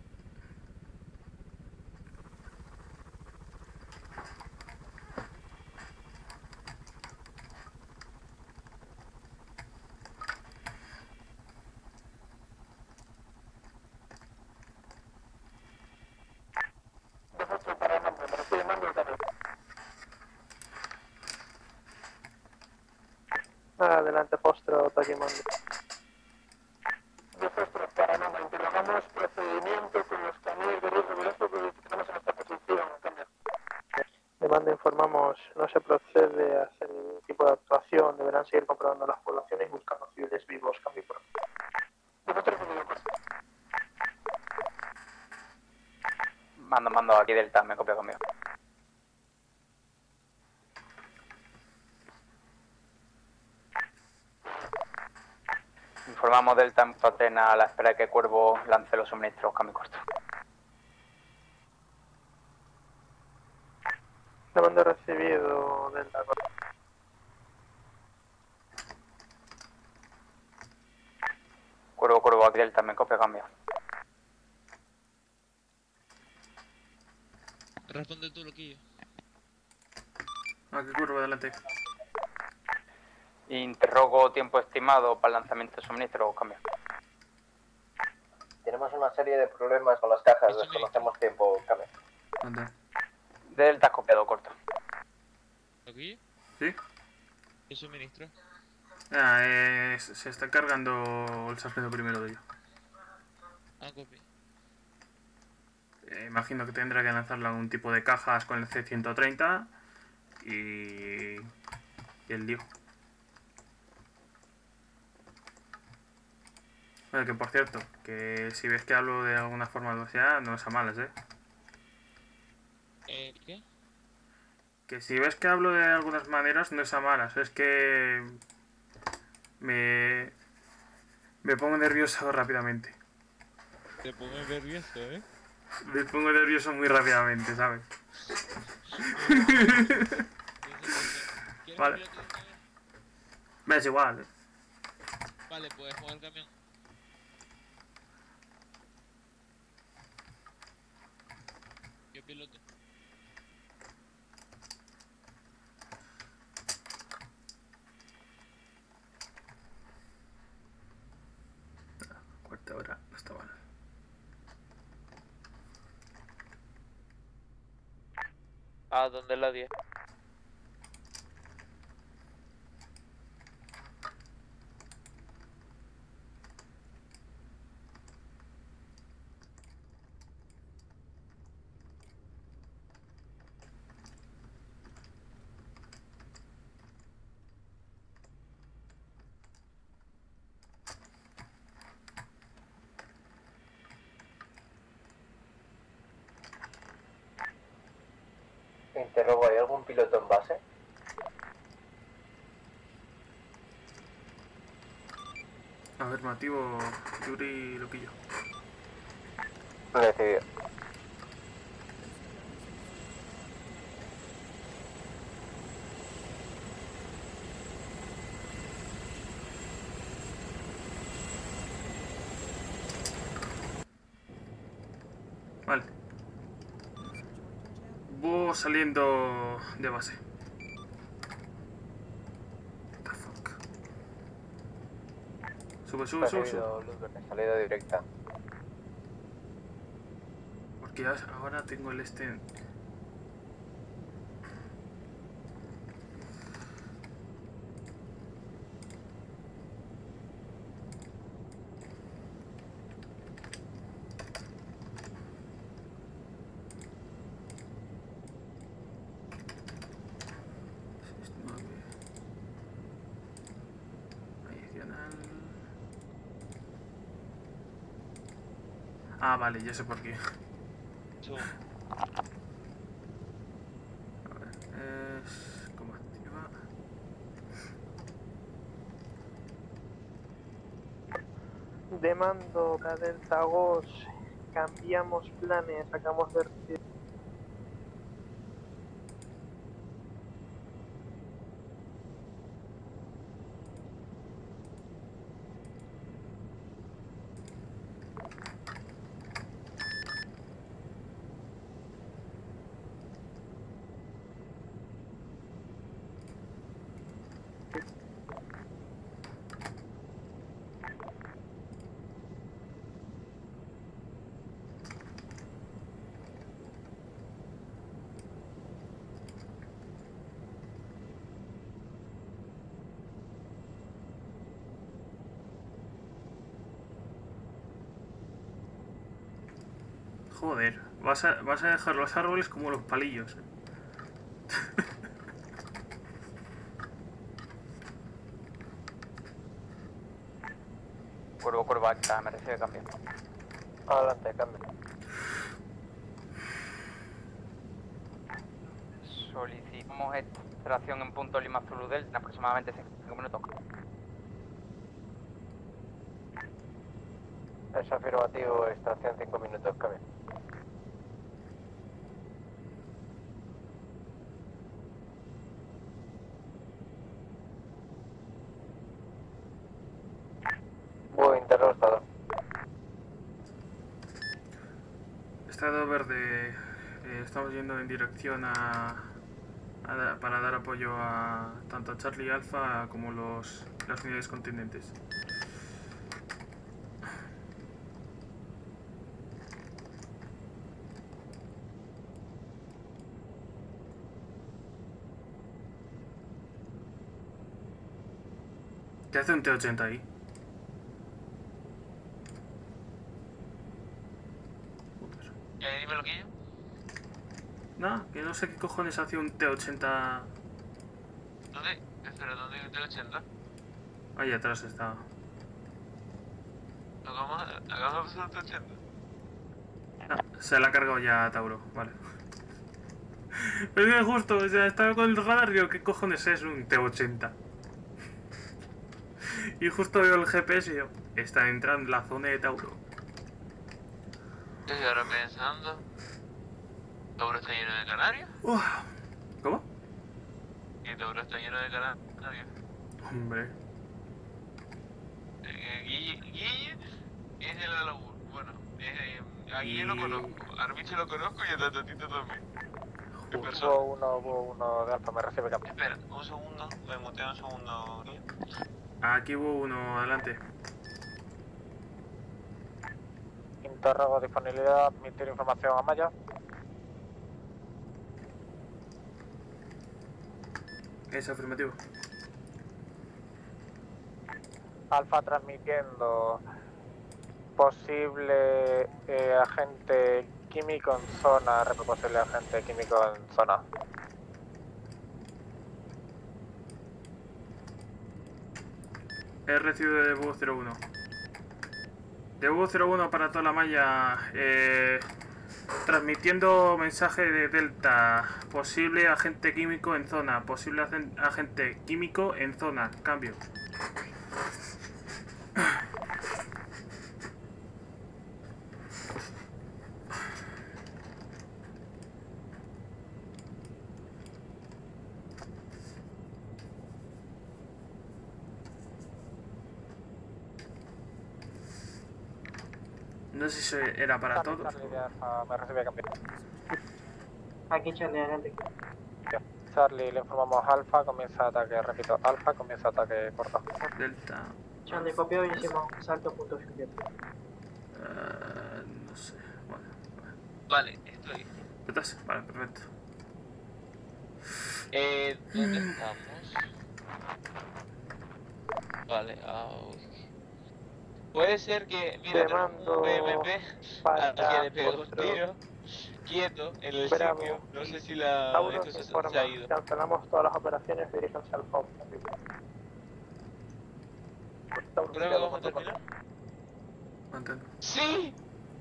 Speaker 1: Adelante, Fostro, Taquimando.
Speaker 14: Interrogamos procedimiento con los camiones de riesgo biológico que utilizamos en esta posición. Cambio.
Speaker 1: Demanda informamos, no se procede a hacer ningún tipo de actuación, deberán seguir comprobando las poblaciones y buscando civiles vivos. Cambio por
Speaker 8: Mando aquí Delta, me copio conmigo. Informamos Delta en Patena a la espera de que Cuervo lance los suministros, cambio corto.
Speaker 1: Demanda recibido, Delta.
Speaker 8: Cuervo aquí Delta, me copio cambio.
Speaker 4: Responde tú, loquillo.
Speaker 3: Aquí Cuervo, adelante.
Speaker 8: Interrogo tiempo estimado para el lanzamiento de suministros, cambio.
Speaker 7: Tenemos una serie de problemas con las cajas, desconocemos tiempo, cambio.
Speaker 3: ¿Dónde?
Speaker 8: Delta copiado corto.
Speaker 4: ¿Loquillo?
Speaker 3: ¿Sí?
Speaker 4: ¿Qué suministro?
Speaker 3: Se está cargando el sargento primero de ello.
Speaker 4: Copy.
Speaker 3: Imagino que tendrá que lanzarle algún tipo de cajas con el C-130 y el lío. Bueno, que por cierto, que si ves que hablo de alguna forma o sea, no es a malas,
Speaker 4: ¿Qué?
Speaker 3: Que si ves que hablo de algunas maneras, no es a malas, es que me pongo nervioso rápidamente.
Speaker 4: Te pongo nervioso,
Speaker 3: Me pongo nervioso muy rápidamente, ¿sabes? Vale. Me es igual,
Speaker 4: Vale, pues jugar el camión. Yo piloto.
Speaker 3: Cuarta hora, no está mal.
Speaker 4: ¿A dónde es la 10?
Speaker 7: Interrogo, ¿hay algún piloto en base?
Speaker 3: Afirmativo, Yuri Loquillo.
Speaker 14: Recibido.
Speaker 3: Vale. Voy saliendo de base. What the fuck. Sube.
Speaker 14: Recibido, luz verde, salida directa.
Speaker 3: Porque ya ahora tengo el este. Ah, vale, ya sé por qué. A ver, es como activa.
Speaker 1: Demando la Delta Ghost cambiamos planes, sacamos de...
Speaker 3: Joder, vas a dejar los árboles como los palillos.
Speaker 8: Curva acta, me recibe cambio.
Speaker 14: Adelante, cambio.
Speaker 8: Solicitamos extracción en punto Lima Zulu Delta en aproximadamente 5 minutos.
Speaker 14: Es afirmativo, estación 5 minutos, cambio. Búho interrogado.
Speaker 3: Estado verde. Estamos yendo en dirección para dar apoyo a tanto a Charlie y Alpha como las unidades contingentes. ¿Qué hace un T-80 ahí?
Speaker 4: Dime lo que yo.
Speaker 3: Nah, que no sé qué cojones hace un T-80.
Speaker 4: ¿Dónde? Espera, ¿dónde hay un T-80?
Speaker 3: Ahí atrás está.
Speaker 4: Hagamos un T-80.
Speaker 3: Ah, se la ha cargado ya Tauro, vale. Pero es que justo, o sea, estaba con el radar y digo, ¿qué cojones es un T-80? Y justo veo el GPS y yo, está entrando en la zona de Tauro.
Speaker 4: Yo estoy ahora pensando. ¿Tauro está lleno de canarios?
Speaker 3: ¿Cómo?
Speaker 4: ¿Y Tauro está lleno de canarios?
Speaker 3: Hombre.
Speaker 4: Guille es de la labor. Bueno, a Guille lo conozco, a Armiche lo conozco y a Tatatito también. ¿Qué persona?
Speaker 14: Hubo uno de Alfa, me recibe cambio.
Speaker 4: Espera, un segundo, me muteo un segundo, Guille.
Speaker 3: Aquí hubo uno, adelante.
Speaker 14: Interrogo disponibilidad, admitir información a Maya.
Speaker 3: Es afirmativo.
Speaker 14: Alfa transmitiendo posible agente químico en zona, posible agente químico en zona.
Speaker 3: He recibido de Búho 01. De Búho 01 para toda la malla. Transmitiendo mensaje de Delta. Posible agente químico en zona. Posible agente químico en zona. Cambio. No sé si era para todos.
Speaker 14: Charlie de Alfa, me recibe cambio.
Speaker 6: Aquí Charlie, adelante.
Speaker 14: Charlie, le informamos Alfa, comienza ataque, repito, Alfa, comienza ataque corto.
Speaker 3: Delta.
Speaker 6: Charlie copió y hicimos salto punto final.
Speaker 3: No sé. Bueno.
Speaker 4: Vale, estoy.
Speaker 3: ¿Estás? Vale, perfecto.
Speaker 4: ¿Dónde estamos? Vale, puede ser que, mira,
Speaker 1: Te mando
Speaker 4: un PMP al que le pegó un
Speaker 1: otro.
Speaker 4: tiro quieto en el
Speaker 1: Bravo.
Speaker 4: sitio. No sé si la
Speaker 1: Tauro,
Speaker 4: esto
Speaker 1: informa.
Speaker 4: se ha ido.
Speaker 1: Cancelamos todas las operaciones, diríjanse al FOB. Tauro,
Speaker 4: ¿Creo que vamos a terminar?
Speaker 3: Mantén.
Speaker 4: ¡Sí!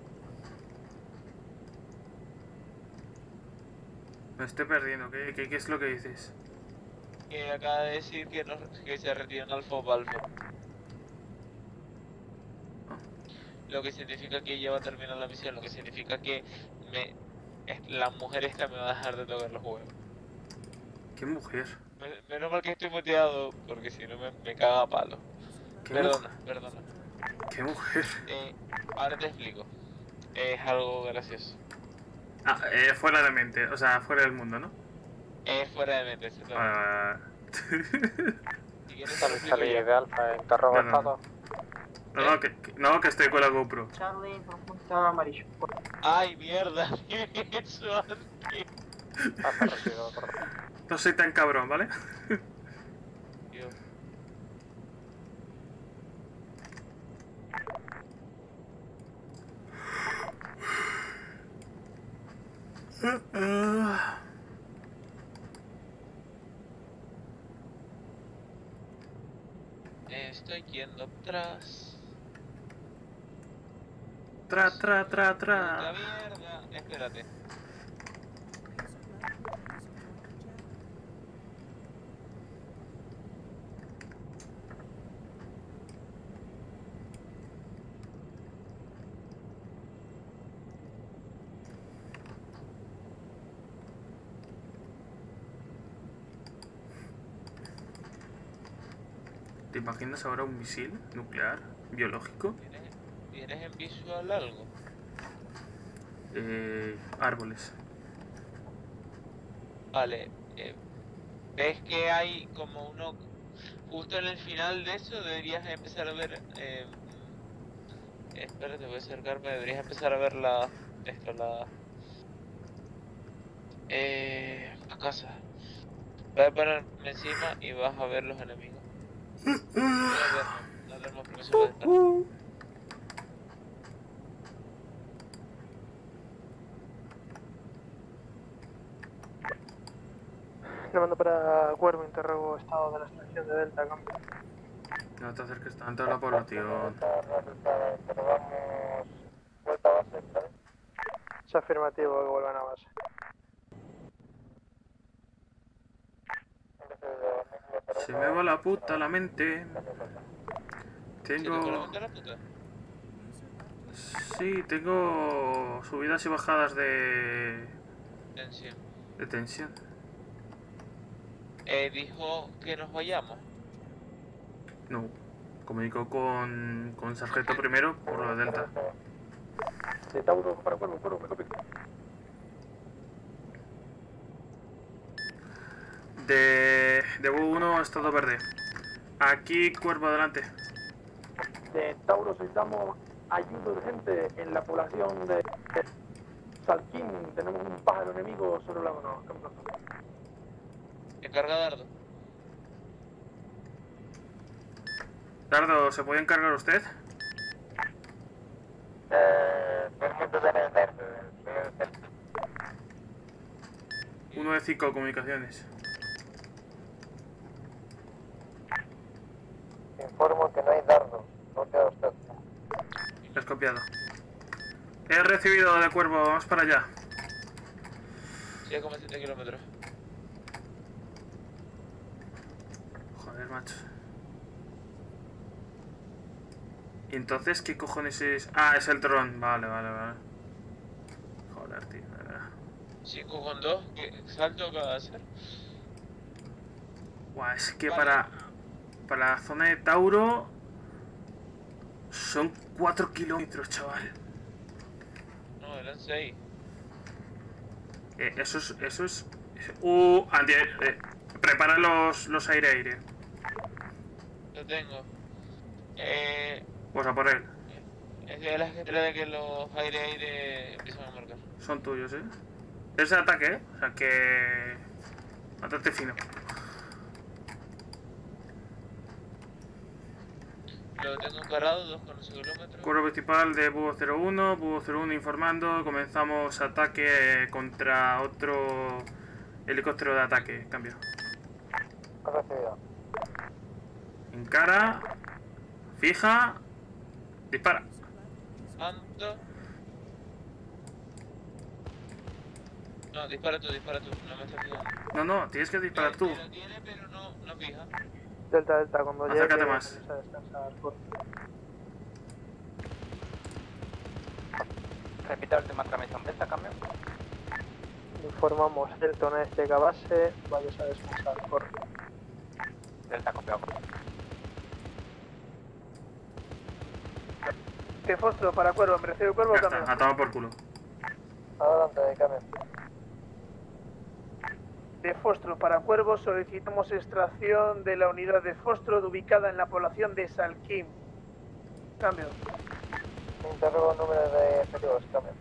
Speaker 3: Me estoy perdiendo. ¿Qué es lo que dices?
Speaker 4: Que acaba de decir que, que se retiran al FOB Alfa. lo que significa que ella va a terminar la misión, lo que significa que la mujer esta me va a dejar de tocar los huevos.
Speaker 3: ¿Qué mujer?
Speaker 4: Menos mal que estoy muteado, porque si no me caga a palo. Perdona.
Speaker 3: ¿Qué mujer?
Speaker 4: Ahora te explico. Es algo gracioso.
Speaker 3: Fuera de mente, o sea, fuera del mundo, ¿no?
Speaker 4: Fuera de mente, sí. Si quieres
Speaker 14: Salí de Alfa, interrogo estado.
Speaker 3: No, que estoy con la GoPro.
Speaker 6: Charlie, por un punto amarillo.
Speaker 4: Ay, mierda, eso aquí.
Speaker 3: No soy tan cabrón, ¿vale?
Speaker 4: Estoy yendo atrás.
Speaker 3: Tra.
Speaker 4: Puta mierda. Espérate.
Speaker 3: ¿Te imaginas ahora un misil nuclear biológico?
Speaker 4: ¿Tienes en visual algo?
Speaker 3: Árboles.
Speaker 4: Vale. ¿Ves que hay como uno justo en el final de eso? Deberías empezar a ver... espérate, voy a acercarme. Deberías empezar a ver la casa. Voy a ponerme encima y vas a ver los enemigos. No tenemos permiso de estar.
Speaker 1: Le mando para Cuervo, interrogo estado de la estación de Delta, cambio.
Speaker 3: No te acerques tanto a la población.
Speaker 1: Es afirmativo que vuelvan a base.
Speaker 3: Se me va la puta la mente. Tengo... Sí, tengo subidas y bajadas de tensión.
Speaker 4: Dijo que nos vayamos.
Speaker 3: No, comunicó con Sargento primero por lo de Delta.
Speaker 9: De Tauro para Cuervo, me copio.
Speaker 3: De U1, estado verde. Aquí, Cuervo, adelante.
Speaker 9: De Tauro solicitamos ayuda urgente en la población de Salquín. Tenemos un pájaro enemigo sobre la zona.
Speaker 4: Encarga Dardo.
Speaker 3: Dardo, ¿se puede encargar usted? Uno de 5 comunicaciones.
Speaker 14: Informo que no hay dardo. Copiado usted.
Speaker 3: Has copiado. He recibido de Cuervo, vamos para allá.
Speaker 4: 7,7 kilómetros.
Speaker 3: Joder, macho. ¿Y entonces qué cojones es? Ah, es el dron. Vale. Joder, tío.
Speaker 4: 5,2. ¿Qué salto acaba de hacer?
Speaker 3: Guau, es que para la zona de Tauro son 4 kilómetros, chaval.
Speaker 4: No, eran 6.
Speaker 3: Eso es... Andy, prepara los aire-aire.
Speaker 4: Lo tengo.
Speaker 3: Pues a por él.
Speaker 4: Es de la gente de que los aire empiezan a marcar.
Speaker 3: Son tuyos, ¿eh? Es de ataque, ¿eh? O sea que... Matate fino.
Speaker 4: Lo tengo encarado, 2,8 kilómetros.
Speaker 3: Curva principal de Búho 01, Búho 01 informando. Comenzamos ataque contra otro helicóptero de ataque. Cambio.
Speaker 14: Recibido.
Speaker 3: Encara. Fija. Dispara.
Speaker 4: Ando. No, dispara tú, no me estás fijando.
Speaker 3: No, tienes que disparar tú.
Speaker 4: Lo tiene, pero no fija.
Speaker 1: Delta, cuando llegue...
Speaker 3: Acércate más.
Speaker 1: A descansar, por...
Speaker 8: Repita la última transmisión Delta, cambio.
Speaker 1: Informamos Elton es llega a base, vayas a descansar, corre.
Speaker 8: Delta, copiado.
Speaker 1: Que Fostro para Cuervo, me recibe Cuervo,
Speaker 3: Ya
Speaker 1: cambio.
Speaker 3: está, atado por culo.
Speaker 6: Adelante, cambio.
Speaker 1: De Fostro para Cuervo solicitamos extracción de la unidad de Fostro ubicada en la población de Salkim. Cambio.
Speaker 6: Interrogo número de efectivos, cambio.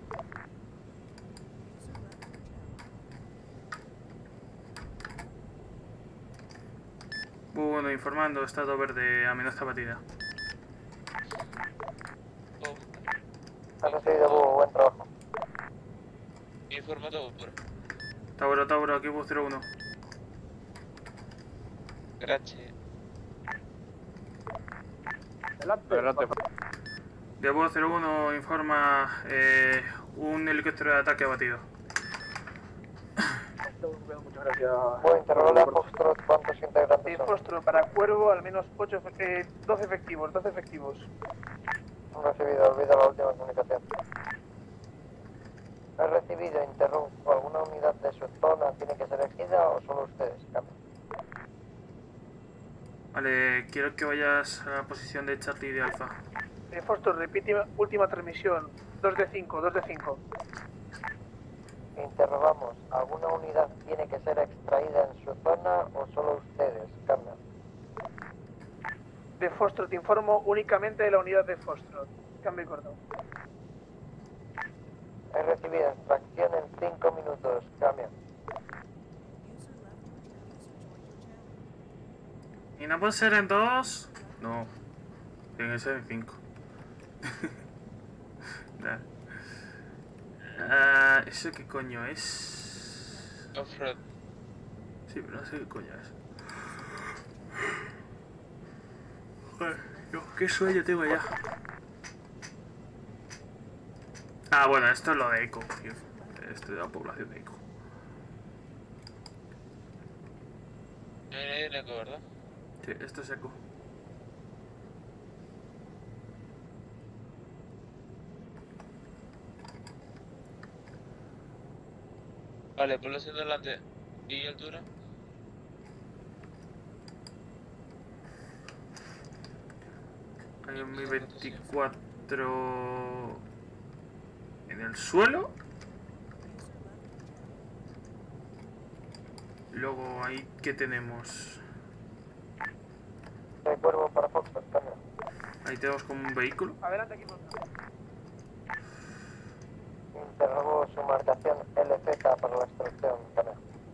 Speaker 3: Bueno, informando, estado verde, amenaza batida.
Speaker 6: Has recibido, buen trabajo.
Speaker 4: Informado por.
Speaker 3: Tauro, aquí bus 01.
Speaker 4: Gracias.
Speaker 14: Adelante.
Speaker 3: De bus 01 informa un helicóptero de ataque abatido.
Speaker 1: Muchas gracias.
Speaker 6: Voy a interrogar a Foxtrot, ¿cuántos integrantes
Speaker 1: De
Speaker 6: son?
Speaker 1: Fostro para Cuervo, al menos 12 efectivos, 12 efectivos.
Speaker 6: Han recibido, olvido la última comunicación. He recibido, interrumpo, ¿alguna unidad de su zona tiene que ser elegida o solo ustedes? Cambio.
Speaker 3: Vale, quiero que vayas a la posición de Charlie y de Alfa.
Speaker 1: De Fostro, repite última transmisión, 2 de 5, 2 de 5.
Speaker 6: Interrogamos, ¿alguna unidad tiene que ser extraída en su zona o solo ustedes? Cambio.
Speaker 1: De Fostro, te informo únicamente de la unidad de Fostro. Cambio y corto.
Speaker 6: He recibido extracción en 5 minutos. Cambio.
Speaker 3: ¿Y no puede ser en 2? No. Tiene que ser en 5. ¿Eso qué coño es?
Speaker 4: Offroad.
Speaker 3: Sí, pero no sé qué coño es. Joder, Dios, qué sueño tengo ya. Ah, bueno, esto es lo de Eco, tío. Esto de la población de Eco.
Speaker 4: En Eco, ¿verdad?
Speaker 3: Sí, esto es Eco.
Speaker 4: Vale, población delante. ¿Y altura?
Speaker 3: Hay un 1024 en el suelo. Luego ahí, ¿qué tenemos?
Speaker 6: El cuervo para Foxtrot, cambio.
Speaker 3: Ahí tenemos como un vehículo.
Speaker 1: Adelante, equipo.
Speaker 6: Interrogo su marcación LZ para la extracción. Cambio.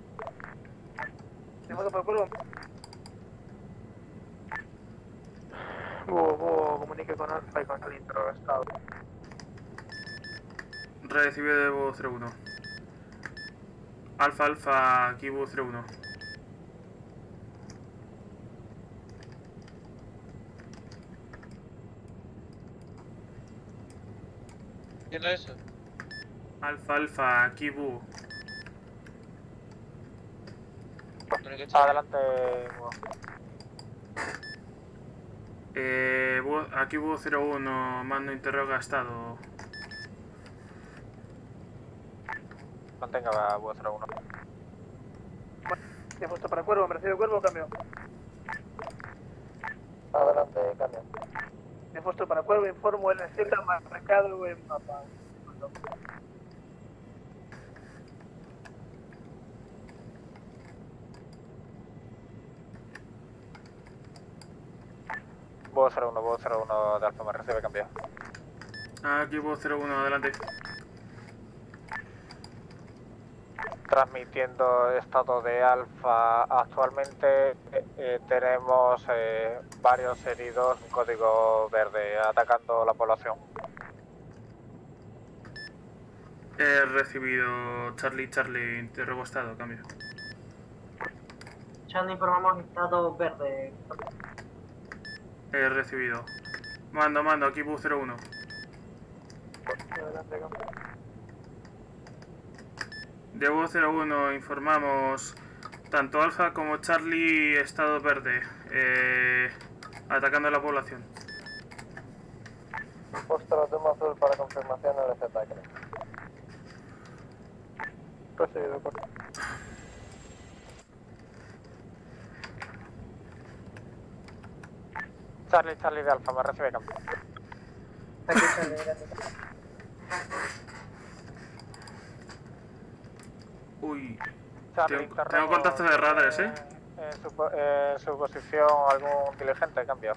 Speaker 1: De Fostro para Cuervo. Hugo, comunique con Alfa y con el interrogado.
Speaker 3: Recibido de Bo 01. Alfa, aquí Bo 01.
Speaker 4: ¿Quién es eso?
Speaker 3: Alfa, aquí Bu.
Speaker 14: Adelante.
Speaker 3: Aquí Bu 01, mando interroga estado.
Speaker 14: Mantenga vuestro 1.
Speaker 1: De Fostro para Cuervo, me recibe Cuervo, cambio.
Speaker 6: Adelante, cambio.
Speaker 1: De Fostro para Cuervo, informo el LZ marcado en mapa.
Speaker 14: Vuestro 1 de Alfa me recibe cambiado.
Speaker 3: Aquí Bu 01, adelante.
Speaker 14: Transmitiendo estado de Alfa, actualmente tenemos varios heridos, un código verde atacando la población.
Speaker 3: He recibido Charlie, interrogo estado, cambio.
Speaker 6: Charlie, informamos estado verde.
Speaker 3: He recibido. Mando, aquí Bu 01.
Speaker 1: Adelante, cambio.
Speaker 3: De Bu 01 informamos tanto Alfa como Charlie estado verde, atacando a la población.
Speaker 14: Foxtrot Demo Azul para confirmación LZ, creo. Proseguido, por favor. Charlie de Alfa, me recibe cambio.
Speaker 6: Aquí Charlie, gracias.
Speaker 3: Uy.
Speaker 14: Charlie,
Speaker 3: Tengo contacto de radares, ¿eh?
Speaker 14: En su posición, algún diligente cambio.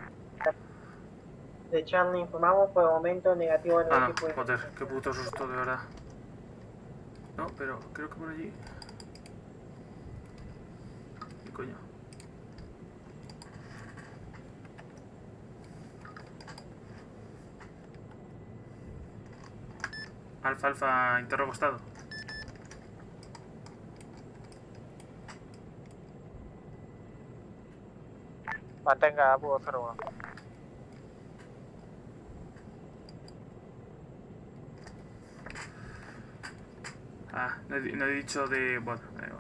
Speaker 6: De Charlie informamos por el momento negativo en el equipo.
Speaker 3: Joder, qué puto susto, de verdad. No, pero creo que por allí... ¿Qué coño? Alfa, interrogo estado.
Speaker 14: Mantenga Búho 01.
Speaker 3: No he dicho de... Bueno, joder.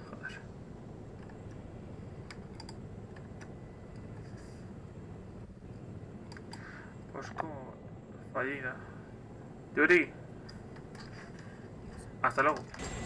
Speaker 3: Pues como... Fallida. Yuri. Hasta luego.